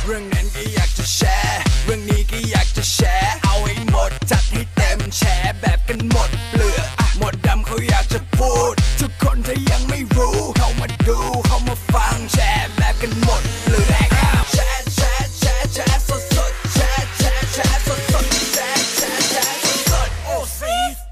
เรื่องนั้นก็อยากจะแชร์เรื่องนี้ก็อยากจะแชร์เอาให้หมดจัดให้เต็มแชร์แบบกันหมดเปลือกหมดดำเขาอยากจะพูดทุกคนถ้ายังไม่รู้เข้ามาดูเข้ามาฟังแชร์แบบกันหมดเปลือกแชร์แชร์แชร์แชร์สดสดแชร์แชร์แชร์สดสดแชร์แชร์แชร์สดสดโอ้ซี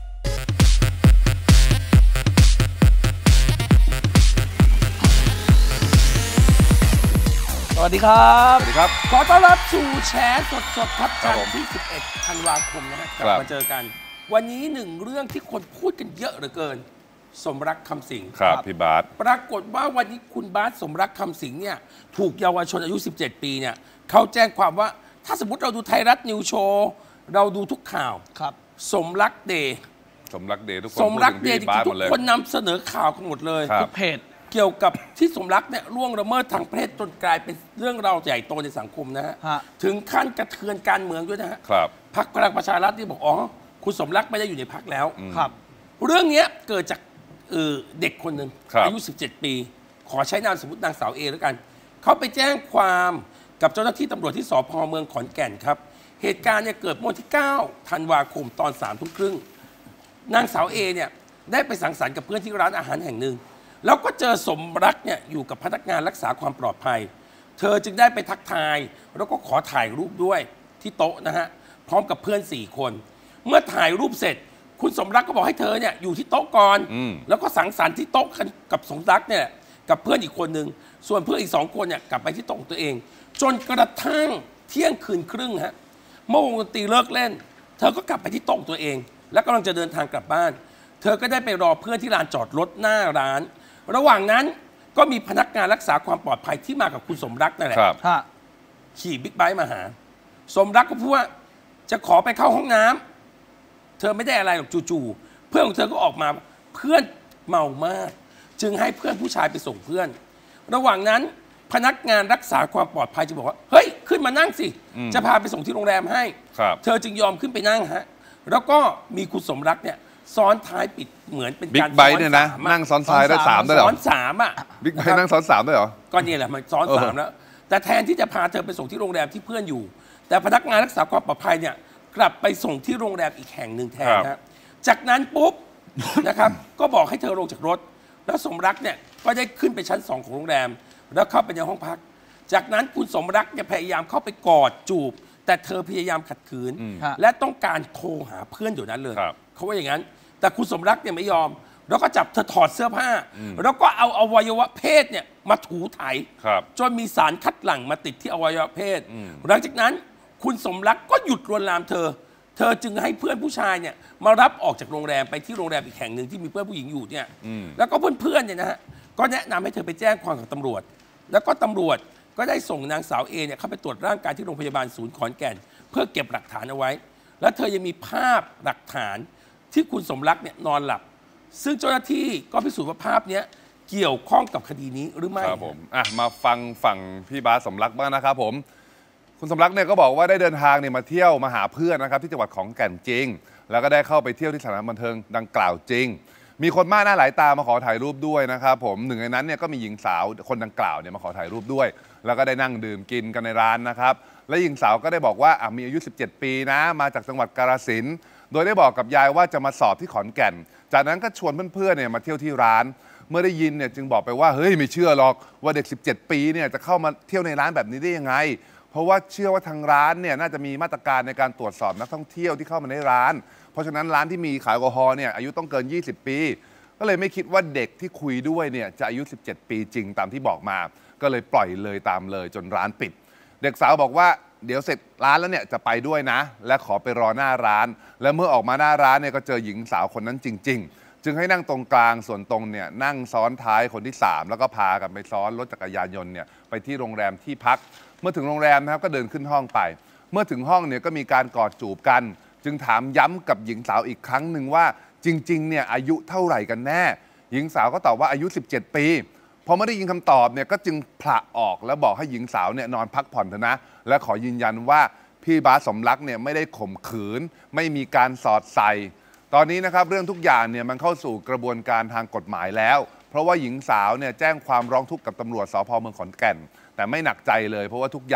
สวัสดีครับสวัสดีครับขอต้อนรับสู่แชร์สดครับจันทร์ที่11ธันวาคมนะฮะกลับมาเจอกันวันนี้หนึ่งเรื่องที่คนพูดกันเยอะเหลือเกินสมรักคำสิงห์ครับพี่บาสปรากฏว่าวันนี้คุณบาสสมรักคำสิงห์เนี่ยถูกเยาวชนอายุ17ปีเนี่ยเขาแจ้งความว่าถ้าสมมติเราดูไทยรัฐนิวโชว์เราดูทุกข่าวครับสมรักเดย์สมรักเดย์ทุกคนสมรักเดย์ทุกคนนำเสนอข่าวกันหมดเลยทุกเพจเกี่ยวกับที่สมรักเนี่ยล่วงละเมิดทางเพศจนกลายเป็นเรื่องราวใหญ่โตในสังคมนะฮะถึงขั้นกระเทือนการเมืองด้วยนะฮะพรรคพลังประชารัฐที่บอกอ๋อคุณสมรักไม่ได้อยู่ในพรรคแล้วครับเรื่องนี้เกิดจากเด็กคนหนึ่งอายุ17ปีขอใช้นามสมมตินางสาวเอแล้วกันเขาไปแจ้งความกับเจ้าหน้าที่ตำรวจที่สพเมืองขอนแก่นครับเหตุการณ์เนี่ยเกิดเมื่อวันที่9ธันวาคมตอน3 ทุ่มครึ่งนางสาวเอเนี่ยได้ไปสังสรรค์กับเพื่อนที่ร้านอาหารแห่งหนึ่งแล้วก็เจอสมรักเนี่ยอยู่กับพนักงานรักษาความปลอดภัยเธอจึงได้ไปทักทายแล้วก็ขอถ่ายรูปด้วยที่โต๊ะนะฮะพร้อมกับเพื่อน4 คนเมื่อถ่ายรูปเสร็จคุณสมรักก็บอกให้เธอเนี่ยอยู่ที่โต๊ะก่อนแล้วก็สังสรรค์ที่โต๊ะกับสมรักเนี่ยกับเพื่อนอีกคนนึงส่วนเพื่อนอีก2 คนเนี่ยกลับไปที่โต๊ะของตัวเองจนกระทั่งเที่ยงคืนครึ่งฮะเมื่อวงดนตรีเลิกเล่นเธอก็กลับไปที่โต๊ะตัวเองแล้วกำลังจะเดินทางกลับบ้านเธอก็ได้ไปรอเพื่อนที่ลานจอดรถหน้าร้านระหว่างนั้นก็มีพนักงานรักษาความปลอดภัยที่มากับคุณสมรักนั่นแหละขี่บิ๊กไบค์มาหาสมรักก็พูดว่าจะขอไปเข้าห้องน้ำเธอไม่ได้อะไรหรอกจู่ๆเพื่อนของเธอก็ออกมาเพื่อนเมามากจึงให้เพื่อนผู้ชายไปส่งเพื่อนระหว่างนั้นพนักงานรักษาความปลอดภัยจะบอกว่าเฮ้ยขึ้นมานั่งสิจะพาไปส่งที่โรงแรมให้เธอจึงยอมขึ้นไปนั่งฮะแล้วก็มีคุณสมรักเนี่ยซ้อนท้ายปิดเหมือนเป็นการบิ๊กไบค์เนี่ยนะนั่งซ้อนท้ายได้3ด้วยเหรอซ้อน3อ่ะบิ๊กไบค์นั่งซ้อน3ด้วยเหรอก็นี่แหละมันซ้อน3แล้วแต่แทนที่จะพาเธอไปส่งที่โรงแรมที่เพื่อนอยู่แต่พนักงานรักษาความปลอดภัยเนี่ยกลับไปส่งที่โรงแรมอีกแห่งหนึ่งแทนนะจากนั้นปุ๊บนะครับก็บอกให้เธอลงจากรถแล้วสมรักเนี่ยก็ได้ขึ้นไปชั้น2ของโรงแรมแล้วเข้าไปในห้องพักจากนั้นคุณสมรักเนี่ยพยายามเข้าไปกอดจูบแต่เธอพยายามขัดขืนและต้องการโทรหาเพื่อนอยู่นั้นเลยเขาว่าอย่างนั้นแต่คุณสมรักเนี่ยไม่ยอมแล้วก็จับเธอถอดเสื้อผ้าแล้วก็เอาอวัยวะเพศเนี่ยมาถูไถจนมีสารคัดหลั่งมาติดที่อวัยวะเพศหลังจากนั้นคุณสมรักก็หยุดลวนลามเธอจึงให้เพื่อนผู้ชายเนี่ยมารับออกจากโรงแรมไปที่โรงแรมอีกแห่งหนึ่งที่มีเพื่อนผู้หญิงอยู่เนี่ยแล้วก็เพื่อนๆเนี่ยนะฮะก็แนะนำให้เธอไปแจ้งความกับตำรวจแล้วก็ตำรวจก็ได้ส่งนางสาวเอเนี่ยเข้าไปตรวจร่างกายที่โรงพยาบาลศูนย์ขอนแก่นเพื่อเก็บหลักฐานเอาไว้แล้วเธอยังมีภาพหลักฐานที่คุณสมรักเนี่ยนอนหลับซึ่งเจ้าหน้าที่ก็พิสูจน์ว่าภาพนี้เกี่ยวข้องกับคดีนี้หรือไม่ครับผมมาฟังฝั่งพี่บาสสมรักบ้างนะครับผมคุณสมรักเนี่ยก็บอกว่าได้เดินทางเนี่ยมาเที่ยวมาหาเพื่อนนะครับที่จังหวัดขอนแก่นจริงแล้วก็ได้เข้าไปเที่ยวที่สถานบันเทิงดังกล่าวจริงมีคนมากหน้าหลายตามาขอถ่ายรูปด้วยนะครับผมหนึ่งในนั้นเนี่ยก็มีหญิงสาวคนดังกล่าวเนี่ยมาขอถ่ายรูปด้วยแล้วก็ได้นั่งดื่มกินกันในร้านนะครับและหญิงสาวก็ได้บอกว่ามีอายุ17 ปีนะมาจากจังหวัดกาฬสินธุ์โดยได้บอกกับยายว่าจะมาสอบที่ขอนแก่นจากนั้นก็ชวนเพื่อนๆเนี่ยมาเที่ยวที่ร้านเมื่อได้ยินเนี่ยจึงบอกไปว่าเฮ้ยไม่เชื่อหรอกว่าเด็ก17 ปีเนี่ยจะเข้ามาเที่ยวในร้านแบบนี้ได้ยังไงเพราะว่าเชื่อว่าทางร้านเนี่ยน่าจะมีมาตรการในการตรวจสอบนักท่องเที่ยวที่เข้ามาในร้านเพราะฉะนั้นร้านที่มีขายแอลกอฮอล์เนี่ยอายุต้องเกิน20 ปีก็เลยไม่คิดว่าเด็กที่คุยด้วยเนี่ยจะอายุ17 ปีจริงตามที่บอกมาก็เลยปล่อยเลยตามเลยจนร้านปิดเด็กสาวบอกว่าเดี๋ยวเสร็จร้านแล้วเนี่ยจะไปด้วยนะและขอไปรอหน้าร้านและเมื่อออกมาหน้าร้านเนี่ยก็เจอหญิงสาวคนนั้นจริงๆจึงให้นั่งตรงกลางส่วนตรงเนี่ยนั่งซ้อนท้ายคนที่3แล้วก็พากันไปซ้อนรถจักรยานยนต์เนี่ยไปที่โรงแรมที่พักเมื่อถึงโรงแรมนะครับก็เดินขึ้นห้องไปเมื่อถึงห้องเนี่ยก็มีการกอดจูบกันจึงถามย้ำกับหญิงสาวอีกครั้งหนึ่งว่าจริงๆเนี่ยอายุเท่าไหร่กันแน่หญิงสาวก็ตอบว่าอายุ17 ปีพอไม่ได้ยินคำตอบเนี่ยก็จึงผละออกแล้วบอกให้หญิงสาวเนี่ยนอนพักผ่อนเถอะนะและขอยืนยันว่าพี่บาสสมรักเนี่ยไม่ได้ข่มขืนไม่มีการสอดใส่ตอนนี้นะครับเรื่องทุกอย่างเนี่ยมันเข้าสู่กระบวนการทางกฎหมายแล้วเพราะว่าหญิงสาวเนี่ยแจ้งความร้องทุกข์กับตำรวจสพ.เมืองขอนแก่นแต่ไม่หนักใจเลยเพราะว่าทุกอย่าง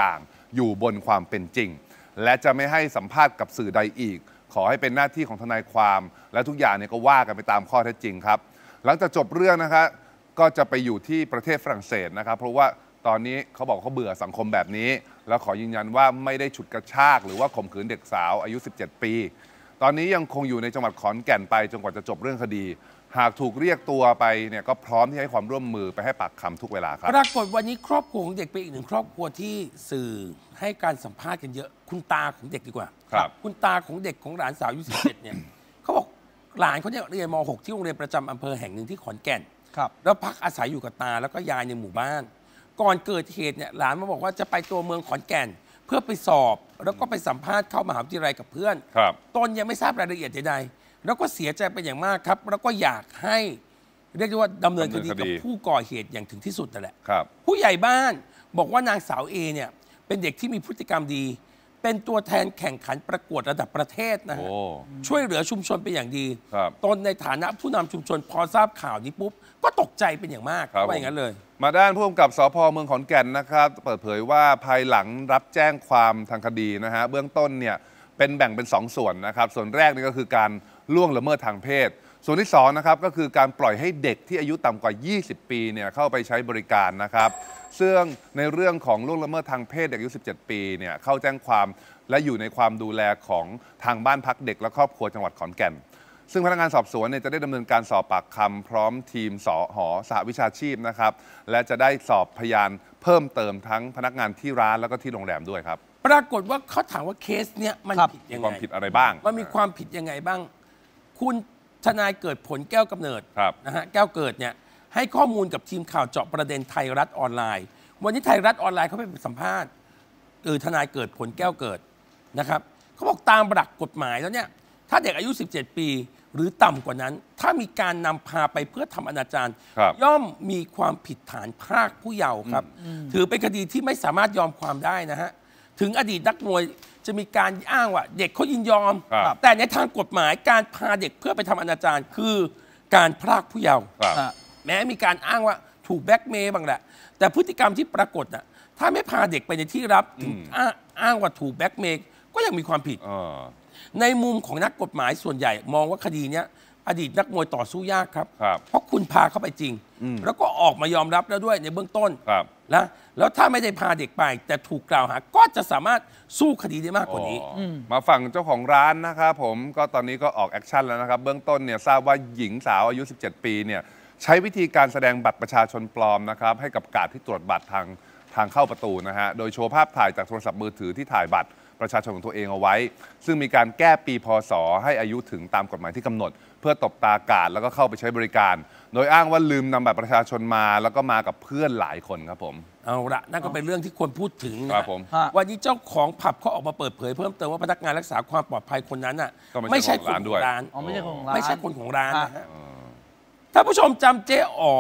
อยู่บนความเป็นจริง และจะไม่ให้สัมภาษณ์กับสื่อใดอีก ขอให้เป็นหน้าที่ของทนายความ และทุกอย่างเนี่ยก็ว่ากันไปตามข้อเท็จจริงครับหลังจากจบเรื่องนะคะก็จะไปอยู่ที่ประเทศฝรั่งเศสนะครับเพราะว่าตอนนี้เขาบอกเขาเบื่อสังคมแบบนี้แล้วขอยืนยันว่าไม่ได้ฉุดกระชากหรือว่าข่มขืนเด็กสาวอายุ17 ปีตอนนี้ยังคงอยู่ในจังหวัดขอนแก่นไปจนกว่าจะจบเรื่องคดีหากถูกเรียกตัวไปเนี่ยก็พร้อมที่ให้ความร่วมมือไปให้ปากคำทุกเวลาครับปรากฏวันนี้ครอบครัวของเด็กเป็นอีกหนึ่งครอบครัวที่สื่อให้การสัมภาษณ์กันเยอะคุณตาของเด็กดีกว่าคุณตาของเด็กของหลานสาวอายุ17เนี่ยเขาบอกหลานเขาเนี่ยเรียนม.6 ที่โรงเรียนประจำอำเภอแห่งหนึ่งที่ขอนแก่นแล้วพักอาศัยอยู่กับตาแล้วก็ยายในหมู่บ้านก่อนเกิดเหตุเนี่ยหลานมาบอกว่าจะไปตัวเมืองขอนแก่นเพื่อไปสอบแล้วก็ไปสัมภาษณ์เข้ามหาวิทยาลัยกับเพื่อนตนยังไม่ทราบรายละเอียดใดๆแล้วก็เสียใจเป็นอย่างมากครับแล้วก็อยากให้เรียกได้ว่าดำเนินคดีกับผู้ก่อเหตุอย่างถึงที่สุดนั่นแหละผู้ใหญ่บ้านบอกว่านางสาวเอเนี่ยเป็นเด็กที่มีพฤติกรรมดีเป็นตัวแทนแข่งขันประกวดระดับประเทศนะฮะช่วยเหลือชุมชนเป็นอย่างดีตนในฐานะผู้นำชุมชนพอทราบข่าวนี้ปุ๊บก็ตกใจเป็นอย่างมากว่าอย่างนั้นเลยมาด้านผู้กำกับสภ.เมืองขอนแก่นนะครับเปิดเผยว่าภายหลังรับแจ้งความทางคดีนะฮะเบื้องต้นเนี่ยเป็นแบ่งเป็น2 ส่วนนะครับส่วนแรกนี่ก็คือการล่วงละเมิดทางเพศส่วนที่2นะครับก็คือการปล่อยให้เด็กที่อายุต่ำกว่า20 ปีเนี่ยเข้าไปใช้บริการนะครับซึ่งในเรื่องของล่วงละเมิดทางเพศเด็กอายุ17 ปีเนี่ยเข้าแจ้งความและอยู่ในความดูแลของทางบ้านพักเด็กและครอบครัวจังหวัดขอนแก่นซึ่งพนักงานสอบสวนเนี่ยจะได้ดำเนินการสอบปากคำพร้อมทีมสห.สหวิชาชีพนะครับและจะได้สอบพยานเพิ่มเติมทั้งพนักงานที่ร้านแล้วก็ที่โรงแรมด้วยครับปรากฏว่าเขาถามว่าเคสเนี้ยมันผิดยังไงความผิดอะไรบ้างมันมีความผิดยังไงบ้างคุณทนายเกิดผลแก้วกำเนิดนะฮะแก้วเกิดเนี่ยให้ข้อมูลกับทีมข่าวเจาะประเด็นไทยรัฐออนไลน์วันนี้ไทยรัฐออนไลน์เขาไปสัมภาษณ์ทนายเกิดผลแก้วเกิดนะครับเขาบอกตามหลักกฎหมายแล้วเนี่ยถ้าเด็กอายุ17 ปีหรือต่ำกว่านั้นถ้ามีการนำพาไปเพื่อทำอนาจารย่อมมีความผิดฐานพรากผู้เยาว์ครับถือเป็นคดีที่ไม่สามารถยอมความได้นะฮะถึงอดีตนักมวยจะมีการอ้างว่าเด็กเขายินยอมแต่ในทางกฎหมายการพาเด็กเพื่อไปทำอนาจารคือการพรากผู้เยาว์แม้มีการอ้างว่าถูกแบล็กเมย์บ้างแหละแต่พฤติกรรมที่ปรากฏน่ะถ้าไม่พาเด็กไปในที่รับถึงอ้างว่าถูกแบล็กเมย์ก็ยังมีความผิดในมุมของนักกฎหมายส่วนใหญ่มองว่าคดีนี้อดีตนักมวยต่อสู้ยากครับเพราะคุณพาเข้าไปจริงแล้วก็ออกมายอมรับแล้วด้วยในเบื้องต้นนะแล้วถ้าไม่ได้พาเด็กไปแต่ถูกกล่าวหาก็จะสามารถสู้คดีได้มากกว่านี้มาฝั่งเจ้าของร้านนะครับผมก็ตอนนี้ก็ออกแอคชั่นแล้วนะครับเบื้องต้นเนี่ยทราบว่าหญิงสาวอายุ17 ปีเนี่ยใช้วิธีการแสดงบัตรประชาชนปลอมนะครับให้กับการ์ดที่ตรวจบัตรทางเข้าประตูนะฮะโดยโชว์ภาพถ่ายจากโทรศัพท์มือถือที่ถ่ายบัตรประชาชนของตัวเองเอาไว้ซึ่งมีการแก้ปีพ.ศ.ให้อายุถึงตามกฎหมายที่กำหนดเพื่อตบตากาดแล้วก็เข้าไปใช้บริการโดยอ้างว่าลืมนำบัตรประชาชนมาแล้วก็มากับเพื่อนหลายคนครับผมเอาละนั่นก็เป็นเรื่องที่ควรพูดถึงนะครับผมวันนี้เจ้าของผับเขาออกมาเปิดเผยเพิ่มเติมว่าพนักงานรักษาความปลอดภัยคนนั้นน่ะไม่ใช่คนของร้านไม่ใช่คนของร้านนะฮะถ้าผู้ชมจำเจ๊อ๋อ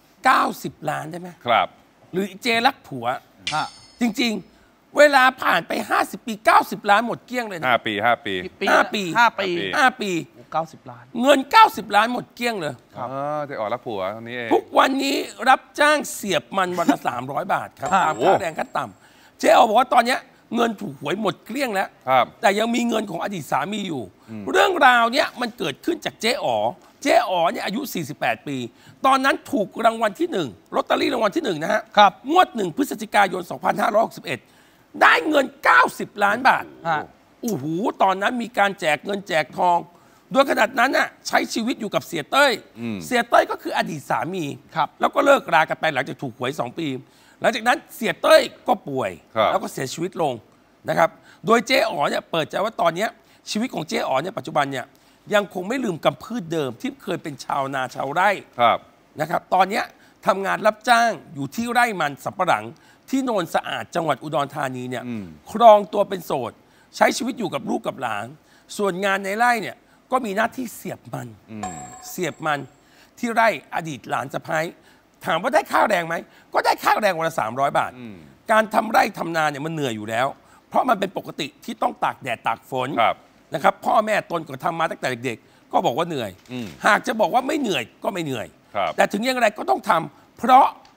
90 ล้านได้ไหมครับหรือเจรักผัวจริงๆเวลาผ่านไป50 ปี90 ล้านหมดเกลี้ยงเลยนะ 5 ปี5 ปี 90 ล้านเงิน90 ล้านหมดเกลี้ยงเลยเจ๊อ๋อรักผัวตอนนี้เองทุกวันนี้รับจ้างเสียบมันวันละ300 บาทครับตามค่าแรงขั้นต่ำเจ๊อ๋อบอกว่าตอนนี้เงินถูกหวยหมดเกลี้ยงแล้วแต่ยังมีเงินของอดีตสามีอยู่เรื่องราวเนี้ยมันเกิดขึ้นจากเจ๊อ๋อเนี่ยอายุ48 ปีตอนนั้นถูกรางวัลที่1ลอตเตอรี่รางวัลที่1นะฮะงวด1 พฤศจิกายน 2561ได้เงิน90 ล้านบาทโอ้โหตอนนั้นมีการแจกเงินแจกทองโดยขนาดนั้นน่ะใช้ชีวิตอยู่กับเสียเต้ยก็คืออดีตสามีแล้วก็เลิกรากันไปหลังจากถูกหวย2 ปีหลังจากนั้นเสียเต้ยก็ป่วยแล้วก็เสียชีวิตลงนะครับโดยเจ๊อ๋อเนี่ยเปิดใจว่าตอนนี้ชีวิตของเจ๊อ๋อเนี่ยปัจจุบันเนี่ยยังคงไม่ลืมกำพืชเดิมที่เคยเป็นชาวนาชาวไร่นะครับตอนนี้ทำงานรับจ้างอยู่ที่ไร่มันสำปะหลังที่โนนสะอาดจังหวัดอุดรธานีเนี่ยครองตัวเป็นโสดใช้ชีวิตอยู่กับลูกกับหลานส่วนงานในไร่เนี่ยก็มีหน้าที่เสียบมันที่ไร่อดีตหลานสะพ้ายถามว่าได้ค่าแรงไหมก็ได้ค่าแรงวันละ300 บาทการทำไร่ทำนาเนี่ยมันเหนื่อยอยู่แล้วเพราะมันเป็นปกติที่ต้องตากแดดตากฝนนะครับพ่อแม่ตนก็ทำมาตั้งแต่เด็กๆก็บอกว่าเหนื่อยหากจะบอกว่าไม่เหนื่อยก็ไม่เหนื่อยแต่ถึงอย่างไรก็ต้องทำเพราะ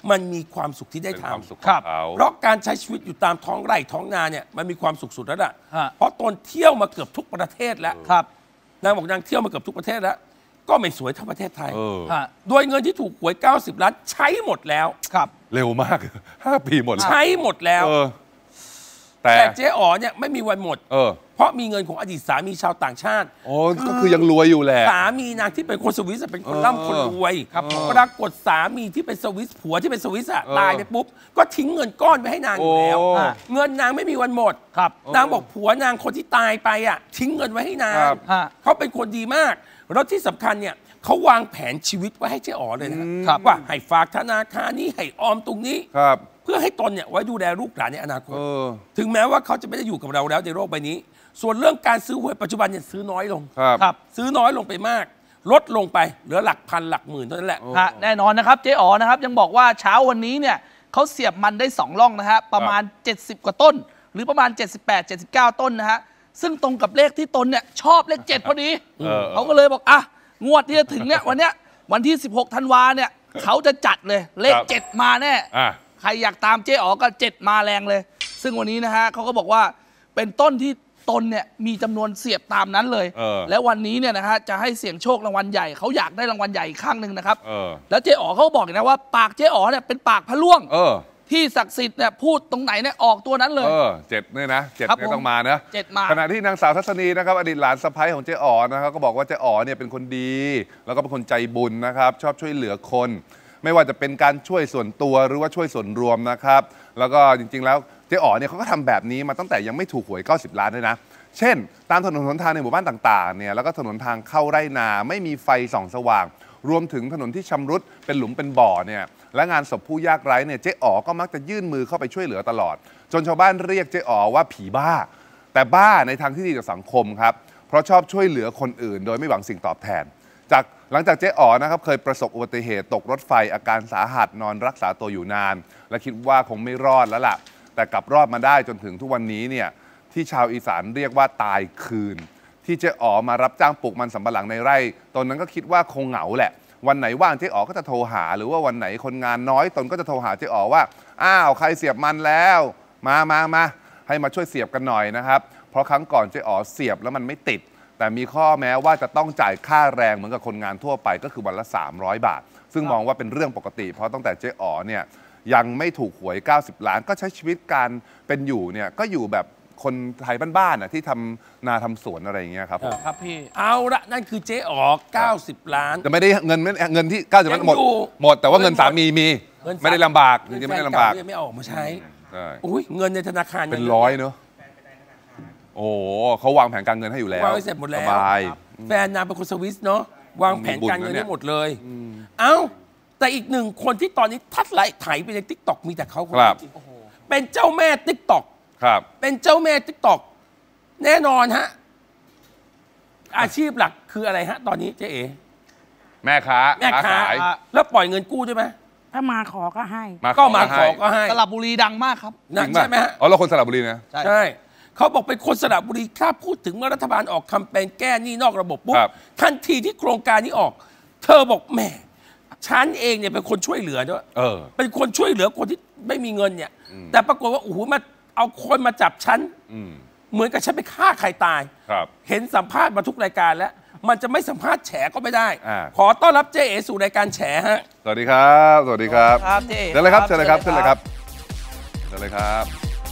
มันมีความสุขที่ได้เป็นความทำสุขของเขาเพราะการใช้ชีวิตอยู่ตามท้องไร่ท้องนาเนี่ยมันมีความสุขสุดแล้วล่ะฮะเพราะตนเที่ยวมาเกือบทุกประเทศแล้วครับนางบอกนางเที่ยวมาเกือบทุกประเทศแล้ว ก็ไม่สวยเท่าประเทศไทยฮะโดยเงินที่ถูกหวย90 ล้านใช้หมดแล้วครับเร็วมาก 5 ปีหมดแล้วใช้หมดแล้วแต่แต่เจ๊อ๋อเนี่ยไม่มีวันหมด เพราะมีเงินของอดีตสามีชาวต่างชาติโอ้ก็คือยังรวยอยู่แหละสามีนางที่เป็นคนสวิสเป็นคนร่ำคนรวยครับผมปรากฏสามีที่เป็นสวิสผัวที่เป็นสวิสอะตายไปปุ๊บก็ทิ้งเงินก้อนไว้ให้นางอยู่แล้วโอ้เงินนางไม่มีวันหมดครับนางบอกผัวนางคนที่ตายไปอะทิ้งเงินไว้ให้นางครับฮะเขาเป็นคนดีมากแล้วที่สำคัญเนี่ยเขาวางแผนชีวิตไว้ให้เจ๊อ๋อเลยนะครับ ว่าให้ฝากธนาคารนี้ให้ออมตรงนี้ครับเพื่อให้ตนเนี่ยไว้ดูแลลูกหลานในอนาคตเออถึงแม้ว่าเขาจะไม่ได้อยู่กับเราแล้วในโลกใบนี้ ส่วนเรื่องการซื้อหวยปัจจุบันเนี่ยซื้อน้อยลงครับครับซื้อน้อยลงไปมาก ลดลงไปเหลือหลักพันหลักหมื่นเท่านั้นแหละฮะแน่นอนนะครับเจ๊อ๋อนะครับยังบอกว่าเช้าวันนี้เนี่ยเขาเสียบมันได้2ร่องนะฮะประมาณ 70 กว่าต้น หรือประมาณ 78 79 ต้นนะฮะซึ่งตรงกับเลขที่ตนเนี่ยชอบเลข 7 พอดี เขาก็เลยบอกอ่ะงวดที่จะถึงเนี่ยวันที่ 16 ธันวาเนี่ยเขาจะจัดเลยเลข 7 มาแน่อ่ะใครอยากตามเจ๊อ๋อก็7มาแรงเลย ซึ่งวันนี้นะฮะเขาก็บอกว่าเป็นต้นที่ตนเนี่ยมีจำนวนเสียบตามนั้นเลย และวันนี้เนี่ยนะฮะจะให้เสี่ยงโชครางวัลใหญ่เขาอยากได้รางวัลใหญ่อีกข้างหนึ่งนะครับแล้วเจ๊อ๋อเขาก็บอกอีกนะว่าปากเจ๊อ๋อเนี่ยเป็นปากพระล่วงที่ศักดิ์สิทธิ์เนี่ยพูดตรงไหนเนี่ยออกตัวนั้นเลย 7เนี่ยนะ7เนี่ยต้องมานะ 7 มาขณะที่นางสาวทัศนีนะครับอดีตหลานสะใภ้ของเจ๊อ๋อนะครับก็บอกว่าเจ๊อ๋อเนี่ยเป็นคนดี แล้วก็เป็นคนใจบุญนะครับชอบช่วยเหลือคน ไม่ว่าจะเป็นการช่วยส่วนตัวหรือว่าช่วยส่วนรวมนะครับแล้วก็จริงๆแล้วเจ๊อ๋อเนี่ยเขาก็ทำแบบนี้มาตั้งแต่ยังไม่ถูกหวย90 ล้านด้วยนะเช่นตามถนนหนทางในหมู่บ้านต่างๆเนี่ยแล้วก็ถนนทางเข้าไร่นาไม่มีไฟส่องสว่าง รวมถึงถนนที่ชำรุดเป็นหลุมเป็นบ่อเนี่ยและงานศพผู้ยากไร้เนี่ยเจ๊อ๋อก็มักจะยื่นมือเข้าไปช่วยเหลือตลอด จนชาวบ้านเรียกเจ๊อ๋อว่าผีบ้า แต่บ้าในทางที่ดีต่อสังคมครับเพราะชอบช่วยเหลือคนอื่น โดยไม่หวังสิ่งตอบแทนหลังจากเจ๊อ๋อนะครับเคยประสบอุบัติเหตุตกรถไฟอาการสาหัสนอนรักษาตัวอยู่นาน และคิดว่าคงไม่รอดแล้วล่ะแต่กลับรอดมาได้จนถึงทุกวันนี้เนี่ยที่ชาวอีสานเรียกว่าตายคืน ที่เจ๊อ๋อมารับจ้างปลูกมันสำปะหลังในไร่ตนนั้นก็คิดว่าคงเหงาแหละวันไหนว่างเจ๊อ๋อก็จะโทรหาหรือว่าวันไหนคนงานน้อยตนก็จะโทรหาเจ๊อ๋อว่าอ้าวใครเสียบมันแล้วมาให้มาช่วยเสียบกันหน่อยนะครับเพราะครั้งก่อนเจ๊อ๋อเสียบแล้วมันไม่ติดแต่มีข้อแม้ว่าจะต้องจ่ายค่าแรงเหมือนกับคนงานทั่วไปก็คือวันละ300 บาทซึ่งมองว่าเป็นเรื่องปกติเพราะตั้งแต่เจ๊อ๋อเนี่ยยังไม่ถูกหวย90 ล้านก็ใช้ชีวิตการเป็นอยู่เนี่ยก็อยู่แบบคนไทยบ้านๆที่ทำนาทำสวนอะไรอย่างเงี้ยครับผมครับพี่เอาละนั่นคือเจ๊อ๋อ90 ล้านแต่ไม่ได้เงินที่90 ล้านหมดแต่ว่าเงินสามีมีไม่ได้ลำบากจริงๆไม่ได้ลำบากยังไม่ออกมาใช้ใช่อุ้ยเงินในธนาคารเป็นร้อยเนอะโอ้เขาวางแผนการเงินให้อยู่แล้ววางไว้เสร็จหมดแล้วสบายแฟนนางเป็นคนสวิสเนาะวางแผนการเงินได้หมดเลย เอ้าแต่อีกหนึ่งคนที่ตอนนี้ทัดไหลไถไปในทิกตอกมีแต่เขาคนครับเดียวเป็นเจ้าแม่ทิกตอกครับเป็นเจ้าแม่ทิกตอกแน่นอนฮะอาชีพหลักคืออะไรฮะ ตอนนี้เจ๊เอ๋แม่ค้าแม่ค้าขายแล้วปล่อยเงินกู้ด้วยไหมถ้ามาขอก็ให้ก็มาขอก็ให้สระบุรีดังมากครับนะใช่ไหมฮะอ๋อเราคนสระบุรีนะใช่ใช่เขาบอกเป็นคนสระบุรีถ้าพูดถึงเมื่อรัฐบาลออกแคมเปญแก้หนี้นอกระบบปุ๊บครับทันทีที่โครงการนี้ออก เธอบอกแหม่ฉันเองเนี่ยเป็นคนช่วยเหลือด้วยเป็นคนช่วยเหลือคนที่ไม่มีเงินเนี่ย แต่ปรากฏว่าโอ้โหมาเอาคนมาจับฉันเหมือนกับฉันไปฆ่าใครตายครับเห็นสัมภาษณ์มาทุกรายการแล้ว มันจะไม่สัมภาษณ์แฉก็ไม่ได้ ขอต้อนรับเจ๊เอ๋สู่รายการแฉฮะสวัสดีครับสวัสดีครับครับเจ๊เชิญเลยครับเชิญเลยครับเชิญเลยครับเชิญเลยครับ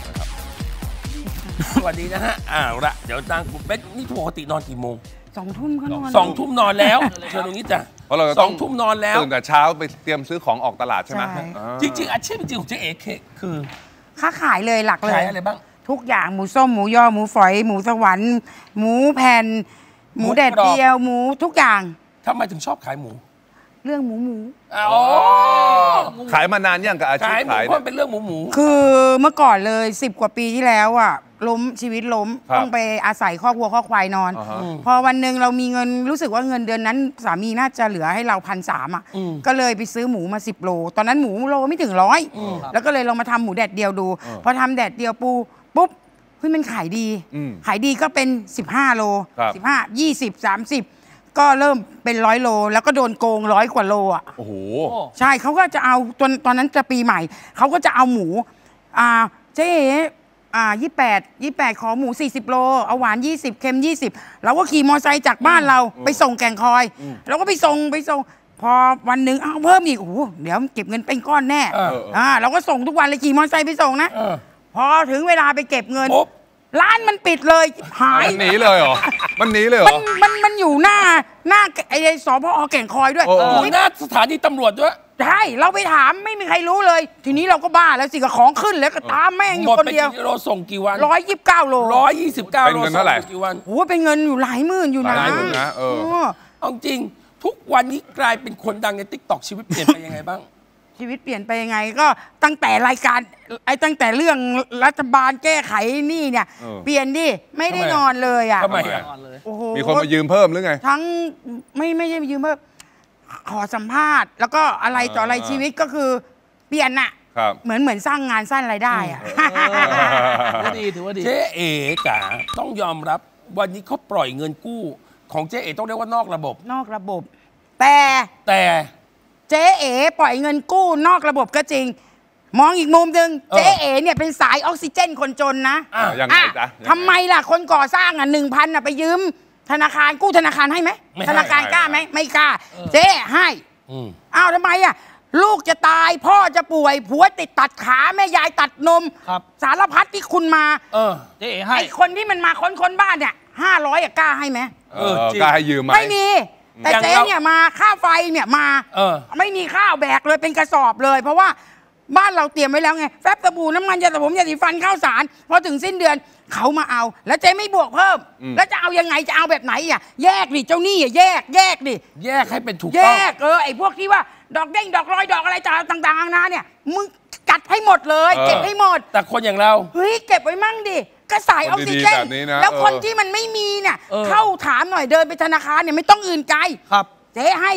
สวัสดีนะฮะละเดี๋ยวนางเป็นนี่ปกตินอนกี่โมง 2 ทุ่มก็นอน 2 ทุ่มนอนแล้วเชิญตรงนี้จ้ะเพราะเราจะสต้องทุ่มนอนแล้วตื่นแต่เช้าไปเตรียมซื้อของออกตลาดใช่ไหมใช่จริงๆอาชีพจริงๆของเจ๊เอ๋คือค้าขายเลยหลักเลขายยอะไรบ้างทุกอย่างหมูส้มหมูยอหมูฝอยหมูสวรรค์หมูแผ่นหมูแดดเดียวหมูทุกอย่างทำไมถึงชอบขายหมูเรื่องหมูอ๋อขายมานานยังกับอาชีพขายหมูขายเพราะมันเป็นเรื่องหมูคือเมื่อก่อนเลย10 กว่าปีที่แล้วอ่ะชีวิตล้มต้องไปอาศัยครอบครัวข้อควายนอน พอวันหนึ่งเรามีเงินรู้สึกว่าเงินเดือนนั้นสามีน่าจะเหลือให้เรา1,300อ่ะก็เลยไปซื้อหมูมา10 โลตอนนั้นหมูโลไม่ถึง100แล้วก็เลยลองมาทำหมูแดดเดียวดูพอทำแดดเดียวปุ๊บเฮ้ยมันขายดีก็เป็น15 โลครับ 15 20 30 ก็เริ่มเป็น100 โลแล้วก็โดนโกง100 กว่าโลอ่ะโอ้โหใช่เขาก็จะเอาตอนนั้นจะปีใหม่เขาก็จะเอาหมูเจ๊28ขอหมู40 โลเอาหวาน20เค็ม20เราก็ขี่มอไซค์จากบ้านเราไปส่งแก่งคอยเราก็ไปส่งพอวันหนึ่งเอาเพิ่มอีกโอ้โหเดี๋ยวเก็บเงินเป็นก้อนแน่เราก็ส่งทุกวันเลยขี่มอไซค์ไปส่งนะพอถึงเวลาไปเก็บเงินร้านมันปิดเลยหายมันหนีเลยเหรอมันหนีเลยเหรอมันอยู่หน้าไอ้สพอแก่งคอยด้วยอยู่หน้าสถานีตำรวจด้วยใช่เราไปถามไม่มีใครรู้เลยทีนี้เราก็บ้าแล้วสิกับของขึ้นแล้วก็ตามแม่งอยู่คนเดียวโลส่งกี่วัน 129 โล 129 โลเป็นเงินเท่าไหร่กี่วันโอ้เป็นเงินอยู่หลายหมื่นอยู่นะเอาจริงทุกวันนี้กลายเป็นคนดังใน TikTok ชีวิตเปลี่ยนไปยังไงบ้างชีวิตเปลี่ยนไปยังไงก็ตั้งแต่รายการตั้งแต่เรื่องรัฐบาลแก้ไขนี่เนี่ยเปลี่ยนดิไม่ได้นอนเลยอ่ะทำไมโอ้โหมีคนมายืมเพิ่มหรือไงทั้งไม่ใช่ยืมเพิ่มขอสัมภาษณ์แล้วก็อะไรต่ออะไรชีวิตก็คือเปลี่ยนอ่ะเหมือนสร้างงานสร้างรายได้อ่ะถือว่าดีเจ๊เอ๋จ๋าต้องยอมรับวันนี้เขาปล่อยเงินกู้ของเจ๊เอ๋ต้องเรียกว่านอกระบบแต่เจ๊เอ๋ปล่อยเงินกู้นอกระบบก็จริงมองอีกมุมหนึ่งเจ๊เอ๋เนี่ยเป็นสายออกซิเจนคนจนนะยังไงจ๊ะทำไมล่ะคนก่อสร้าง1,000ไปยืมธนาคารกู้ธนาคารให้ไหมธนาคารกล้าไหมไม่กล้าเจ๊ให้อ้าวทำไมอ่ะลูกจะตายพ่อจะป่วยผัวติดตัดขาแม่ยายตัดนมสารพัดที่คุณมาเจ๊ให้ไอคนที่มันมาค้นบ้านเนี่ย500กล้าให้ไหมกล้าให้ยืมไหมไม่มีแต่เจ๊เนี่ยมาค่าไฟเนี่ยมาไม่มีข้าวแบกเลยเป็นกระสอบเลยเพราะว่าบ้านเราเตรียมไว้แล้วไงแฟบสบู่น้ำมันยาสระผมยาสีฟันข้าวสารพอถึงสิ้นเดือนเขามาเอาแล้วเจ๊ไม่บวกเพิ่มแล้วจะเอายังไงจะเอาแบบไหนอ่ะแยกดิเจ้าหนี้แยกดิแยกให้เป็นถูกต้องแยกไอ้พวกที่ว่าดอกเด้งดอกลอยดอกอะไรต่างๆนาเนี่ยมึงกัดให้หมดเลยเก็บให้หมดแต่คนอย่างเราเฮ้ยเก็บไว้มั่งดิก็สายออกซิเจนแล้วคนที่มันไม่มีเนี่ยเข้าถามหน่อยเดินไปธนาคารเนี่ยไม่ต้องอื่นไกลเจ๊ให้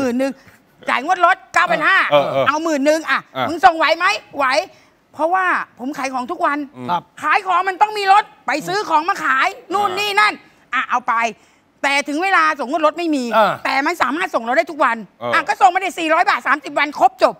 10,000จ่ายงวดรถ9,500เอา10,000มึงส่งไหวไหมไหวเพราะว่าผมขายของทุกวันขายของมันต้องมีรถไปซื้อของมาขายนู่นนี่นั่นเอาไปแต่ถึงเวลาส่งงวดรถไม่มีแต่มันสามารถส่งเราได้ทุกวันก็ส่งมาได้400 บาท30 วันครบจบ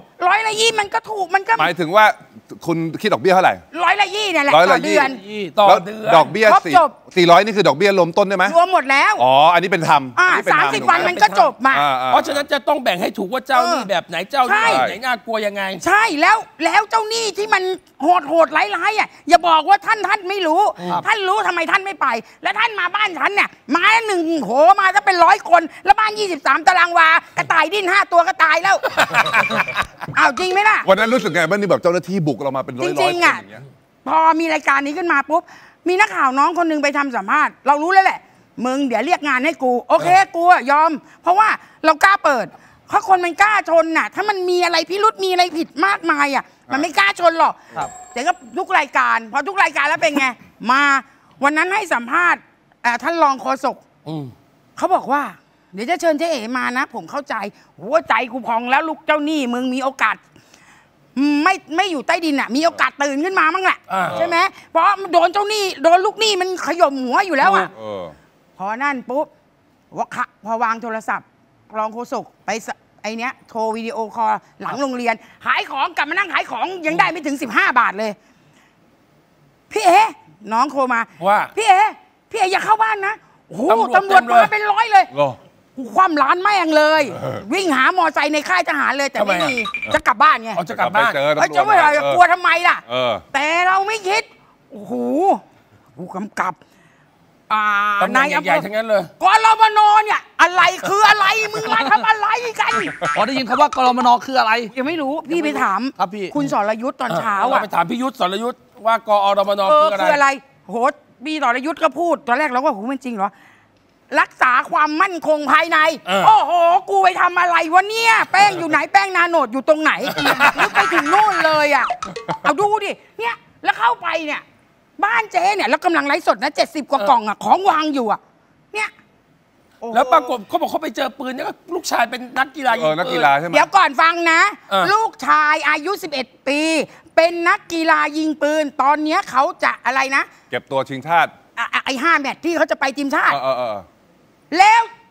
120มันก็ถูกมันก็หมายถึงว่าคุณคิดดอกเบี้ยเท่าไหร่ 120เนี่ยแหละต่อเดือนดอกเบี้ย400นี่คือดอกเบี้ยรวมต้นได้ไหมรวมหมดแล้วอันนี้เป็นธรรม 30 วันมันก็จบมาเพราะฉะนั้นจะต้องแบ่งให้ถูกว่าเจ้าหนี้แบบไหนเจ้าหนี้ไหนน่ากลัวยังไงใช่แล้วเจ้าหนี้ที่มันโหดร้ายอย่าบอกว่าท่านไม่รู้ท่านรู้ทำไมท่านไม่ไปแล้วท่านมาบ้านฉันเนี่ยมา1โหมาถ้าเป็น100 คนแล้วบ้าน23 ตารางวากระต่ายดิ้น5 ตัวก็ตายแล้วเอาจริงไหมล่ะวันนั้นรู้สึกไงบ้างนี่แบบเจ้าหน้าที่บุกเรามาเป็นร้อยๆคนอย่างเงี้ยพอมีรายการนี้ขึ้นมาปุ๊บมีนักข่าวน้องคนนึงไปทำสัมภาษณ์เรารู้แล้วแหละมึงเดี๋ยวเรียกงานให้กูโอเคกูยอมเพราะว่าเรากล้าเปิดเพราะคนมันกล้าชนน่ะถ้ามันมีอะไรพิรุษมีอะไรผิดมากมายอ่ะมันไม่กล้าชนหรอกแต่ก็ทุกรายการพอทุกรายการแล้วเป็นไงมาวันนั้นให้สัมภาษณ์ท่านรองโฆษกเขาบอกว่าเดี๋ยวจะเชิญเจ๊เอ๋มานะผมเข้าใจหัวใจกูพองแล้วลูกเจ้าหนี้มึงมีโอกาสไม่อยู่ใต้ดินอ่ะมีโอกาสตื่นขึ้นมามั้งแหละใช่ไหมเพราะโดนเจ้าหนี้โดนลูกหนี้มันขย่มหัวอยู่แล้วอ่ะพอนั่นปุ๊บพอวางโทรศัพท์รองโฆษกไปไอเนี้ยโทรวิดีโอคอลหลังโรงเรียนขายของกลับมานั่งขายของยังได้ไม่ถึง15 บาทเลยพี่เอ๋น้องโทรมาว่าพี่เอ๋อย่าเข้าบ้านนะโอ้โหตำรวจมาเป็น100เลยความร้านแม่งเลยวิ่งหามอไซค์ในค่ายทหารเลยแต่ไม่มีจะกลับบ้านไงจะกลับบ้านจะไม่อะไรกลัวทำไมล่ะแต่เราไม่คิดโอ้โหผู้กำกับนายใหญ่ๆทั้งนั้นเลยกรมนเนี่ยอะไรคืออะไรมึงมาทำอะไรกันได้ยินคำว่ากรมนคืออะไรยังไม่รู้พี่ไปถามคุณสรยุทธ์ตอนเช้าไปถามพี่ยุทธสรยุทธ์ว่ากอรมนคืออะไรโหพี่สรยุทธ์ก็พูดตอนแรกเราก็โหมันจริงเหรอรักษาความมั่นคงภายในโอ้โหกูไปทำอะไรวะเนี่ยแป้งอยู่ไหนแป้งนาโนดอยู่ตรงไหนนึกไปถึงนู่นเลยอ่ะเอาดูดิเนี่ยแล้วเข้าไปเนี่ยบ้านเจ๊เนี่ยแล้วกำลังไลฟ์สดนะ70 กว่ากล่องอ่ะของวางอยู่อ่ะเนี่ยแล้วปรากฏเขาบอกเขาไปเจอปืนเนี่ยลูกชายเป็นนักกีฬายิงปืนนักกีฬาใช่ไหมเดี๋ยวก่อนฟังนะลูกชายอายุ11 ปีเป็นนักกีฬายิงปืนตอนนี้เขาจะอะไรนะเก็บตัวชิงชาติไอ้5 แมตช์ที่เขาจะไปทีมชาติแล้ว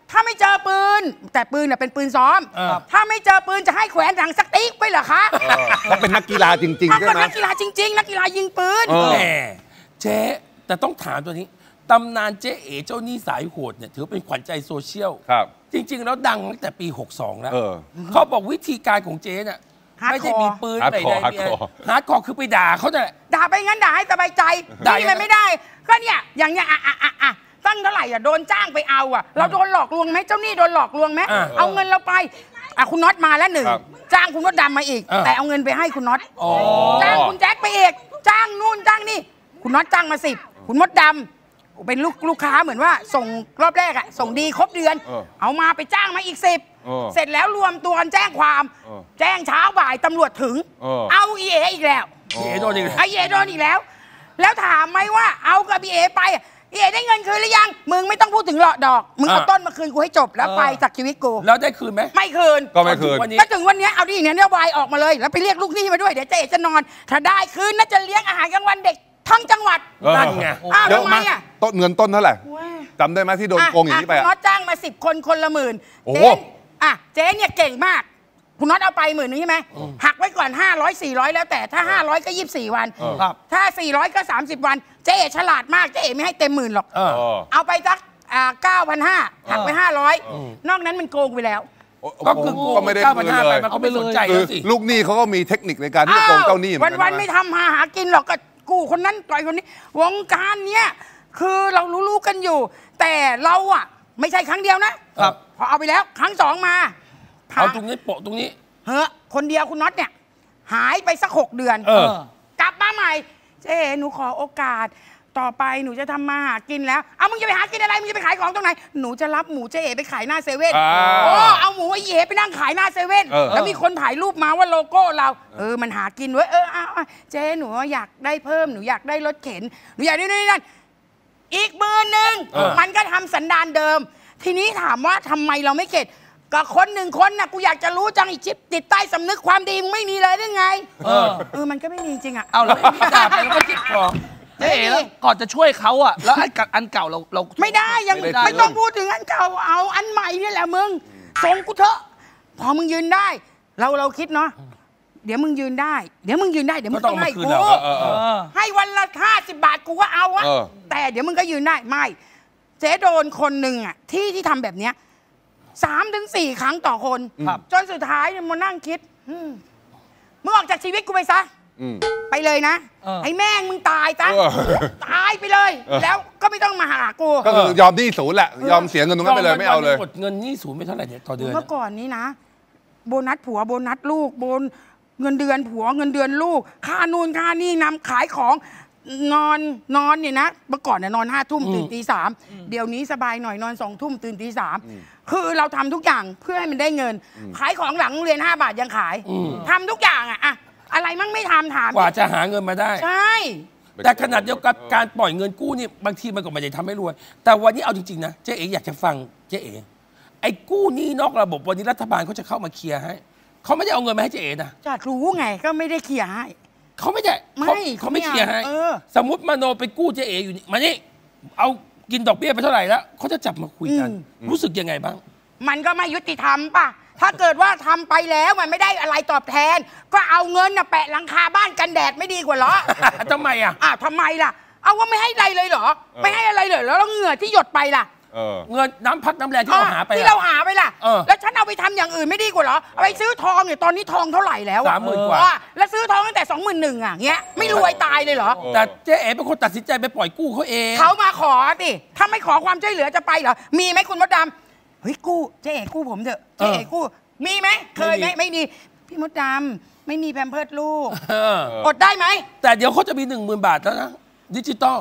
ถ้าไม่เจอปืนแต่ปืนเป็นปืนซ้อมถ้าไม่เจอปืนจะให้แขวนหนังสติ๊กไปเหรอคะเขาเป็นนักกีฬาจริงๆใช่ไหมนักกีฬาจริงๆนักกีฬายิงปืนแหมเจ๊แต่ต้องถามตัวนี้ตำนานเจ๊เอ๋เจ้าหนี้สายโหดเนี่ยถือเป็นขวัญใจโซเชียลจริงๆแล้วดังตั้งแต่ปี62แล้วเขาบอกวิธีการของเจ๊เนี่ยไม่ได้มีปืนใดๆฮาร์ดคอร์คือไปด่าเขาแต่ด่าไปงั้นด่าให้สบายใจนี่มันไม่ได้ก็เนี่ยอย่างเงี้ยตั้งเท่าไหร่โดนจ้างไปเอาเราโดนหลอกลวงไหมเจ้าหนี้โดนหลอกลวงไหมเอาเงินเราไปคุณน็อตมาแล้ว1จ้างคุณน็อตดำมาอีกแต่เอาเงินไปให้คุณน็อตจ้างคุณแจ็คไปอีกจ้างนู่นจ้างนี่คุณน็อตจ้างมา10คุณมดดำเป็นลูกค้าเหมือนว่าส่งรอบแรกส่งดีครบเดือนเอามาไปจ้างมาอีก10เสร็จแล้วรวมตัวกันแจ้งความแจ้งเช้าบ่ายตำรวจถึงเอาอีเออีกแล้วเอโดนอีกแล้วไอเอโดนอีกแล้วแล้วถามไหมว่าเอากับอีเอไปอีเอได้เงินคืนหรือยังมึงไม่ต้องพูดถึงหลอกดอกมึงเอาต้นมาคืนกูให้จบแล้วไปจากชีวิตกูแล้วได้คืนไหมไม่คืนก็ไม่คืนก็ถึงวันนี้เอาดิเนี่ยนโยบายออกมาเลยแล้วไปเรียกลูกหนี้มาด้วยเดี๋ยวเจ๊จะนอนถ้าได้คืนน่าจะเลี้ยงอาหารกลางวันเด็กทั้งจังหวัดนั่นไงเยอะมากต้นเงินต้นเท่าไหร่จำได้ไหมที่โดนโกงอย่างนี้ไปคุณน็อตจ้างมา10 คนคนละ10,000เจ๊เนี่ยเก่งมากคุณน็อตเอาไป10,000ใช่ไหมหักไว้ก่อน500 400แล้วแต่ถ้า500ก็24 วันถ้า400ก็30 วันเจ๊ฉลาดมากเจ๊ไม่ให้เต็ม10,000หรอกเอาไปสัก9,500หักไป500นอกนั้นมันโกงไปแล้วก็คือก็ไม่ได้คืนเลยมันก็ไม่สนใจสิลูกหนี้เขาก็มีเทคนิคในการที่จะโกงเจ้าหนี้วันๆไม่ทำหากินหรอกก็กูคนนั้นต่อยคนนี้วงการเนี้ยคือเรารู้กันอยู่แต่เราไม่ใช่ครั้งเดียวนะพอเอาไปแล้วครั้ง2มาเอาตรงนี้โปะตรงนี้คนเดียวคุณน็อตเนี่ยหายไปสัก6 เดือนกลับมาใหม่เจ๊หนูขอโอกาสต่อไปหนูจะทำมาหากินแล้วเอามึงจะไปหากินอะไรมึงจะไปขายของตรงไหนหนูจะรับหมูเจ๊ไปขายหน้าเซเว่นเอาหมูไอ้เอ๋ไปนั่งขายหน้าเซเว่นแล้วมีคนถ่ายรูปมาว่าโลโก้เรามันหากินเว้ยเจ๊หนูอยากได้เพิ่มหนูอยากได้รถเข็นหนูอยากได้นั่นอีก1มันก็ทำสันดานเดิมทีนี้ถามว่าทำไมเราไม่เข็ดก็คน1 คนกูอยากจะรู้จังอีชิปติดใต้สำนึกความดีมึงไม่มีเลยได้ไงมันก็ไม่มีจริงเอาแล้วไม่ด่าไปแล้วก็จิบของเจ๊แล้วก่อนจะช่วยเขาแล้วอันเก่าเราไม่ได้ยังไม่ต้องพูดถึงอันเก่าเอาอันใหม่นี่แหละมึงส่งกูเถอะพอมึงยืนได้เราคิดเนาะเดี๋ยวมึงยืนได้เดี๋ยวมึงต้องให้กูให้วันละ50 บาทกูก็เอาแต่เดี๋ยวมึงก็ยืนได้ไม่เจ๊โดนคนหนึ่งที่ทำแบบเนี้ย3 ถึง 4 ครั้งต่อคนจนสุดท้ายมานั่งคิดมึงออกจากชีวิตกูไปซะไปเลยนะไอ้แม่งมึงตายซะตายไปเลยแล้วก็ไม่ต้องมาหากูก็คือยอมหนี้ศูนย์แหละยอมเสียเงินตรงนั้นไปเลยไม่เอาเลยหมดเงินหนี้ศูนย์ไม่เท่าไหร่เนี่ยต่อเดือนเมื่อก่อนนี้นะโบนัสผัวโบนัสลูกเงินเดือนผัวเงินเดือนลูกค่านู่นค่านี่นำขายของนอนเนี่ยนะเมื่อก่อนเนี่ยนอน5 ทุ่มตื่นตี 3เดี๋ยวนี้สบายหน่อยนอน2 ทุ่มตื่นตี 3คือเราทำทุกอย่างเพื่อให้มันได้เงินขายของหลังเรียน5 บาทยังขายทำทุกอย่างอะไรมั่งไม่ทำถามกว่าจะหาเงินมาได้ใช่แต่ขนาดเดียวกับการปล่อยเงินกู้นี่บางทีมันก็ไม่ได้ทำให้รวยแต่วันนี้เอาจริงๆนะเจ๊เอ๋อยากจะฟังเจ๊เอ๋ไอ้กู้หนี้นอกระบบวันนี้รัฐบาลเขาจะเข้ามาเคลียร์ให้เขาไม่ได้เอาเงินมาให้เจ๊เอ๋นะจะรู้ไงก็ไม่ได้เคลียร์ให้เขาไม่ได้เขาไม่เคลียร์ให้สมมติมโนไปกู้เจ๊เอ๋อยู่นี่มานี่เอากินดอกเบี้ยไปเท่าไหร่แล้วเขาจะจับมาคุยกันรู้สึกยังไงบ้างมันก็ไม่ยุติธรรมป่ะถ้าเกิดว่าทำไปแล้วมันไม่ได้อะไรตอบแทนก็เอาเงินแปะหลังคาบ้านกันแดดไม่ดีกว่าหรอทำไมทำไมล่ะเอาว่าไม่ให้อะไรเลยเหรอไม่ให้อะไรเลยแล้วเหงื่อที่หยดไปล่ะเงินน้ำพักน้ำแรงที่เราหาไปล่ะแล้วฉันเอาไปทำอย่างอื่นไม่ดีกว่าหรอเอาไปซื้อทองเนี่ยตอนนี้ทองเท่าไหร่แล้ว 30,000 กว่าแล้วซื้อทองตั้งแต่21,000เงี้ยไม่รวยตายเลยเหรอแต่เจ๊เอ๋เป็นคนตัดสินใจไปปล่อยกู้เขาเองเขามาขอสิถ้าไม่ขอความช่วยเหลือจะไปเหรอมีไหมคุณมดดำเฮ้ยกู้เจ๊เอ๋กู้ผมเถอะเจ๊เอ๋กู้มีไหมเคยไหมไม่มีพี่มดดำไม่มีแพมเพิร์สลูกอดได้ไหมแต่เดี๋ยวเขาจะมี10,000 บาทแล้วนะดิจิตอล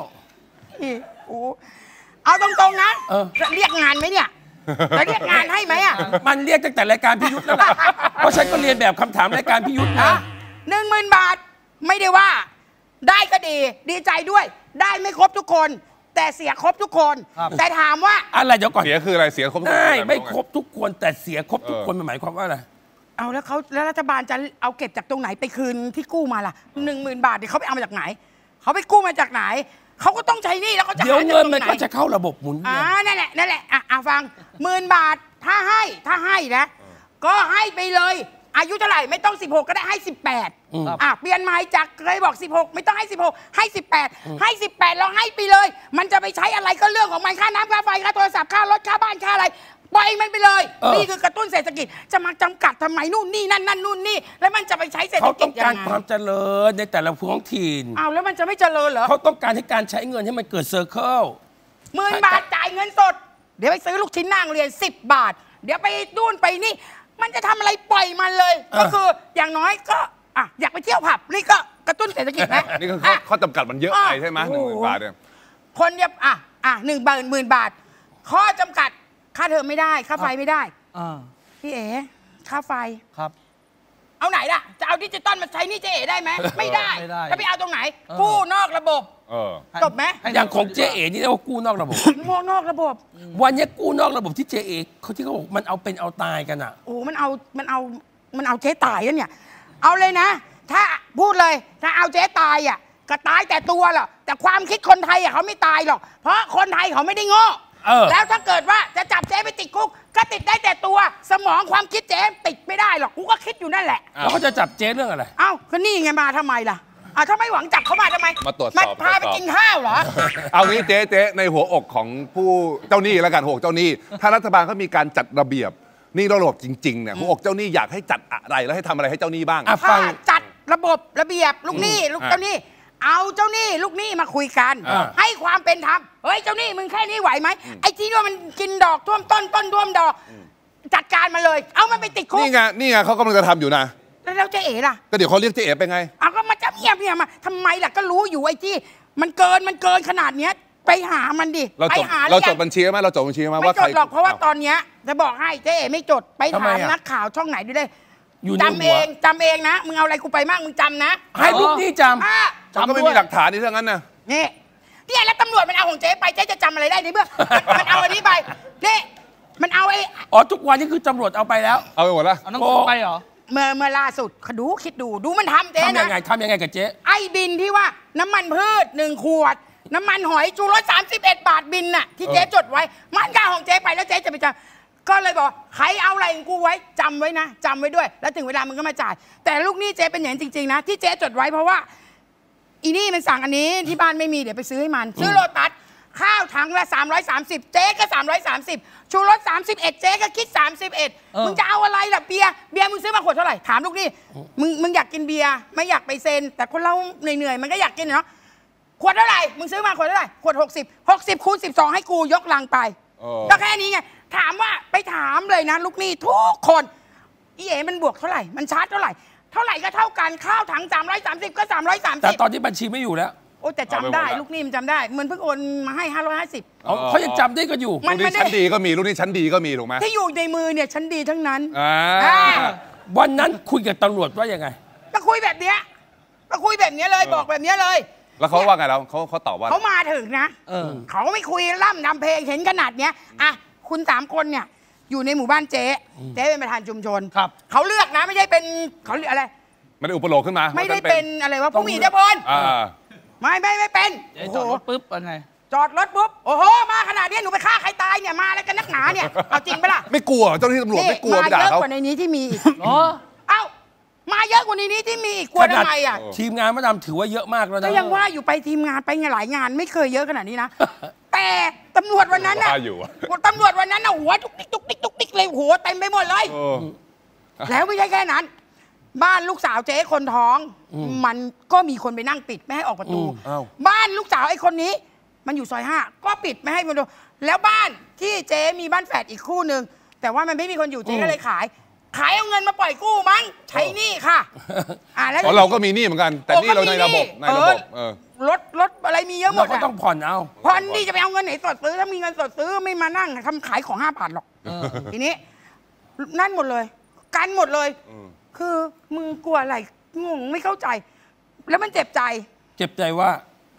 เอาตรงๆนะเรียกงานไหมเนี่ยจะเรียกงานให้ไหมมันเรียกตั้งแต่รายการพี่ยุทธแล้วล่ะเพราะฉันก็เรียนแบบคำถามรายการพี่ยุทธนะ 10,000 บาทไม่ได้ว่าได้ก็ดีใจด้วยได้ไม่ครบทุกคนแต่เสียครบทุกคนแต่ถามว่าอะไรเดี๋ยวก่อนเสียคืออะไรเสียครบได้ไม่ครบทุกคนแต่เสียครบทุกคนมันหมายความว่าอะไรเอาแล้วรัฐบาลจะเอาเก็บจากตรงไหนไปคืนที่กู้มาล่ะ10,000 บาทเดี๋ยวเขาไปเอามาจากไหนเขาไปกู้มาจากไหนเขาก็ต้องใช้หนี้แล้วเขาจะเดี๋ยวหาเงินจากตรงมันไหนก็จะเข้าระบบหมุนเวียนนั่นแหละฟัง10,000 บาทถ้าให้นะก็ให้ไปเลยอายุเท่าไหร่ไม่ต้อง16ก็ได้ให้18เปลี่ยนใหม่จากเคยบอก16ไม่ต้องให้16ให้18ให้18เราให้ไปเลย มันจะไปใช้อะไรก็เรื่องของมันค่าน้ำค่าไฟค่าโทรศัพท์ค่ารถค่าบ้านค่าอะไรปล่อยมันไปเลยนี่คือกระตุ้นเศรษฐกิจจะมาจำกัดทำไมนู่นนี่นั่นนู่นนี่แล้วมันจะไปใช้เศรษฐเขากิต้จองยังการไงความเจริญในแต่ละท้องถิ่นแล้วมันจะไม่เจริญเหรอเขาต้องการให้การใช้เงินให้มันเกิดเซอร์เคิล 10,000 บาทจ่ายเงินสดเดี๋ยวไปซื้อลูกชิ้นนางเรียน10 บาทเดี๋ยวไปนู่นไปนี่มันจะทำอะไรปล่อยมันเลยก็คืออย่างน้อยก็อยากไปเที่ยวผับนี่ก็กระตุ้นเศรษฐกิจนะนี่ก็ข้อจำกัดมันเยอะไปใช่ไหม10,000 บาทเนี่ยคนเดียว10,000 บาทข้อจำกัดค่าเทอมไม่ได้ค่าไฟไม่ได้พี่เอ๋ค่าไฟครับเอาไหนล่ะจะเอาดิจิตอลมาใช้นี่เจ๊เอ๋ได้ไหมไม่ได้จะไปเอาตรงไหนกู้นอกระบบจบไหมอย่างของเจเอนี่เรียกว่ากู้นอกระบบนอกระบบวันนี้กู้นอกระบบที่เจเอเขาที่เขาบอกมันเอาเป็นเอาตายกันอ่ะมันเอาเจ๊ตายแล้วเนี่ยเอาเลยนะถ้าพูดเลยถ้าเอาเจ๊ตายก็ตายแต่ตัวหรอกแต่ความคิดคนไทยเขาไม่ตายหรอกเพราะคนไทยเขาไม่ได้โง่แล้วถ้าเกิดว่าจะจับเจ๊ไปติดคุกก็ติดได้แต่ตัวสมองความคิดเจ๊ติดไม่ได้หรอกกูก็คิดอยู่นั่นแหละแล้วเขาจะจับเจ๊เรื่องอะไรก็นี่ไงมาทำไมล่ะถ้าไม่หวังจับเขามาทำไมมาตรวจสอบพาไปกินข้าวเหรอเอางี้เจ๊ในหัวอกของผู้เจ้าหนี้แล้วกันหัวอกเจ้าหนี้ถ้ารัฐบาลเขามีการจัดระเบียบนี่ระบบจริงๆเนี่ยหัวอกเจ้าหนี้อยากให้จัดอะไรแล้วให้ทำอะไรให้เจ้าหนี้บ้างฟังจัดระบบระเบียบลูกหนี้ลูกเจ้าหนี้เอาเจ้าหนี้ลูกหนี้มาคุยกันให้ความเป็นธรรมเฮ้ยเจ้าหนี้มึงแค่นี้ไหวไหมไอ้ที่ว่ามันกินดอกท่วมต้นท่วมดอกจัดการมาเลยเอามันไปติดคุกนี่ไงเขากำลังจะทำอยู่นะแล้วเจ๊เอ๋ล่ะก็เดี๋ยวเขาเรียกเจ๊เอ๋ไปไงก็มาจะเงียบมาทำไมล่ะก็รู้อยู่ไอ้ที่มันเกินขนาดเนี้ยไปหามันดิเราจดบัญชีไหมเราจดบัญชีไหมว่าใครไม่จดหรอกเพราะว่าตอนเนี้ยจะบอกให้เจ๊เอ๋ไม่จดไปถามนักข่าวช่องไหนดูได้จำเองนะมึงเอาอะไรกูไปมากมึงจำนะให้ลูกนี่จำก็ไม่มีหลักฐานนี่เท่านั้นนะนี่แล้วตำรวจมันเอาของเจ๊ไปเจ๊จะจำอะไรได้ในเมื่อมันเอาอันนี้ไปนี่มันเอาทุกวันนี้คือตำรวจเอาไปแล้วเอาไปหมดแล้วเอาน้องไปเหรอเมื่อล่าสุดคิดดูมันทำเจ๊นะทำยังไงกับเจ๊ไอ้บินที่ว่าน้ำมันพืช1 ขวดน้ำมันหอย131 บาทบินน่ะที่เจ๊จดไว้มันก็ของเจ๊ไปแล้วเจ๊จะไปจ่ายก็เลยบอกใครเอาอะไรของกูไว้จำไว้นะจำไว้ด้วยแล้วถึงเวลามึงก็มาจ่ายแต่ลูกหนี้เจ๊เป็นอย่างจริงๆนะที่เจ๊จดไว้เพราะว่าอีนี่มันสั่งอันนี้ที่บ้านไม่มีเดี๋ยวไปซื้อให้มันซื้อโลตัสข้าวถังละ330เจ๊ก็330ชูรส31เจ๊ก็คิด31มึงจะเอาอะไรล่ะเบียร์มึงซื้อมาขวดเท่าไหร่ถามลูกนี่มึงอยากกินเบียร์ไม่อยากไปเซ็นแต่คนเราเหนื่อยมันก็อยากกินเนาะขวดเท่าไหร่มึงซื้อมาขวดเท่าไหร่ขวด60คูณ12ให้กูยกลังไปก็แค่นี้ไงถามว่าไปถามเลยนะลูกหนี้ทุกคนอีเอ๋มันบวกเท่าไหร่มันชาร์จเท่าไหร่ก็เท่ากันข้าวถัง330ก็330 แต่ตอนที่บัญชีไม่อยู่แล้วแต่จำได้ลูกหนี้มันจำได้มันเพิ่งโอนมาให้550 เขายังจำได้กันอยู่ลูกนี้ชั้นดีก็มีลูกนี้ชั้นดีก็มีถูกไหมที่อยู่ในมือเนี่ยชั้นดีทั้งนั้นวันนั้นคุยกับตำรวจว่ายังไงก็คุยแบบนี้เลยบอกแบบนี้เลยแล้วเขาว่าไงแล้วเขาตอบว่าเขามาถึงนะเขาไม่คุยล่ำนำเพลงเห็นขนาดเนี้ยคุณ3 คนเนี่ยอยู่ในหมู่บ้านเจ๊เป็นประธานชุมชนเขาเลือกนะไม่ใช่เป็นเขาเรียกอะไรไม่ได้อุปโลกขึ้นมาไม่ได้เป็นอะไรวะผู้มีอิทธิพลไม่เป็นจอดรถปุ๊บอะไรจอดรถปุ๊บโอ้โหมาขนาดนี้หนูไปฆ่าใครตายเนี่ยมาอะไรกันนักหนาเนี่ยเอาจริงปะล่ะไม่กลัวเจ้าหน้าที่ตำรวจไม่กลัวมาเยอะกว่าในนี้ที่มีอีกมาเยอะกว่านี้ที่มีอีกกลัวทำไมทีมงานมาดามถือว่าเยอะมากแล้วนะก็ยังว่าอยู่ไปทีมงานไปหลายงานไม่เคยเยอะขนาดนี้นะแต่ตำรวจวันนั้นน่ะตำรวจวันนั้นน่ะหัวทุกติ๊กเลยหัวเต็มไปหมดเลยแล้วไม่ใช่แค่นั้นบ้านลูกสาวเจ๊คนท้องมันก็มีคนไปนั่งปิดไม่ให้ออกประตูบ้านลูกสาวไอ้คนนี้มันอยู่ซอย5ก็ปิดไม่ให้ประตูแล้วบ้านที่เจ๊มีบ้านแฝดอีกคู่นึงแต่ว่ามันไม่มีคนอยู่เจ๊ก็เลยขายเอาเงินมาปล่อยกู้มั้งใช้หนี้ค่ะแล้วเราก็มีหนี้เหมือนกันแต่หนี้เราในระบบรถอะไรมีเยอะหมดก็ต้องผ่อนเอาผ่อนนี่จะไปเอาเงินไหนสดซื้อถ้ามีเงินสดซื้อไม่มานั่งทำขายของ5 บาทหรอกทีนี้นั่นหมดเลยกันหมดเลยคือมึงกลัวอะไรงงไม่เข้าใจแล้วมันเจ็บใจว่า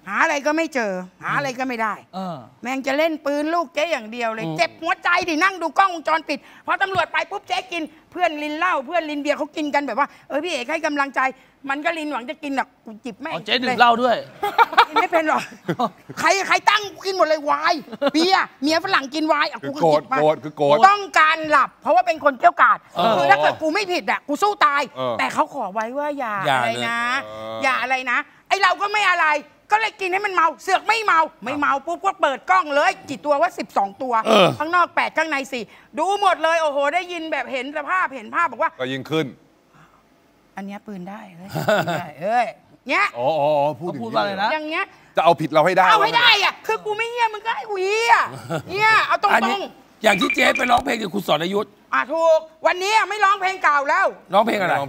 หาอะไรก็ไม่เจอหาอะไรก็ไม่ได้แม่งจะเล่นปืนลูกเจ๊อย่างเดียวเลยเจ็บหัวใจดินั่งดูกล้องวงจรปิดพอตำรวจไปปุ๊บเจ๊กินเพื่อนลินเหล้าเพื่อนลินเบียร์เขากินกันแบบว่าพี่เอกให้กำลังใจมันก็ลินหวังจะกินหรอกกูจิบแม่งเจ๊ดื่มเหล้าด้วยกินไม่เป็นหรอกใครตั้งกินหมดเลยวายเบียร์เมียฝรั่งกินวายกูก็จิบมาคือโกรธต้องการหลับเพราะว่าเป็นคนเกี้ยวกาดคือถ้าเกิดกูไม่ผิดอ่ะกูสู้ตายแต่เขาขอไว้ว่าอย่าอะไรนะอย่าอะไรนะไอเราก็ไม่อะไรก็เลยกินให้มันเมาเสือกไม่เมาปุ๊บก็เปิดกล้องเลยกี่ตัวว่า12 ตัวข้างนอก8ข้างใน4ดูหมดเลยโอ้โหได้ยินแบบเห็นสภาพเห็นภาพบอกว่าก็ยิ่งขึ้นอันนี้ปืนได้เอ้ยเนี้ยพูดว่าอะไรนะอย่างเงี้ยจะเอาผิดเราให้ได้เอาให้ได้อ่ะคือกูไม่เหี้ยมึงก็ให้กูเหี้ยเนี่ยเอาตรงๆอย่างที่เจ๊ไปร้องเพลงกับคุณสรยุทธ์ถูกวันนี้ไม่ร้องเพลงเก่าแล้วร้องเพลงอะไร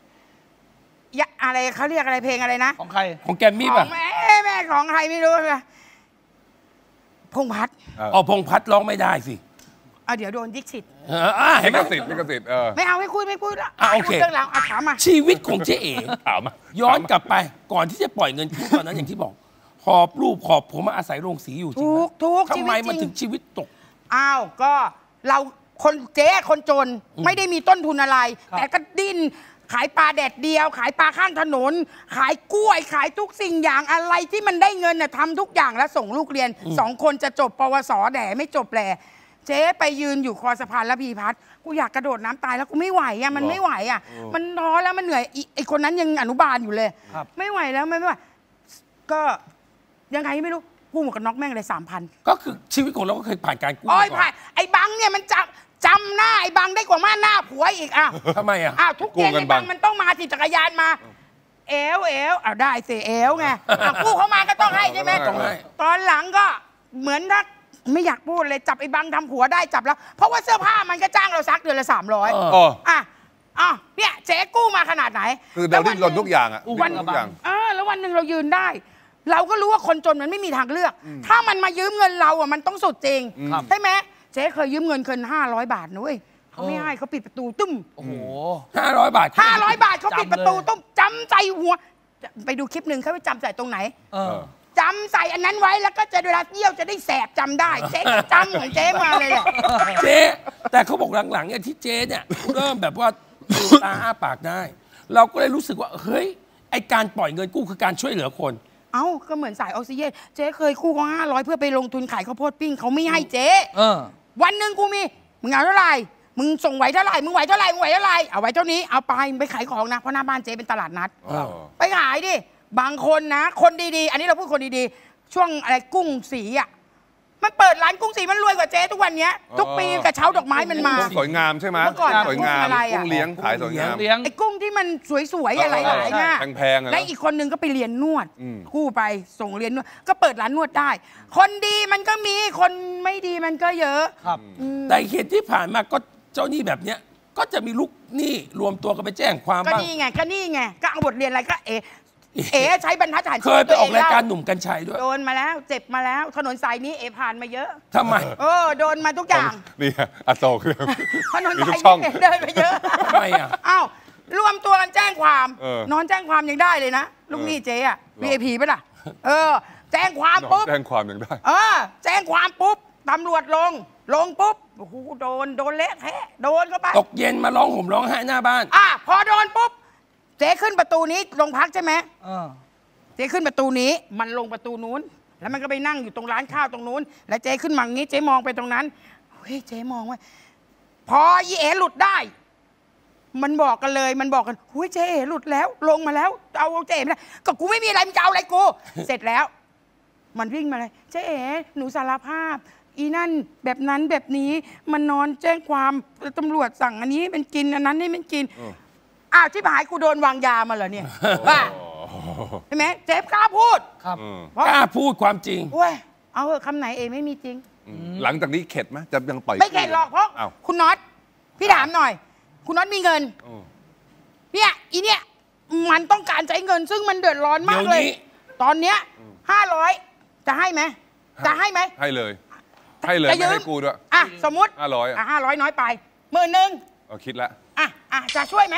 อะไรเขาเรียกอะไรเพลงอะไรนะของใครของแกมมี่ป่ะแม่ของใครไม่รู้เลยพงษ์พัฒน์พงษ์พัฒน์ร้องไม่ได้สิเดี๋ยวโดนยิกสิทธิ์ลิขสิทธิ์ไม่เอาไม่คุยละโอเคเรื่องราวถามมาชีวิตของเจ๊เอ๋ย้อนกลับไปก่อนที่จะปล่อยเงินตอนนั้นอย่างที่บอกหอบรูปหอบผมมาอาศัยโรงสีอยู่จริงทุกทำไมมันถึงชีวิตตกก็เราคนเจ๊คนจนไม่ได้มีต้นทุนอะไรแต่ก็ดิ้นขายปลาแดดเดียวขายปลาข้างถนนขายกล้วยขายทุกสิ่งอย่างอะไรที่มันได้เงินทำทุกอย่างแล้วส่งลูกเรียน2 คนจะจบปวสแด่ไม่จบแหละเจ๊ไปยืนอยู่คอสะพานระพีพัฒน์กูอยากกระโดดน้ำตายแล้วกูไม่ไหวมันไม่ไหวมันท้อแล้วมันเหนื่อยไอคนนั้นยังอนุบาลอยู่เลยไม่ไหวแล้วไม่ไหวก็ยังไงไม่รู้กู้หมวกกันน็อกแม่งเลย3,000 ก็คือชีวิตของเราก็เคยผ่านการกู้ผ่านไอ้บังเนี่ยมันจำหน้าไอ้บังได้กว่าหน้าผัวอีกทำไมทุกเย็นไอ้บังมันต้องมาจักรยานมาเอวได้สิเอวไงกู้เขามาก็ต้องให้ใช่ไหมตอนหลังก็เหมือนถ้าไม่อยากพูดเลยจับไอ้บังทำผัวได้จับแล้วเพราะว่าเสื้อผ้ามันก็จ้างเราซักเดือนละ300เนี่ยเจ๊กู้มาขนาดไหนคือเราดิ้นรนทุกอย่างวันทุกอย่างแล้ววันหนึ่งเรายืนได้เราก็รู้ว่าคนจนมันไม่มีทางเลือกถ้ามันมายืมเงินเรามันต้องสุดจริงใช่ไหมเจ๊เคยยืมเงิน500 บาทนะเว้ยเขาไม่ให้เขาปิดประตูตุ้มโอ้โห500 บาทเขาปิดประตูตุ้มจำใจหัวไปดูคลิปหนึ่งเขาไปจำใส่ตรงไหนจำใส่อันนั้นไว้แล้วก็จะเวลาเที่ยวจะได้แสบจำได้เจ๊จำของเจ๊มาเลยแหละเจ๊แต่เขาบอกหลังๆเนี่ยที่เจ๊เนี่ยเริ่มแบบว่าตาอ้าปากได้เราก็เลยรู้สึกว่าเฮ้ยไอการปล่อยเงินกู้คือการช่วยเหลือคนก็เหมือนสายออกซิเจนเจ๊เคยกู้เขา500เพื่อไปลงทุนขายข้าวโพดปิ้งเขาไม่ให้เจ๊วันหนึ่งกูมีมึงเอาเท่าไหร่มึงส่งไหวเท่าไหร่มึงไหวเท่าไหร่เอาไว้เท่านี้เอาไปขายของนะเพราะหน้าบ้านเจ๊เป็นตลาดนัดไปขายดิบางคนนะคนดีๆอันนี้เราพูดคนดีๆช่วงอะไรกุ้งสีมันเปิดร้านกุ้งสีมันรวยกว่าเจ๊ทุกวันนี้ทุกปีกระเช้าดอกไม้มันมาสวยงามใช่ไหมสวยงามกุ้งเลี้ยงขายสวยงามไอ้กุ้งที่มันสวยๆอะไรหลายๆนะแพงๆและอีกคนนึงก็ไปเรียนนวดกู้ไปส่งเรียนนวดก็เปิดร้านนวดได้คนดีมันก็มีคนไม่ดีมันก็เยอะแต่เหตุที่ผ่านมาก็เจ้าหนี้แบบเนี้ยก็จะมีลูกหนี้รวมตัวกันไปแจ้งความบ้างก็นี่ไงก็เอาบทเรียนอะไรก็ใช้บรรทัดฐานเคยไปออกรายการหนุ่มกัญชัยด้วยโดนมาแล้วเจ็บมาแล้วถนนสายนี้ผ่านมาเยอะทำไมโดนมาทุกอย่างนี่อโศกถนนสายนี้เดินไปเยอะทำไมรวมตัวกันแจ้งความนอนแจ้งความยังได้เลยนะลูกหนี้เจ๊VIP ป่ะล่ะแจ้งความปุ๊บแจ้งความยังได้แจ้งความปุ๊บตำรวจลงปุ๊บโอ้โหโดนเละแท้โดนเข้าไปตกเย็นมาร้องห่มร้องไห้หน้าบ้านพอโดนปุ๊บเจ๊ขึ้นประตูนี้โรงพักใช่ไหมเจ๊ขึ้นประตูนี้มันลงประตูนู้นแล้วมันก็ไปนั่งอยู่ตรงร้านข้าวตรงนู้นแล้วเจ๊ขึ้นมางี้เจ๊มองไปตรงนั้นเฮ้ยเจ๊มองว่าพอยี่เอ๋หลุดได้มันบอกกันเฮ้ยเจ๊เอ๋หลุดแล้วลงมาแล้วเอาเจ๊ไม่ได้ก็กูไม่มีอะไรมึงจะเอาอะไรกูเสร็จแล้วมันวิ่งมาเลยเจ๊เอ๋หนูสารภาพอีนั่นแบบนั้นแบบนี้มันนอนแจ้งความตำรวจสั่งอันนี้เป็นกินอันนั้นให้มันกินที่หายกูโดนวางยามาเหรอเนี่ยว่าใช่ไหมเจ๊กล้าพูดครับกล้าพูดความจริงเว้ยเอาคำไหนไม่มีจริงหลังจากนี้เข็ดไหมจะยังปล่อยไม่เข็ดหรอกเพราะคุณน็อตพี่ถามหน่อยคุณน็อตมีเงินเนี่ยอีเนี่ยมันต้องการใช้เงินซึ่งมันเดือดร้อนมากเลยตอนเนี้ย500จะให้ไหมให้เลยไม่ให้กูด้วยสมมติ500น้อยไป10,000 คิดแล้วจะช่วยไหม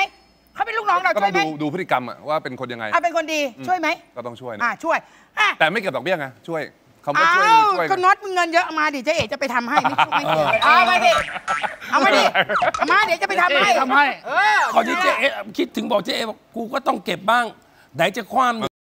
เขาเป็นลูกน้องเราก็ช่ต้วอย งไหมดูพฤติกรรมว่าเป็นคนยังไงเป็นคนดีช่วยไหมก็ต้องช่วยนะช่วยแต่ไม่เก็บดอกเบี้ยไงช่วยเขาไม่ช่วยก็น็อตเงินเยอะมาดิเจ๊เอ๋จะไปทำให้ไม่เกี่ยวเอามาดิเอามาเดี๋ยวจะไปทำให้ขอที่เจ๊เอ๋คิดถึงบอกเจ๊เอ๋บอกกูก็ต้องเก็บบ้างไหนจะความ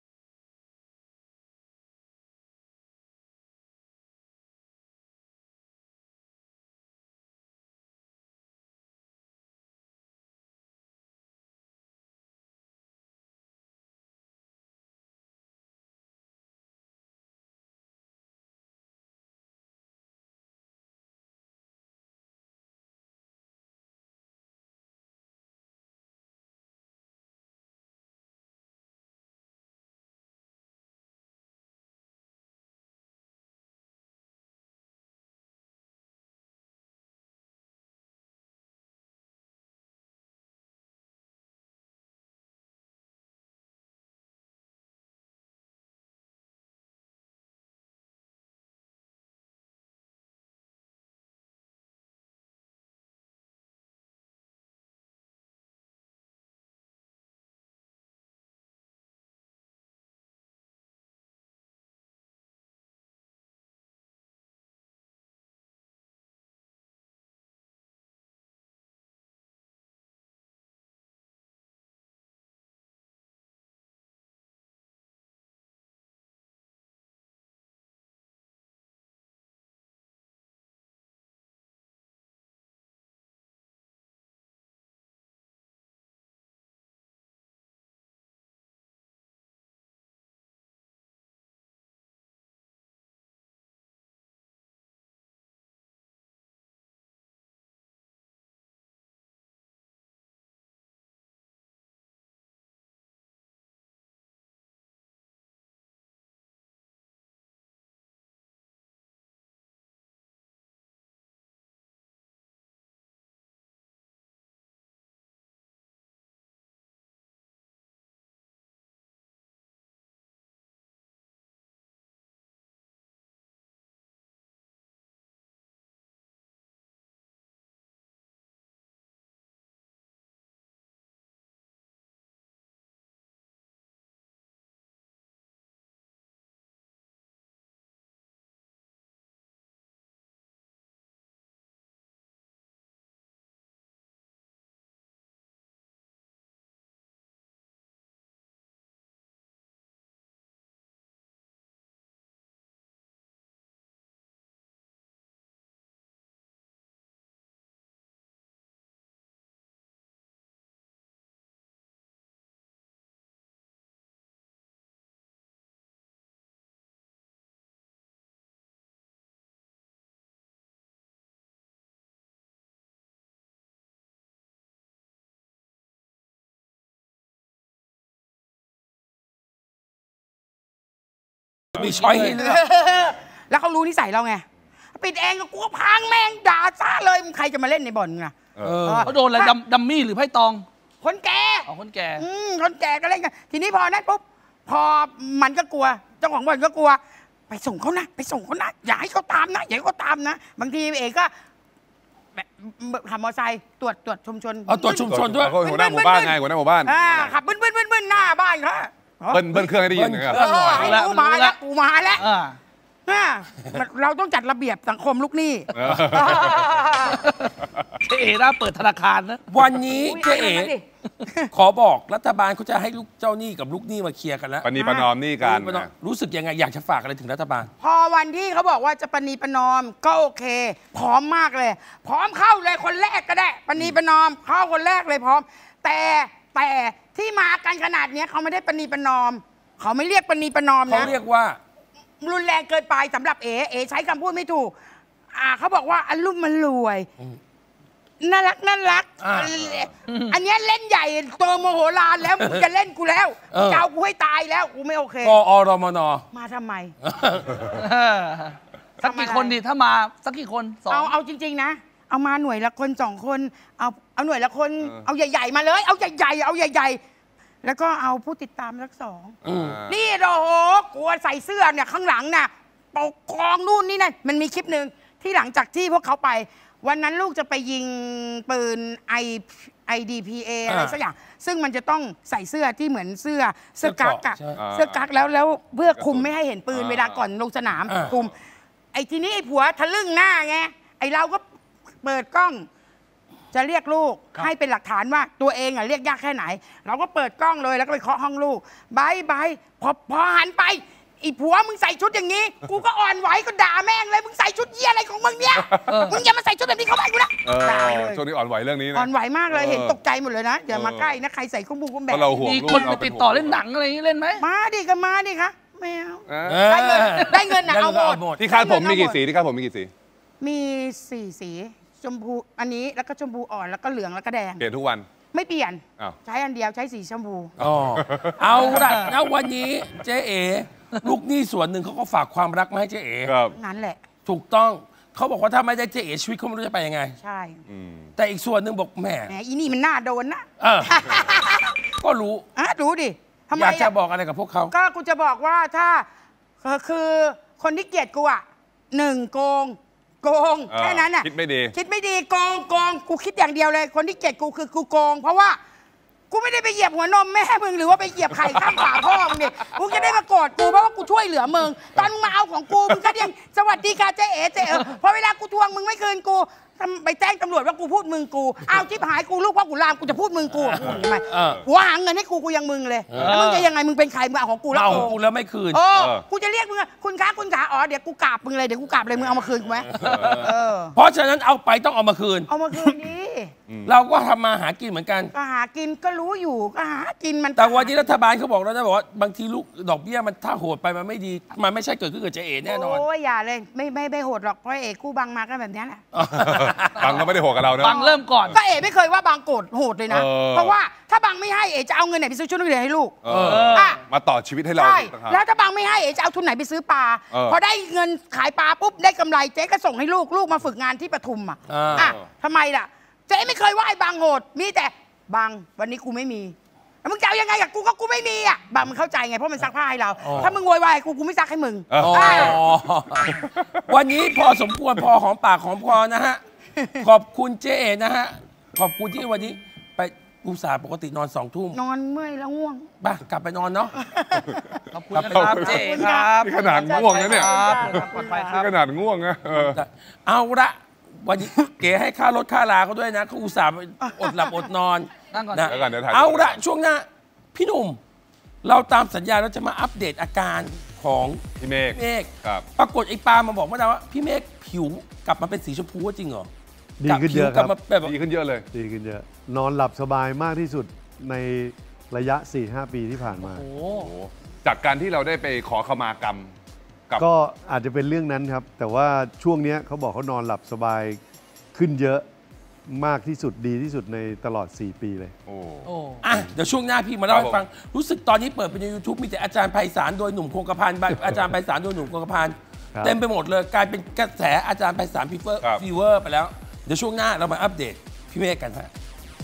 มีช้อยให้เลือกแล้วเขารู้นิสัยเราไงปิดเองก็กลัวพังแม่งด่าซ่าเลยใครจะมาเล่นในบ่อนนะเขาโดนอะไรดัมมี่หรือไพ่ตองคนแก่คนแก่คนแก่ก็เล่นกันทีนี้พอนั้นปุ๊บพอมันก็กลัวเจ้าของบ่อนก็กลัวไปส่งเขานะอย่าให้เขาตามนะบางทีเอกก็ขับมอเตอร์ไซค์ตรวจชุมชนตรวจชุมชนด้วยหัวหน้าหมู่บ้านไงหัวหน้าหมู่บ้านขับบึ้นหน้าบ้านเขาเบิ้ลเครื่องให้ได้ยินนะครับกูมาแล้วเราต้องจัดระเบียบสังคมลูกหนี้เจ๊เอ๋น่าเปิดธนาคารนะวันนี้เจ๊เอ๋ขอบอกรัฐบาลเขาจะให้ลูกเจ้าหนี้กับลูกหนี้มาเคลียร์กันแล้วปณีประนอมหนี้กันรู้สึกยังไงอยากจะฝากอะไรถึงรัฐบาลพอวันที่เขาบอกว่าจะปณีประนอมก็โอเคพร้อมมากเลยพร้อมเข้าเลยคนแรกก็ได้ปณีประนอมเข้าคนแรกเลยพร้อมแต่ที่มากันขนาดนี้เขาไม่ได้ปณีประนอมเขาไม่เรียกปณีประนอมนะเขาเรียกว่ารุนแรงเกินไปสำหรับเอ๋ใช้คำพูดไม่ถูกเขาบอกว่าอารมณ์มันรวยน่ารักอันนี้เล่นใหญ่โตโมโหลานแล้วมึงจะเล่นกูแล้วเจ้ากูให้ตายแล้วกูไม่โอเคกอรมนมาทำไมสักกี่คนดิถ้ามาสักกี่คนเอาจริงๆนะเอามาหน่วยละคน2 คนเอาหน่วยละคนเอาใหญ่ๆมาเลยเอาใหญ่แล้วก็เอาผู้ติดตามสัก2นี่โอ้โหกลัวใส่เสื้อเนี่ยข้างหลังน่ะปกกองนู่นนี่นั่นมันมีคลิปหนึ่งที่หลังจากที่พวกเขาไปวันนั้นลูกจะไปยิงปืน IDPA อะไรสักอย่างซึ่งมันจะต้องใส่เสื้อที่เหมือนเสื้อกั๊กอะเสื้อกั๊กแล้วเพื่อคุมไม่ให้เห็นปืนเวลาก่อนลงสนามคุมไอ้ทีนี้ไอ้ผัวทะลึ่งหน้าไงไอ้เราก็เปิดกล้องจะเรียกลูกให้เป็นหลักฐานว่าตัวเองเรียกยากแค่ไหนเราก็เปิดกล้องเลยแล้วก็ไปเคาะห้องลูกบายพอหันไปอีผัวมึงใส่ชุดอย่างนี้กูก็อ่อนไหวก็ด่าแม่งเลยมึงใส่ชุดเยี่ยอะไรของมึงเนี่ยมึงอย่ามาใส่ชุดแบบนี้เข้าไปกูนะด่าเลยช่วงนี้อ่อนไหวเรื่องนี้นะอ่อนไหวมากเลยเห็นตกใจหมดเลยนะอย่ามาใกล้นะใครใส่กุ้งบุ้งแบบมีคนไปติดต่อเล่นหนังอะไรอย่างนี้เล่นไหมมาดิก็มาดิคะไม่เอาได้เงินนะเอาหมดที่คาดผมมีกี่สีที่คาดผมมีกี่สีมี4 สีชมพูอันนี้แล้วก็ชมพูอ่อนแล้วก็เหลืองแล้วก็แดงเปลี่ยนทุกวันไม่เปลี่ยนใช้อันเดียวใช้สีชมพูเอาละแล้ววันนี้เจ๊เอ๋ลูกหนี้ส่วนหนึ่งเขาก็ฝากความรักมาให้เจ๊เอ๋นั้นแหละถูกต้องเขาบอกว่าถ้าไม่ได้เจ๊เอ๋ชีวิตเขาไม่รู้จะไปยังไงใช่แต่อีกส่วนหนึ่งบอกแหมอีนี่มันน่าโดนนะก็รู้รู้ดิทำไมอยากจะบอกอะไรกับพวกเขาก็กูจะบอกว่าถ้าคือคนที่เกลียดกู1โกงแค่นั้นคิดไม่ดีโกงกูคิดอย่างเดียวเลยคนที่เกลียดกูคือกูโกงเพราะว่ากูไม่ได้ไปเหยียบหัวนมแม่มึงหรือว่าไปเหยียบไข่ข้างฝาพ่อมึงดิมึงจะได้มาโกรธกูเพราะว่ากูช่วยเหลือมึงตอนมึงมาเอาของกูมึงก็ยังสวัสดีค่ะเจ๊เอ๋พอเวลากูทวงมึงไม่คืนกูไปแจ้งตำรวจว่ากูพูดมึงกูเอาที่หายกูลูกพ่อกูลามกูจะพูดมึงกูทำไมกูหาเงินให้กูยังมึงเลยแล้วมึงจะยังไงมึงเป็นใครมึงเอาของกูแล้วเอาของกูแล้วไม่คืนกูจะเรียกมึงคุณขาอ๋อเดี๋ยวกูกราบมึงเลยเดี๋ยวกูกราบเลยมึงเอามาคืนกูไหมเพราะฉะนั้นเอาไปต้องเอามาคืนนี้เราก็ทำมาหากินเหมือนกันก็หากินก็รู้อยู่ก็หากินมันแต่วันนี้รัฐบาลเขาบอกแล้วนะบอกว่าบางทีลูกดอกเบี้ยมันถ้าโหดไปมันไม่ดีมันไม่ใช่เกิดขึ้นกับเจ๊เอ๋แน่นอนโอ้ยอย่าเลยไม่โหดหรอกเพราะเอ๋กู้บังมาก็แบบนี้แหละบังก็ไม่ได้โหดกับเรานะบังเริ่มก่อนก็เอ๋ไม่เคยว่าบังโกรธโหดเลยนะเพราะว่าถ้าบังไม่ให้เอ๋จะเอาเงินไหนไปซื้อชุดนักเรียนให้ลูกมาต่อชีวิตให้เราใช่แล้วถ้าบังไม่ให้เอ๋จะเอาทุนไหนไปซื้อปลาพอได้เงินขายปลาปุ๊บได้กำไรเจ๊ก็ส่งให้ลูกมาฝึกงานที่ปทุมทำไมล่ะเจ๊ไม่เคยว่าไอ้บังโหดมีแต่บังวันนี้กูไม่มีแล้วมึงจะเอายังไงกับกูก็กูไม่มีบังมันเข้าใจไงเพราะมันซักผ้าให้เราถ้ามึงโวยวายกูไม่ซักให้มึงวันนี้พอสมควรพอหอมปากหอมคอนะฮะขอบคุณเจ๊เอ๋นะฮะขอบคุณที่วันนี้ไปอุตส่าห์ปกตินอน2 ทุ่มนอนเมื่อยแล้วง่วงบ้ากลับไปนอนเนาะขอบคุณครับเจ๊ครับขนาดง่วงนะเนี่ยขนาดง่วงนะเอาละวันนี้เก๋ให้ค่ารถค่าลาเขาด้วยนะเขาอุตส่าห์อดหลับอดนอนนะเอาละช่วงหน้าพี่หนุ่มเราตามสัญญาเราจะมาอัปเดตอาการของพี่เมฆปรากฏไอ้ปามาบอกว่าพี่เมฆผิวกลับมาเป็นสีชมพูจริงเหรอดีขึ้นเยอะครับดีขึ้นเยอะเลยดีขึ้นเยอะนอนหลับสบายมากที่สุดในระยะ 4-5 ปีที่ผ่านมาจากการที่เราได้ไปขอขมากรรมก็อาจจะเป็นเรื่องนั้นครับแต่ว่าช่วงนี้เขาบอกเขานอนหลับสบายขึ้นเยอะมากที่สุดดีที่สุดในตลอด4 ปีเลยเดี๋ยวช่วงหน้าพี่มาเล่าให้ฟังรู้สึกตอนนี้เปิดเป็นใน YouTube มีแต่อาจารย์ไพศาลโดยหนุ่มคงกระพันอาจารย์ไพศาลโดยหนุ่มคงกระพันเต็มไปหมดเลยกลายเป็นกระแสอาจารย์ไพศาลฟีเวอร์ไปแล้วเดี๋ยวช่วงหน้าเรามาอัปเดตพี่เมฆกันฮะ